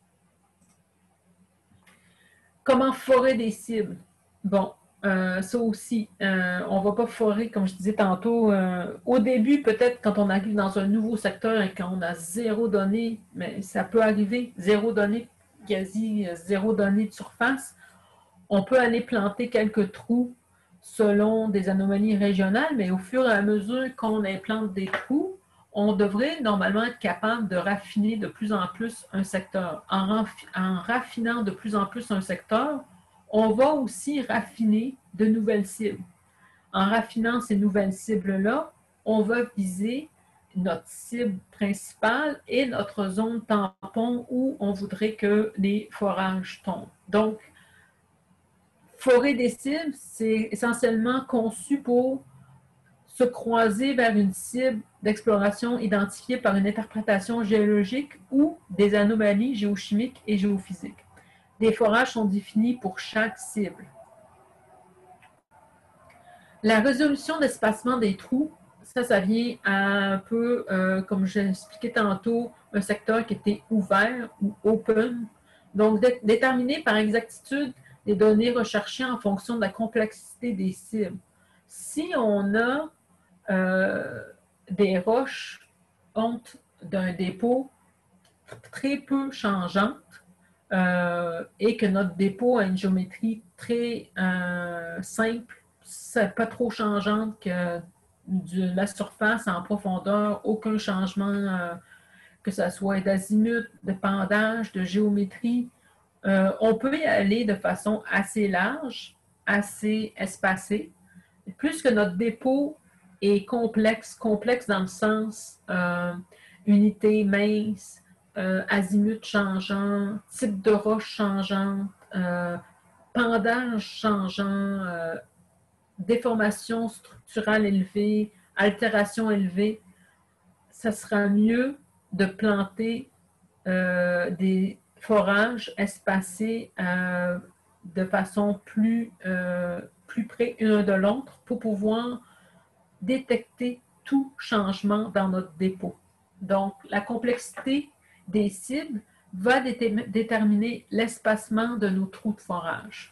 Comment forer des cibles? Bon, ça aussi, on ne va pas forer, comme je disais tantôt. Au début, peut-être quand on arrive dans un nouveau secteur et qu'on a zéro donnée, mais ça peut arriver, zéro donnée, quasi zéro donnée de surface, on peut aller planter quelques trous selon des anomalies régionales, mais au fur et à mesure qu'on implante des trous, on devrait normalement être capable de raffiner de plus en plus un secteur. En raffinant de plus en plus un secteur, on va aussi raffiner de nouvelles cibles. En raffinant ces nouvelles cibles-là, on va viser notre cible principale et notre zone tampon où on voudrait que les forages tombent. Donc, forer des cibles, c'est essentiellement conçu pour se croiser vers une cible d'exploration identifiée par une interprétation géologique ou des anomalies géochimiques et géophysiques. Des forages sont définis pour chaque cible. La résolution d'espacement des trous, ça vient à un peu, comme je l'expliquais tantôt, un secteur qui était ouvert ou open. Donc, déterminer par exactitude les données recherchées en fonction de la complexité des cibles. Si on a des roches honte d'un dépôt très peu changeante et que notre dépôt a une géométrie très simple, pas trop changeante que de la surface en profondeur, aucun changement que ce soit d'azimut, de pendage, de géométrie. On peut y aller de façon assez large, assez espacée. Plus que notre dépôt est complexe dans le sens unité mince, azimut changeant, type de roche changeante, pendage changeant, déformation structurale élevée, altération élevée, ça sera mieux de planter des forages espacés de façon plus près l'un de l'autre pour pouvoir détecter tout changement dans notre dépôt. Donc, la complexité des cibles va déterminer l'espacement de nos trous de forage.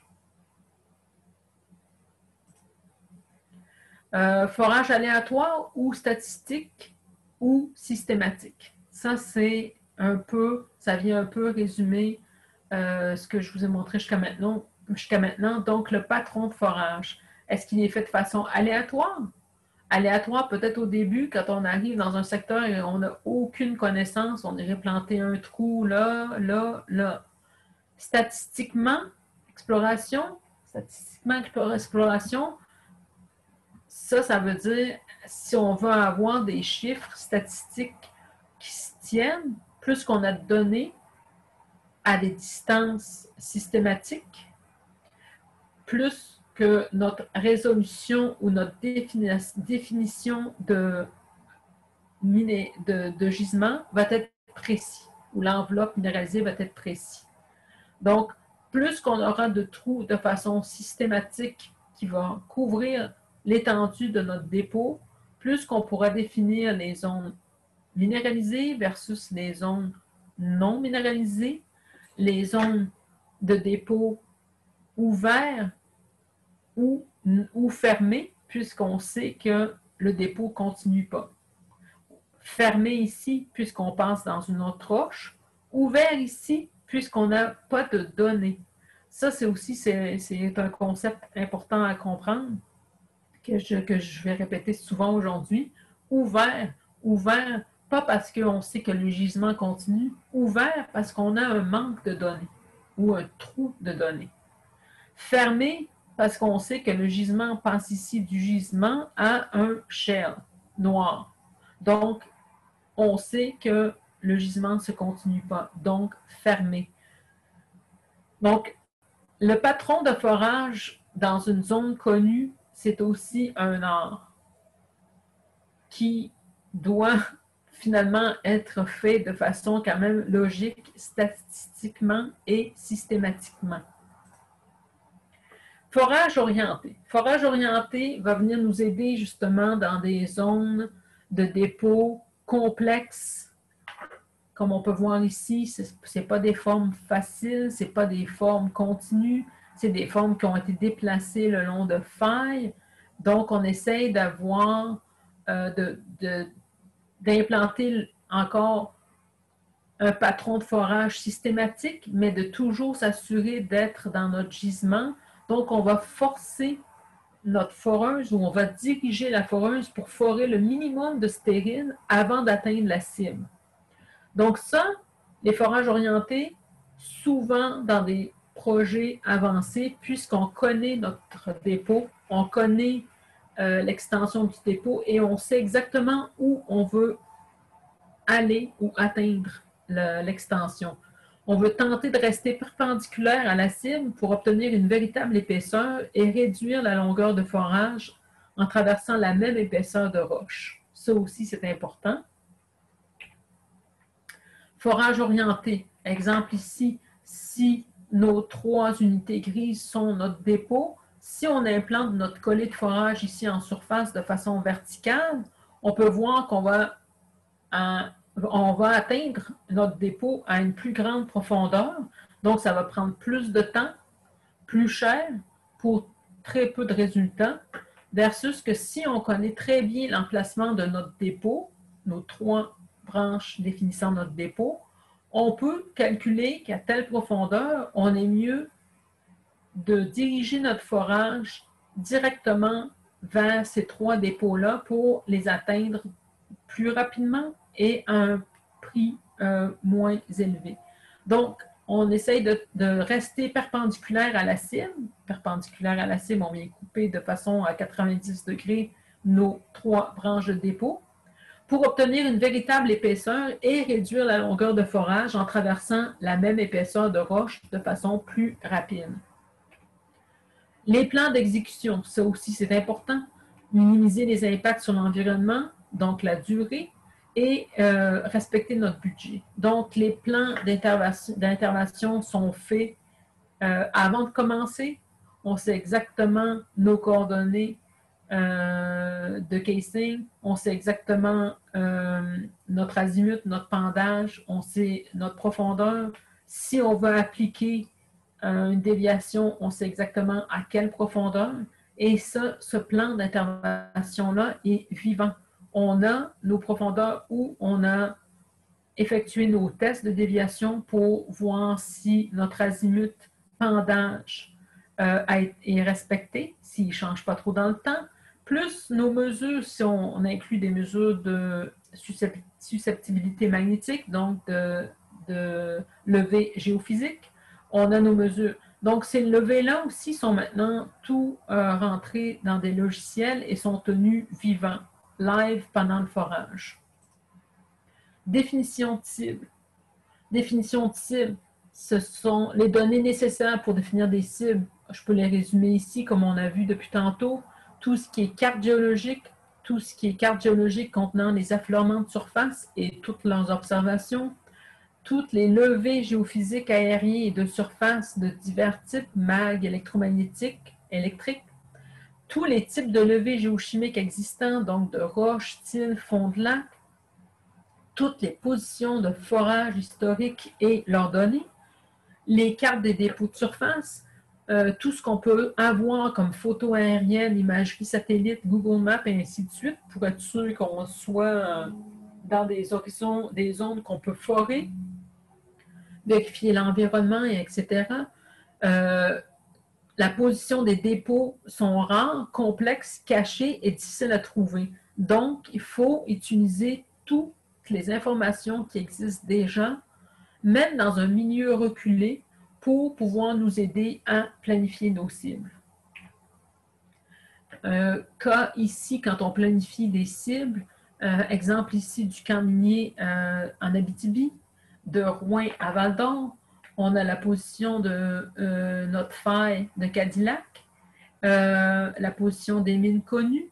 Forage aléatoire ou statistique ou systématique. Ça, c'est un peu, ça vient un peu résumer ce que je vous ai montré jusqu'à maintenant. Donc, le patron de forage, est-ce qu'il est fait de façon aléatoire? Aléatoire, peut-être au début, quand on arrive dans un secteur et on n'a aucune connaissance, on irait planter un trou là, là, là. Statistiquement, exploration, ça veut dire, si on veut avoir des chiffres statistiques qui se tiennent, plus qu'on a de données à des distances systématiques, plus que notre résolution ou notre définition de gisement va être précis, ou l'enveloppe minéralisée va être précis. Donc, plus qu'on aura de trous de façon systématique qui va couvrir l'étendue de notre dépôt, plus qu'on pourra définir les zones minéralisées versus les zones non minéralisées, les zones de dépôt ouverts ou fermées, puisqu'on sait que le dépôt ne continue pas. Fermé ici, puisqu'on passe dans une autre roche. Ouvert ici, puisqu'on n'a pas de données. Ça, c'est un concept important à comprendre que je vais répéter souvent aujourd'hui. Ouvert, pas parce qu'on sait que le gisement continue, ouvert parce qu'on a un manque de données ou un trou de données. Fermé parce qu'on sait que le gisement passe ici du gisement à un shell noir. Donc, on sait que le gisement ne se continue pas, donc fermé. Donc, le patron de forage dans une zone connue, c'est aussi un art qui doit finalement être fait de façon quand même logique, statistiquement et systématiquement. Forage orienté. Forage orienté va venir nous aider justement dans des zones de dépôt complexes. Comme on peut voir ici, ce n'est pas des formes faciles, ce n'est pas des formes continues, c'est des formes qui ont été déplacées le long de failles. Donc, on essaye d'avoir, d'implanter encore un patron de forage systématique, mais de toujours s'assurer d'être dans notre gisement. Donc, on va forcer notre foreuse ou on va diriger la foreuse pour forer le minimum de stérine avant d'atteindre la cible. Donc ça, les forages orientés, souvent dans des projets avancés, puisqu'on connaît notre dépôt, on connaît l'extension du dépôt et on sait exactement où on veut aller ou atteindre l'extension. On veut tenter de rester perpendiculaire à la cible pour obtenir une véritable épaisseur et réduire la longueur de forage en traversant la même épaisseur de roche. Ça aussi, c'est important. Forage orienté. Exemple ici, si nos 3 unités grises sont notre dépôt, si on implante notre collet de forage ici en surface de façon verticale, on peut voir qu'on va atteindre notre dépôt à une plus grande profondeur. Donc, ça va prendre plus de temps, plus cher, pour très peu de résultats, versus que si on connaît très bien l'emplacement de notre dépôt, nos 3 branches définissant notre dépôt, on peut calculer qu'à telle profondeur, on est mieux de diriger notre forage directement vers ces 3 dépôts-là pour les atteindre plus rapidement et à un prix moins élevé. Donc, on essaye de rester perpendiculaire à la cible. Perpendiculaire à la cible, on vient couper de façon à 90 degrés nos 3 branches de dépôt pour obtenir une véritable épaisseur et réduire la longueur de forage en traversant la même épaisseur de roche de façon plus rapide. Les plans d'exécution, ça aussi c'est important. Minimiser les impacts sur l'environnement, donc la durée, et respecter notre budget. Donc, les plans d'intervention sont faits avant de commencer. On sait exactement nos coordonnées de casing, on sait exactement notre azimut, notre pendage, on sait notre profondeur. Si on veut appliquer une déviation, on sait exactement à quelle profondeur. Et ça, ce plan d'intervention-là est vivant. On a nos profondeurs où on a effectué nos tests de déviation pour voir si notre azimut pendage est respecté, s'il ne change pas trop dans le temps, plus nos mesures, si on inclut des mesures de susceptibilité magnétique, donc de levée géophysique, on a nos mesures. Donc, ces levées-là aussi sont maintenant tout rentrées dans des logiciels et sont tenus vivants, live pendant le forage. Définition de cible. Définition de cible, ce sont les données nécessaires pour définir des cibles. Je peux les résumer ici, comme on a vu depuis tantôt. Tout ce qui est carte géologique, tout ce qui est carte géologique contenant les affleurements de surface et toutes leurs observations, toutes les levées géophysiques aériennes et de surface de divers types, mag, électromagnétiques, électriques, tous les types de levées géochimiques existants, donc de roches, îles, fonds de lac, toutes les positions de forage historiques et leurs données, les cartes des dépôts de surface, tout ce qu'on peut avoir comme photos aériennes, imagerie satellite, Google Maps et ainsi de suite, pour être sûr qu'on soit dans des horizons, des zones qu'on peut forer, vérifier l'environnement, etc. La position des dépôts sont rares, complexes, cachés et difficiles à trouver. Donc, il faut utiliser toutes les informations qui existent déjà, même dans un milieu reculé, pour pouvoir nous aider à planifier nos cibles. cas ici, quand on planifie des cibles, exemple ici du camp minier en Abitibi, de Rouyn à Val-d'Or, on a la position de notre faille de Cadillac, la position des mines connues,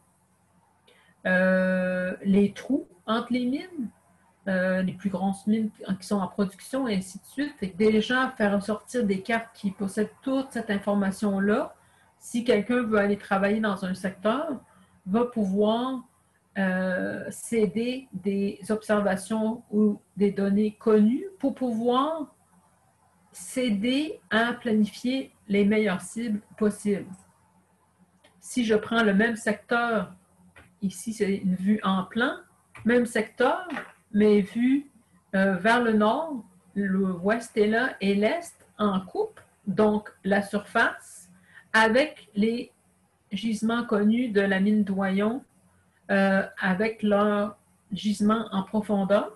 les trous entre les mines, les plus grosses mines qui sont en production, et ainsi de suite. Fait que déjà, faire ressortir des cartes qui possèdent toute cette information-là, si quelqu'un veut aller travailler dans un secteur, va pouvoir céder des observations ou des données connues pour pouvoir s'aider à planifier les meilleures cibles possibles. Si je prends le même secteur, ici c'est une vue en plan, même secteur, mais vue vers le nord, l'ouest est là et l'est en coupe, donc la surface, avec les gisements connus de la mine Doyon, avec leur gisement en profondeur.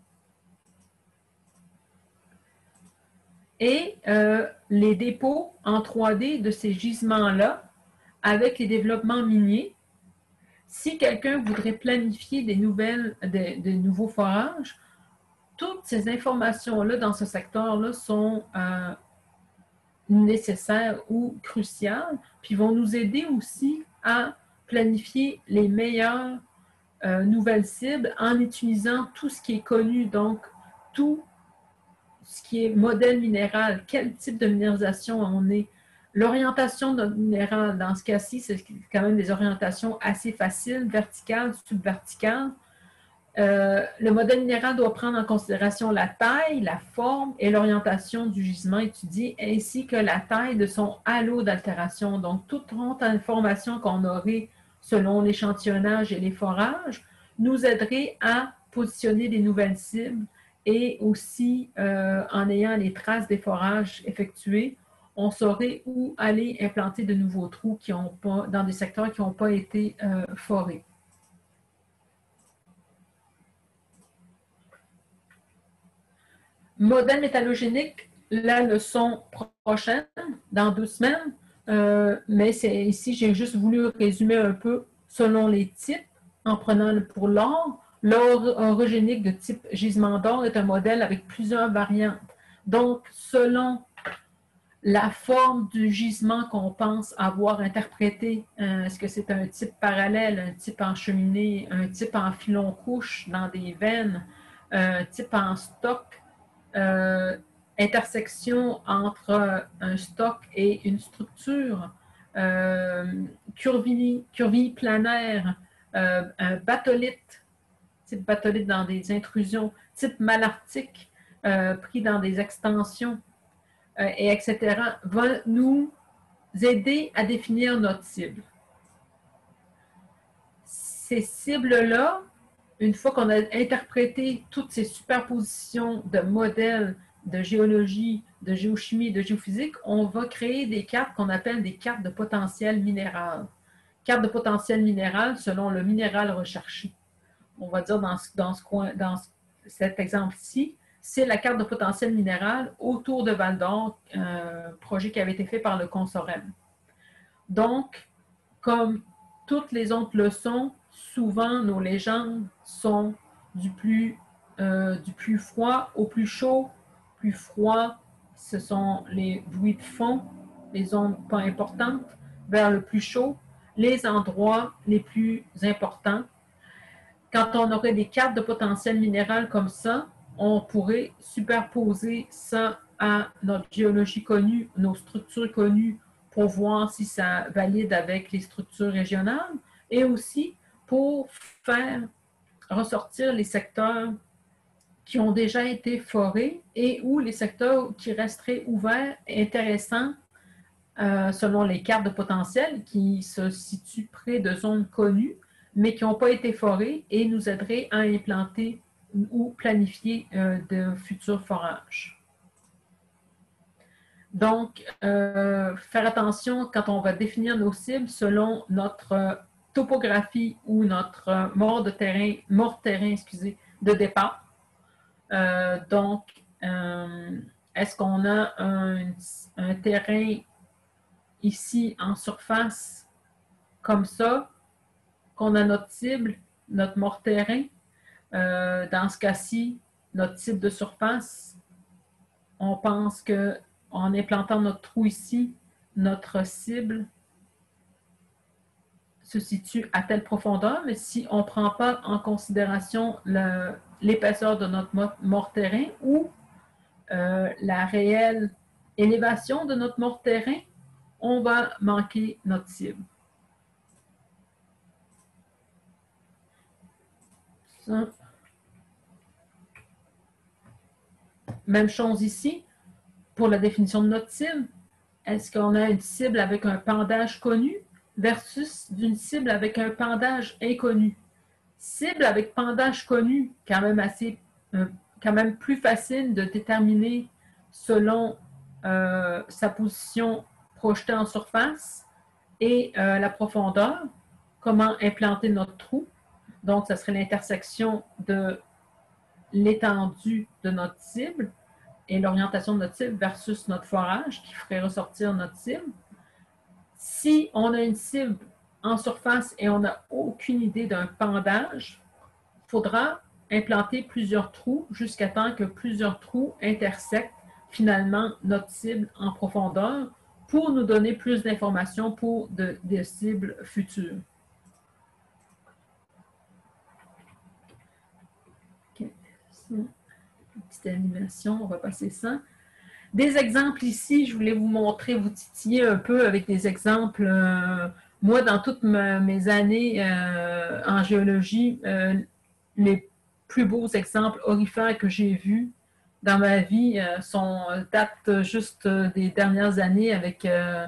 Et les dépôts en 3D de ces gisements-là, avec les développements miniers. Si quelqu'un voudrait planifier des nouveaux forages, toutes ces informations-là dans ce secteur-là sont nécessaires ou cruciales, puis vont nous aider aussi à planifier les meilleures nouvelles cibles en utilisant tout ce qui est connu, donc tout ce qui est modèle minéral, quel type de minéralisation on est. L'orientation de notre minéral, dans ce cas-ci, c'est quand même des orientations assez faciles, verticales, subverticales. Le modèle minéral doit prendre en considération la taille, la forme et l'orientation du gisement étudié, ainsi que la taille de son halo d'altération. Donc, toute information qu'on aurait selon l'échantillonnage et les forages nous aiderait à positionner des nouvelles cibles et aussi, en ayant les traces des forages effectués, on saurait où aller implanter de nouveaux trous qui ont pas, dans des secteurs qui n'ont pas été forés. Modèle métallogénique, la leçon prochaine, dans 2 semaines, mais ici, j'ai juste voulu résumer un peu selon les types, en prenant pour l'or. L'or orogénique de type gisement d'or est un modèle avec plusieurs variantes. Donc, selon la forme du gisement qu'on pense avoir interprété, est-ce que c'est un type parallèle, un type en cheminée, un type en filon-couche dans des veines, un type en stock, intersection entre un stock et une structure, curville planaire, un batholite, type batholite dans des intrusions, type malartique, pris dans des extensions, et etc., va nous aider à définir notre cible. Ces cibles-là, une fois qu'on a interprété toutes ces superpositions de modèles de géologie, de géochimie, de géophysique, on va créer des cartes qu'on appelle des cartes de potentiel minéral. Cartes de potentiel minéral selon le minéral recherché. On va dire dans cet exemple-ci, c'est la carte de potentiel minéral autour de Val-d'Or, un projet qui avait été fait par le Consorem. Donc, comme toutes les autres leçons, souvent nos légendes sont du plus froid au plus chaud. Plus froid, ce sont les bruits de fond, les ondes pas importantes, vers le plus chaud, les endroits les plus importants. Quand on aurait des cartes de potentiel minéral comme ça, on pourrait superposer ça à notre géologie connue, nos structures connues, pour voir si ça valide avec les structures régionales, et aussi pour faire ressortir les secteurs qui ont déjà été forés et ou les secteurs qui resteraient ouverts, intéressants, selon les cartes de potentiel qui se situent près de zones connues, mais qui n'ont pas été forées et nous aideraient à implanter ou planifier de futurs forages. Donc, faire attention quand on va définir nos cibles selon notre topographie ou notre mort de terrain, de départ. Donc, est-ce qu'on a un terrain ici en surface comme ça qu'on a notre cible, notre mort-terrain. Dans ce cas-ci, notre cible de surface, on pense qu'en implantant notre trou ici, notre cible se situe à telle profondeur, mais si on ne prend pas en considération l'épaisseur de notre mort-terrain ou la réelle élévation de notre mort-terrain, on va manquer notre cible. Ça. Même chose ici, pour la définition de notre cible. Est-ce qu'on a une cible avec un pendage connu versus une cible avec un pendage inconnu? Cible avec pendage connu, quand même plus facile de déterminer selon sa position projetée en surface et la profondeur, comment implanter notre trou. Donc, ça serait l'intersection de l'étendue de notre cible et l'orientation de notre cible versus notre forage qui ferait ressortir notre cible. Si on a une cible en surface et on n'a aucune idée d'un pendage, il faudra implanter plusieurs trous jusqu'à temps que plusieurs trous intersectent finalement notre cible en profondeur pour nous donner plus d'informations pour des cibles futures. Okay. Petite animation, on va passer ça. Des exemples ici, je voulais vous montrer, vous titiller un peu avec des exemples. Moi, dans toutes mes années en géologie, les plus beaux exemples aurifères que j'ai vus dans ma vie datent juste des dernières années avec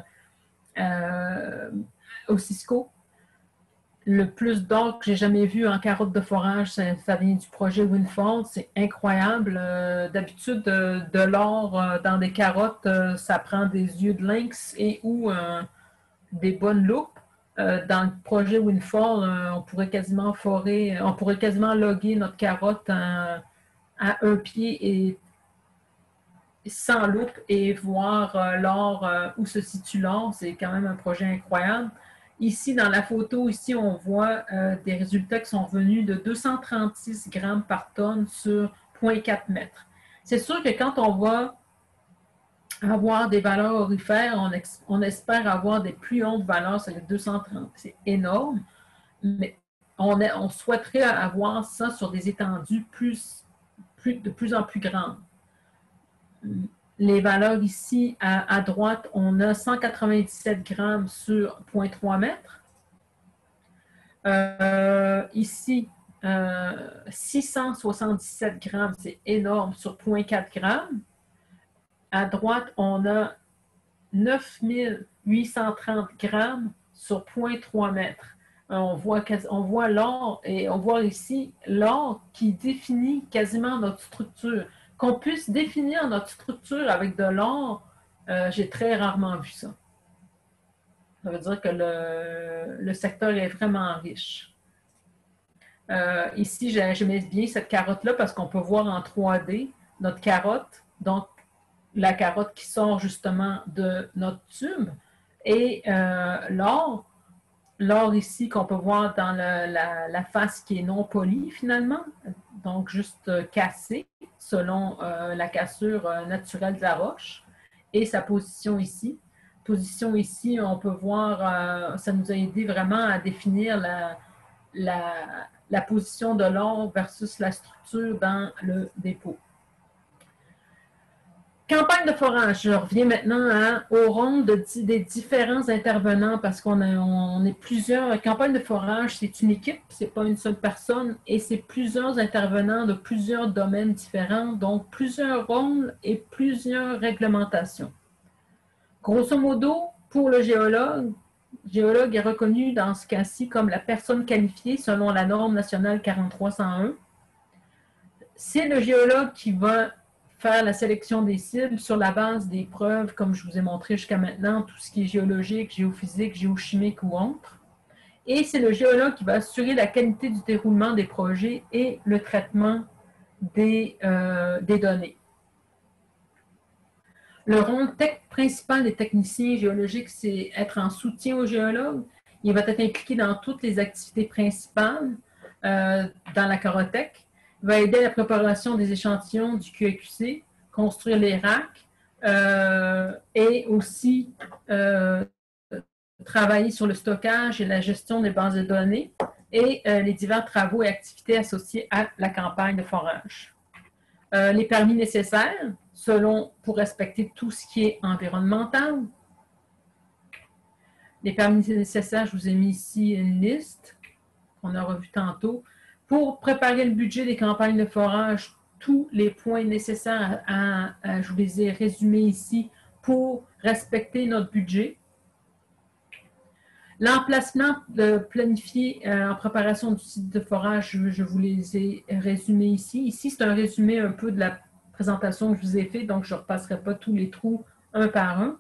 au Cisco. Le plus d'or que j'ai jamais vu en carotte de forage, ça vient du projet Windfall. C'est incroyable. D'habitude, de l'or dans des carottes, ça prend des yeux de lynx et ou des bonnes loupes. Dans le projet Windfall, on pourrait quasiment loguer notre carotte à un pied et sans loupe et voir l'or, où se situe l'or. C'est quand même un projet incroyable. Ici, dans la photo, ici, on voit des résultats qui sont venus de 236 grammes par tonne sur 0,4 mètres. C'est sûr que quand on va avoir des valeurs aurifères, on espère avoir des plus hautes valeurs, c'est 230, c'est énorme, mais on souhaiterait avoir ça sur des étendues de plus en plus grandes. Les valeurs ici, à droite, on a 197 grammes sur 0,3 mètres. Ici, 677 grammes, c'est énorme, sur 0,4 grammes. À droite, on a 9830 grammes sur 0,3 mètres. On voit l'or et on voit ici l'or qui définit quasiment notre structure. Qu'on puisse définir notre structure avec de l'or, j'ai très rarement vu ça. Ça veut dire que le secteur est vraiment riche. Ici, j'aimais bien cette carotte-là parce qu'on peut voir en 3D notre carotte, donc la carotte qui sort justement de notre tube, et l'or ici qu'on peut voir dans la face qui est non polie finalement, donc juste cassée selon la cassure naturelle de la roche, et sa position ici. Position ici, on peut voir, ça nous a aidé vraiment à définir la position de l'or versus la structure dans le dépôt. Campagne de forage. Je reviens maintenant aux rondes des différents intervenants parce qu'on est plusieurs. Campagne de forage, c'est une équipe, c'est pas une seule personne et c'est plusieurs intervenants de plusieurs domaines différents, donc plusieurs rôles et plusieurs réglementations. Grosso modo, pour le géologue est reconnu dans ce cas-ci comme la personne qualifiée selon la norme nationale 4301. C'est le géologue qui va faire la sélection des cibles sur la base des preuves, comme je vous ai montré jusqu'à maintenant, tout ce qui est géologique, géophysique, géochimique ou autre. Et c'est le géologue qui va assurer la qualité du déroulement des projets et le traitement des données. Le rôle principal des techniciens géologiques, c'est être en soutien aux géologues. Il va être impliqué dans toutes les activités principales dans la carothèque. Il va aider à la préparation des échantillons du QAQC, construire les racks et aussi travailler sur le stockage et la gestion des bases de données et les divers travaux et activités associés à la campagne de forage. Les permis nécessaires pour respecter tout ce qui est environnemental. Les permis nécessaires, je vous ai mis ici une liste qu'on a revue tantôt. Pour préparer le budget des campagnes de forage, tous les points nécessaires, je vous les ai résumés ici pour respecter notre budget. L'emplacement planifié en préparation du site de forage, je vous les ai résumés ici. Ici, c'est un résumé un peu de la présentation que je vous ai fait, donc je ne repasserai pas tous les trous un par un.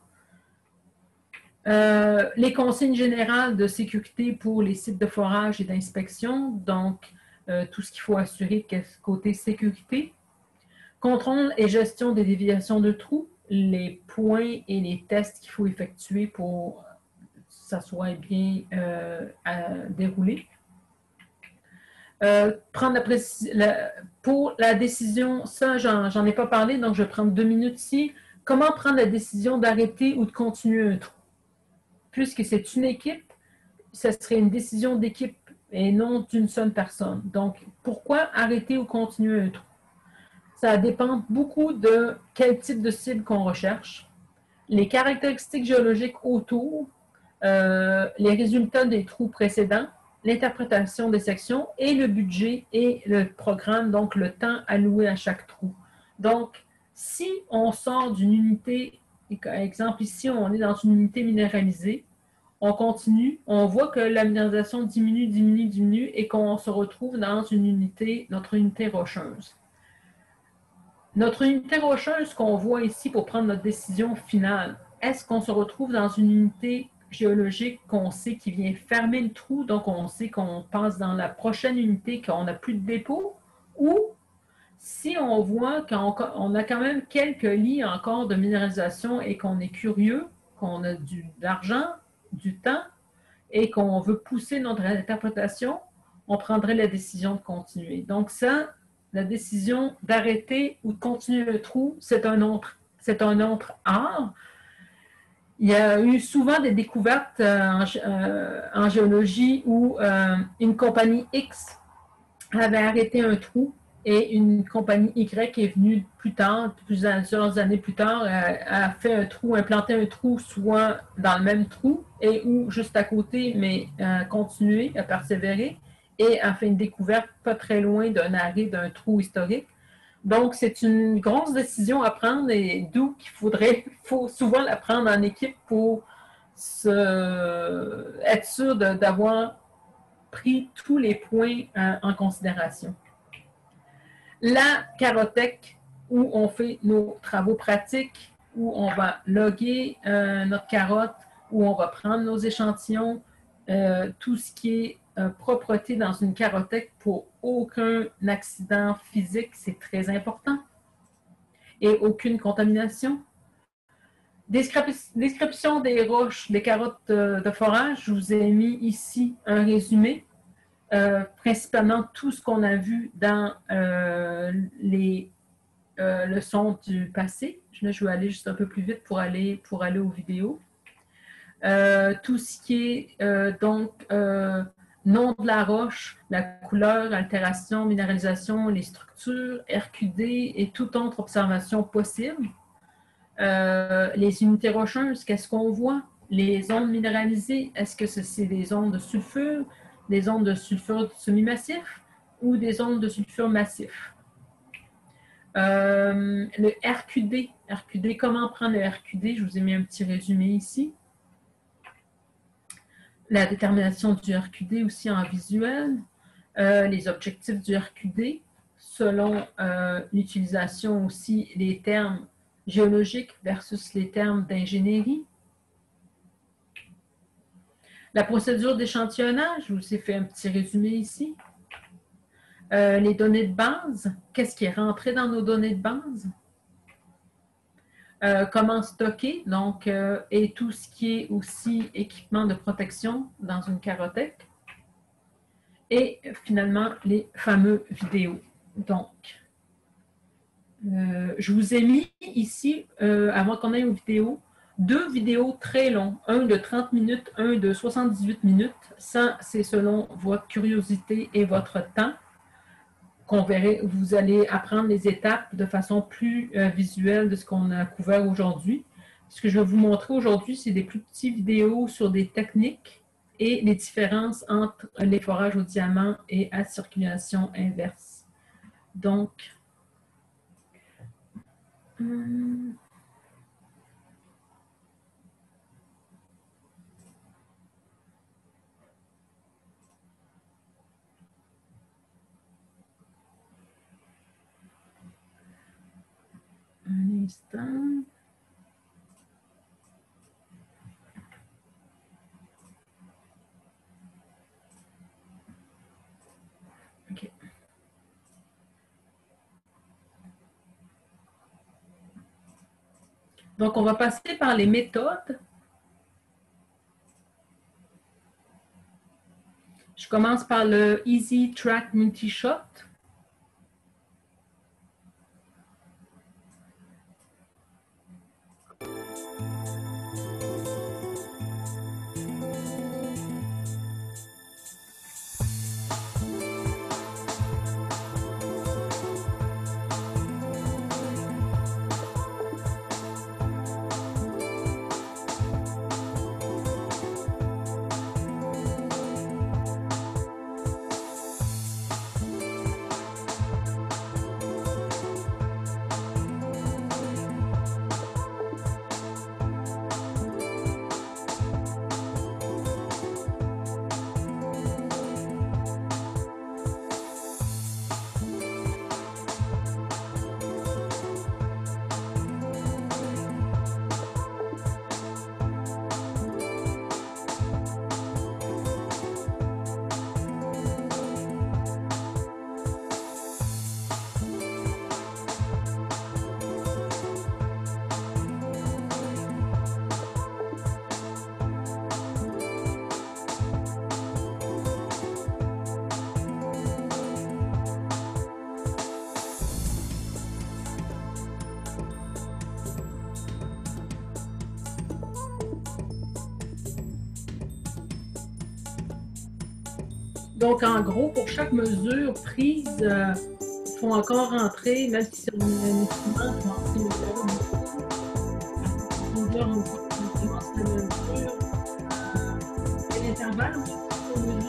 Les consignes générales de sécurité pour les sites de forage et d'inspection, donc tout ce qu'il faut assurer côté sécurité. Contrôle et gestion des déviations de trous, les points et les tests qu'il faut effectuer pour que ça soit bien déroulé. Pour la décision, ça, j'en ai pas parlé, donc je vais prendre 2 minutes ici. Comment prendre la décision d'arrêter ou de continuer un trou? Puisque c'est une équipe, ce serait une décision d'équipe et non d'une seule personne. Donc, pourquoi arrêter ou continuer un trou? Ça dépend beaucoup de quel type de cible qu'on recherche, les caractéristiques géologiques autour, les résultats des trous précédents, l'interprétation des sections et le budget et le programme, donc le temps alloué à chaque trou. Donc, si on sort d'une unité, exemple ici, on est dans une unité minéralisée, on continue, on voit que la minéralisation diminue et qu'on se retrouve dans notre unité rocheuse. Notre unité rocheuse qu'on voit ici pour prendre notre décision finale, est-ce qu'on se retrouve dans une unité géologique qu'on sait qui vient fermer le trou, donc on sait qu'on passe dans la prochaine unité, qu'on n'a plus de dépôt, ou si on voit qu'on a quand même quelques lits encore de minéralisation et qu'on est curieux, qu'on a de l'argent, du temps, et qu'on veut pousser notre interprétation, on prendrait la décision de continuer. Donc ça, la décision d'arrêter ou de continuer le trou, c'est un autre art. Il y a eu souvent des découvertes en géologie où une compagnie X avait arrêté un trou et une compagnie Y est venue plus tard, plusieurs années plus tard, a fait un trou, implanté un trou soit dans le même trou et ou juste à côté, mais continué, a persévéré et a fait une découverte pas très loin d'un arrêt d'un trou historique. Donc, c'est une grosse décision à prendre et d'où faut souvent la prendre en équipe pour être sûr d'avoir pris tous les points en considération. La carothèque, où on fait nos travaux pratiques, où on va loguer notre carotte, où on va prendre nos échantillons, tout ce qui est propreté dans une carothèque pour aucun accident physique, c'est très important. Et aucune contamination. Description des roches, des carottes de forage, je vous ai mis ici un résumé. Principalement tout ce qu'on a vu dans les leçons du passé. Là, je vais aller juste un peu plus vite pour aller aux vidéos. Tout ce qui est nom de la roche, la couleur, altération, minéralisation, les structures, RQD et toute autre observation possible. Les unités rocheuses, qu'est-ce qu'on voit? Les ondes minéralisées, est-ce que c'est des ondes de sulfure, des ondes de sulfure semi-massif ou des ondes de sulfure massif? Le RQD, comment prendre le RQD? Je vous ai mis un petit résumé ici. La détermination du RQD aussi en visuel. Les objectifs du RQD, selon l'utilisation aussi des termes géologiques versus les termes d'ingénierie. La procédure d'échantillonnage, je vous ai fait un petit résumé ici. Les données de base, qu'est-ce qui est rentré dans nos données de base? comment stocker, donc, et tout ce qui est aussi équipement de protection dans une carothèque. Et finalement, les fameux vidéos. Donc, je vous ai mis ici, avant qu'on aille aux vidéos, 2 vidéos très longues, un de 30 minutes, un de 78 minutes. Ça, c'est selon votre curiosité et votre temps qu'on verrait. Vous allez apprendre les étapes de façon plus visuelle de ce qu'on a couvert aujourd'hui. Ce que je vais vous montrer aujourd'hui, c'est des plus petites vidéos sur des techniques et les différences entre les forages au diamant et à circulation inverse. Donc, un instant. OK. Donc, on va passer par les méthodes. Je commence par le Easy Track Multi-Shot. Donc, en gros, pour chaque mesure prise, il faut encore rentrer, même si c'est un instrument, il faut rentrer une mesure. Et l'intervalle aussi, on mesure.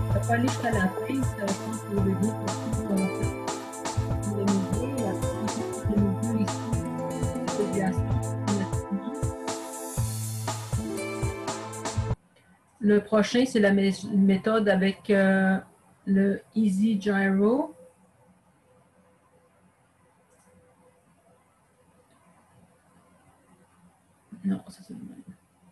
Ça peut aller jusqu'à la fin, ça pense que le levier pour tout le milieu, et après, le milieu ici, c'est déviation automatiquement. Le prochain, c'est la méthode avec le Easy Gyro. Non, ça c'est le même.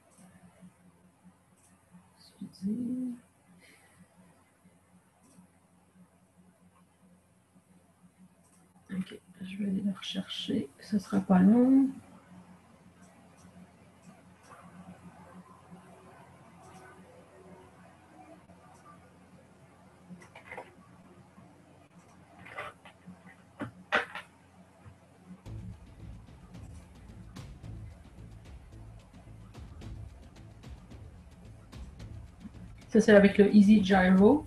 Ok, je vais aller le rechercher. Ce sera pas long. Ça, c'est avec le Easy Gyro.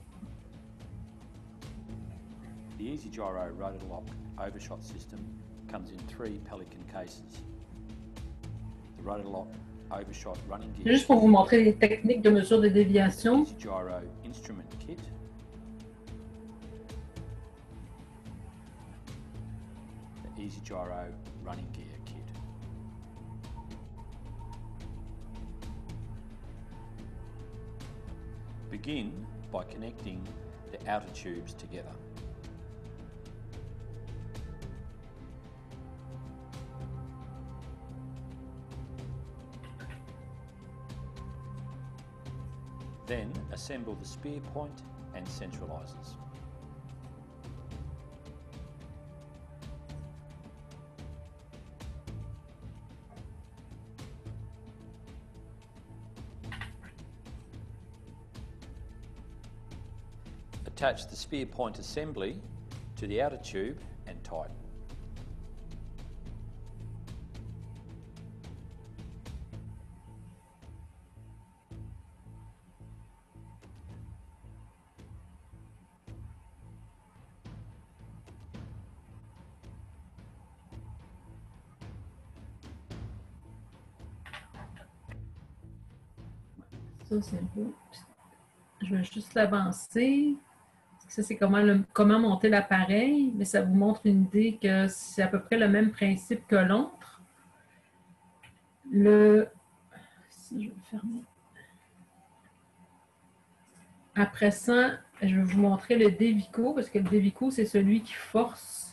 The Easy Gyro rotor lock overshot system comes in 3 Pelican cases. The rotor lock overshot running gear. Juste pour vous montrer les techniques de mesure de déviation. Easy Gyro instrument kit. The Easy Gyro running gear kit. Begin by connecting the outer tubes together. Then assemble the spear point and centralisers. Attach the spear point assembly to the outer tube and tighten. Ça, c'est beau. Je vais juste l'avancer. Ça, c'est comment monter l'appareil, mais ça vous montre une idée que c'est à peu près le même principe que l'autre. Si je vais le fermer. Après ça, je vais vous montrer le dévico, parce que le dévico, c'est celui qui force.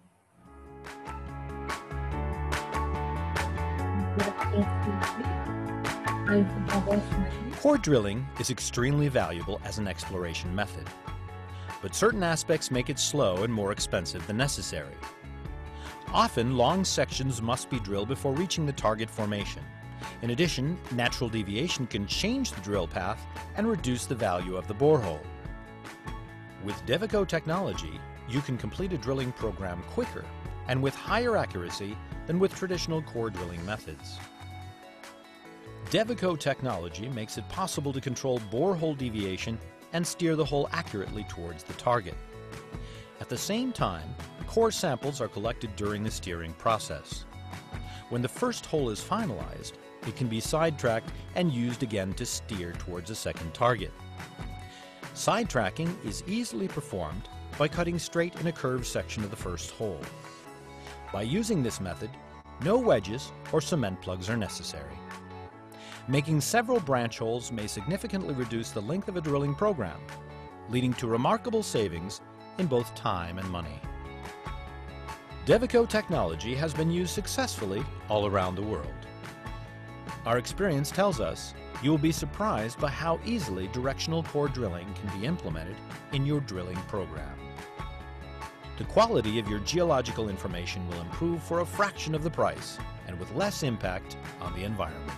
Core drilling is extremely valuable as an exploration method, but certain aspects make it slow and more expensive than necessary. Often, long sections must be drilled before reaching the target formation. In addition, natural deviation can change the drill path and reduce the value of the borehole. With Devico technology, you can complete a drilling program quicker and with higher accuracy than with traditional core drilling methods. Devico technology makes it possible to control borehole deviation and steer the hole accurately towards the target. At the same time, core samples are collected during the steering process. When the first hole is finalized, it can be sidetracked and used again to steer towards a second target. Sidetracking is easily performed by cutting straight in a curved section of the first hole. By using this method, no wedges or cement plugs are necessary. Making several branch holes may significantly reduce the length of a drilling program, leading to remarkable savings in both time and money. Devico technology has been used successfully all around the world. Our experience tells us you will be surprised by how easily directional core drilling can be implemented in your drilling program. The quality of your geological information will improve for a fraction of the price and with less impact on the environment.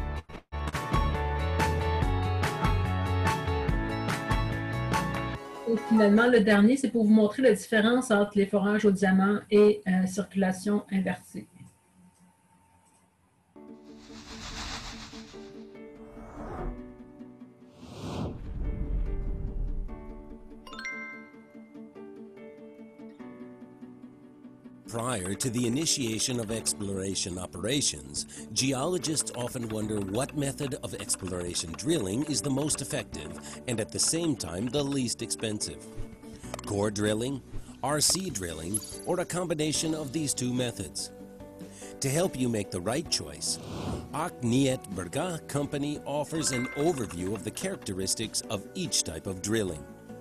Et finalement, le dernier, c'est pour vous montrer la différence entre les forages au diamant et circulation inversée. Prior to the initiation of exploration operations, geologists often wonder what method of exploration drilling is the most effective and at the same time the least expensive. Core drilling, RC drilling, or a combination of these two methods. To help you make the right choice, Niet Berga Company offers an overview of the characteristics of each type of drilling.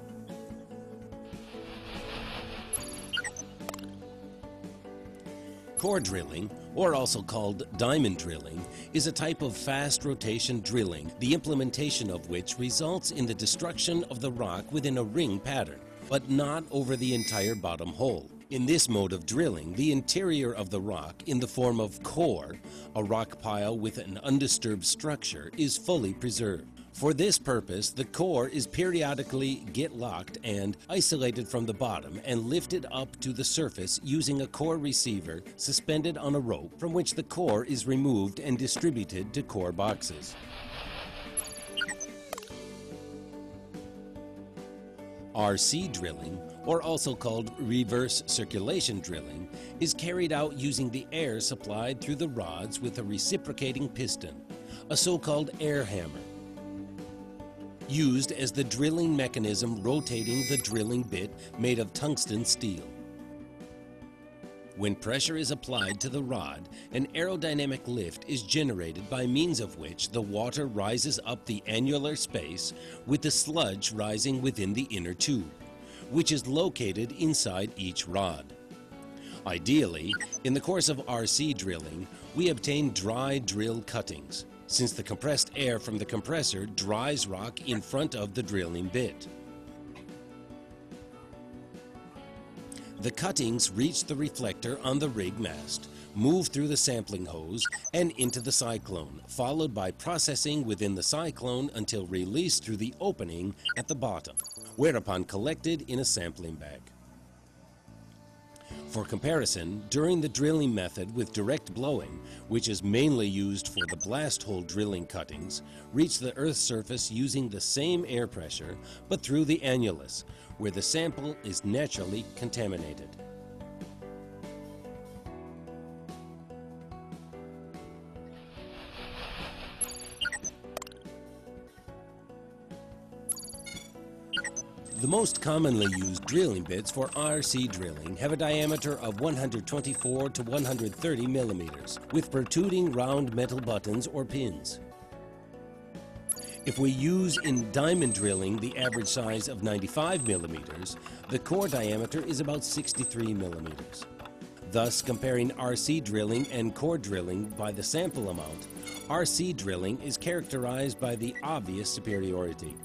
Core drilling, or also called diamond drilling, is a type of fast rotation drilling, the implementation of which results in the destruction of the rock within a ring pattern, but not over the entire bottom hole. In this mode of drilling, the interior of the rock, in the form of core, a rock pile with an undisturbed structure, is fully preserved. For this purpose, the core is periodically locked and isolated from the bottom and lifted up to the surface using a core receiver suspended on a rope, from which the core is removed and distributed to core boxes. RC drilling, or also called reverse circulation drilling, is carried out using the air supplied through the rods with a reciprocating piston, a so-called air hammer, used as the drilling mechanism rotating the drilling bit made of tungsten steel. When pressure is applied to the rod, an aerodynamic lift is generated by means of which the water rises up the annular space with the sludge rising within the inner tube, which is located inside each rod. Ideally, in the course of RC drilling, we obtain dry drill cuttings, since the compressed air from the compressor dries rock in front of the drilling bit. The cuttings reach the reflector on the rig mast, move through the sampling hose and into the cyclone, followed by processing within the cyclone until released through the opening at the bottom, whereupon collected in a sampling bag. For comparison, during the drilling method with direct blowing, which is mainly used for the blast hole drilling cuttings, reach the Earth's surface using the same air pressure, but through the annulus, where the sample is naturally contaminated. The most commonly used drilling bits for RC drilling have a diameter of 124 to 130 millimeters, with protruding round metal buttons or pins. If we use in diamond drilling the average size of 95 millimeters, the core diameter is about 63 millimeters. Thus, comparing RC drilling and core drilling by the sample amount, RC drilling is characterized by the obvious superiority.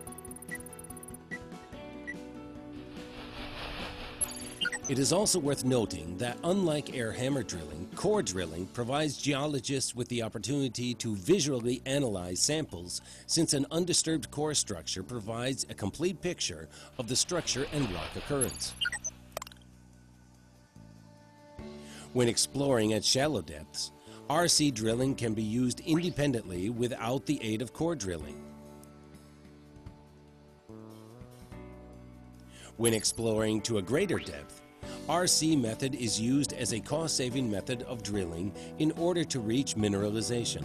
It is also worth noting that unlike air hammer drilling, core drilling provides geologists with the opportunity to visually analyze samples, since an undisturbed core structure provides a complete picture of the structure and rock occurrence. When exploring at shallow depths, RC drilling can be used independently without the aid of core drilling. When exploring to a greater depth, RC method is used as a cost-saving method of drilling in order to reach mineralization.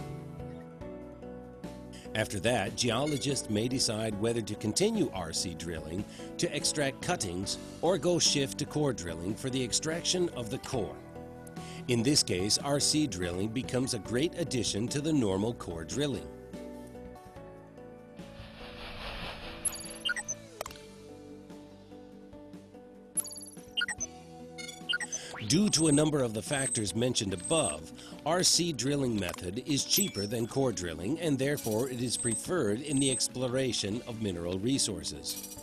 After that, geologists may decide whether to continue RC drilling to extract cuttings or go shift to core drilling for the extraction of the core. In this case, RC drilling becomes a great addition to the normal core drilling. Due to a number of the factors mentioned above, RC drilling method is cheaper than core drilling, and therefore it is preferred in the exploration of mineral resources.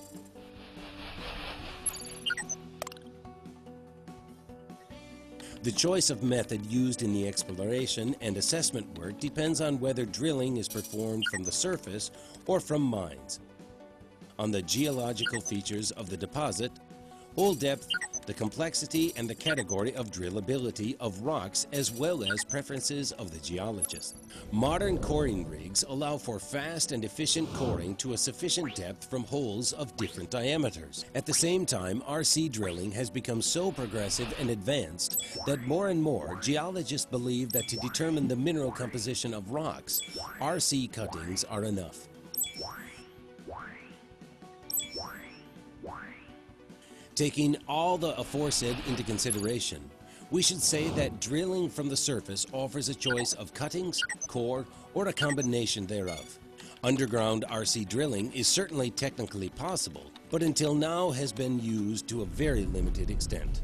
The choice of method used in the exploration and assessment work depends on whether drilling is performed from the surface or from mines, on the geological features of the deposit, hole depth, the complexity and the category of drillability of rocks, as well as preferences of the geologist. Modern coring rigs allow for fast and efficient coring to a sufficient depth from holes of different diameters. At the same time, RC drilling has become so progressive and advanced that more and more geologists believe that to determine the mineral composition of rocks, RC cuttings are enough. Taking all the aforesaid into consideration, we should say that drilling from the surface offers a choice of cuttings, core, or a combination thereof. Underground RC drilling is certainly technically possible, but until now has been used to a very limited extent.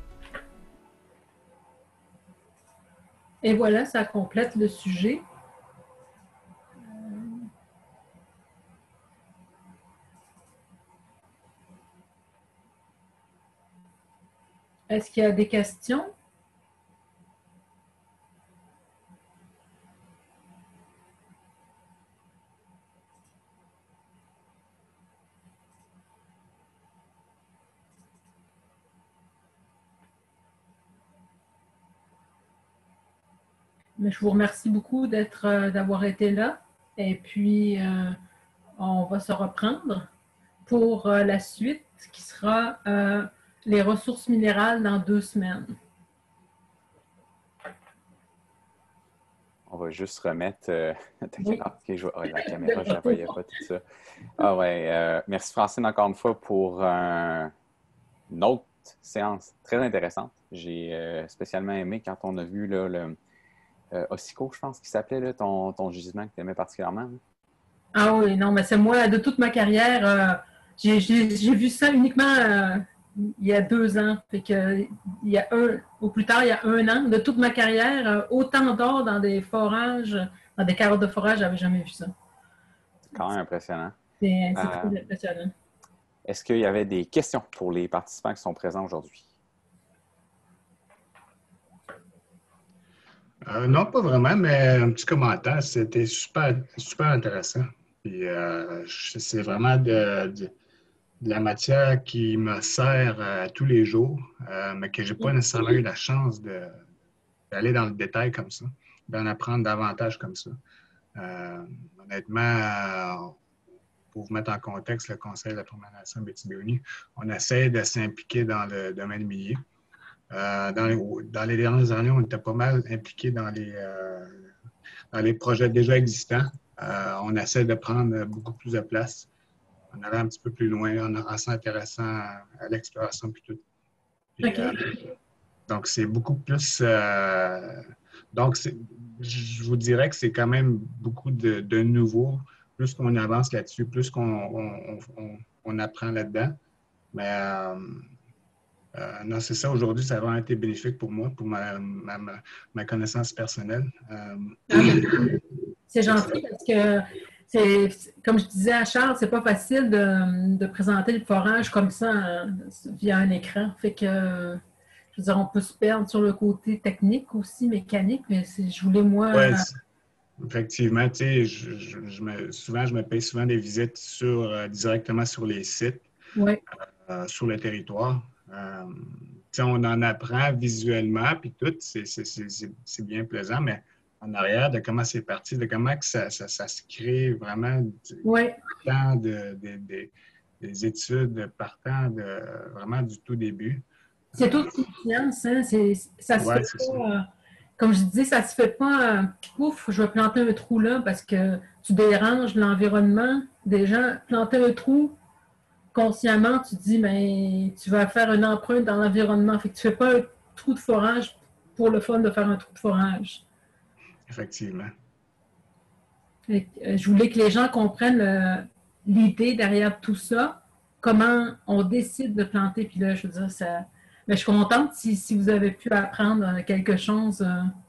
Et voilà, ça complète le sujet. Est-ce qu'il y a des questions? Mais je vous remercie beaucoup d'avoir été là. Et puis, on va se reprendre pour la suite qui sera les ressources minérales dans 2 semaines. On va juste remettre oui. La caméra, je ne voyais pas tout ça. Ah ouais, merci Francine encore une fois pour une autre séance très intéressante. J'ai spécialement aimé quand on a vu là, le Ossico, je pense qu'il s'appelait, là, ton gisement que tu aimais particulièrement. Là. Ah oui, non, mais c'est moi, de toute ma carrière, j'ai vu ça uniquement il y a 2 ans. Fait que, au plus tard, il y a 1 an, de toute ma carrière, autant d'or dans des forages, dans des carottes de forage, j'avais jamais vu ça. C'est quand même impressionnant. C'est très impressionnant. Est-ce qu'il y avait des questions pour les participants qui sont présents aujourd'hui? Non, pas vraiment, mais un petit commentaire. C'était super, super intéressant. Puis, c'est vraiment de la matière qui me sert tous les jours, mais que je n'ai pas nécessairement eu la chance d'aller dans le détail comme ça, d'en apprendre davantage comme ça. Honnêtement, pour vous mettre en contexte, le Conseil de la Promenade Abitibi-Uni, on essaie de s'impliquer dans le domaine minier. Dans les dernières années, on était pas mal impliqués dans les projets déjà existants. On essaie de prendre beaucoup plus de place. On allait un petit peu plus loin en s'intéressant à l'exploration puis tout. Puis, donc, c'est beaucoup plus... donc, je vous dirais que c'est quand même beaucoup de nouveau. Plus qu'on avance là-dessus, plus qu'on apprend là-dedans. Mais... non, c'est ça. Aujourd'hui, ça a vraiment été bénéfique pour moi, pour ma connaissance personnelle. C'est gentil parce que, comme je disais à Charles, c'est pas facile de présenter le forage comme ça via un écran. Fait que, je veux dire, on peut se perdre sur le côté technique aussi, mécanique, mais je voulais, moi... Ouais, effectivement, tu sais, souvent, je me paye souvent des visites directement sur les sites, ouais. Sur le territoire. On en apprend visuellement, puis tout, c'est bien plaisant, mais en arrière, de comment c'est parti, de comment que ça se crée vraiment partant des études, partant vraiment du tout début. C'est toute une science, hein? Ça se fait pas, comme je dis, ça se fait pas, ouf, je vais planter un trou là parce que tu déranges l'environnement. Déjà, planter un trou, consciemment, tu dis, mais tu vas faire une empreinte dans l'environnement. Fait que tu ne fais pas un trou de forage pour le fun de faire un trou de forage. Effectivement. Je voulais que les gens comprennent l'idée derrière tout ça, comment on décide de planter. Puis là, je veux dire, ça... Mais je suis contente si vous avez pu apprendre quelque chose.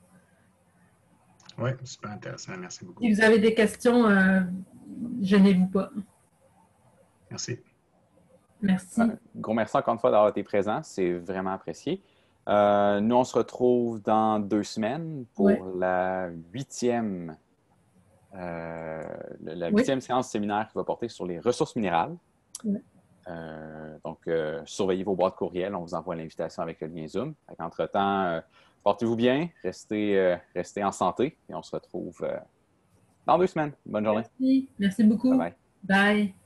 Oui, super intéressant. Merci beaucoup. Si vous avez des questions, gênez-vous pas. Merci. Merci. Gros merci encore une fois d'avoir été présent. C'est vraiment apprécié. Nous, on se retrouve dans 2 semaines pour la 8e séance séminaire qui va porter sur les ressources minérales. Donc, surveillez vos boîtes courriel. On vous envoie l'invitation avec le lien Zoom. Entre-temps, portez-vous bien, restez en santé et on se retrouve dans 2 semaines. Bonne journée. Merci beaucoup. Bye bye. Bye.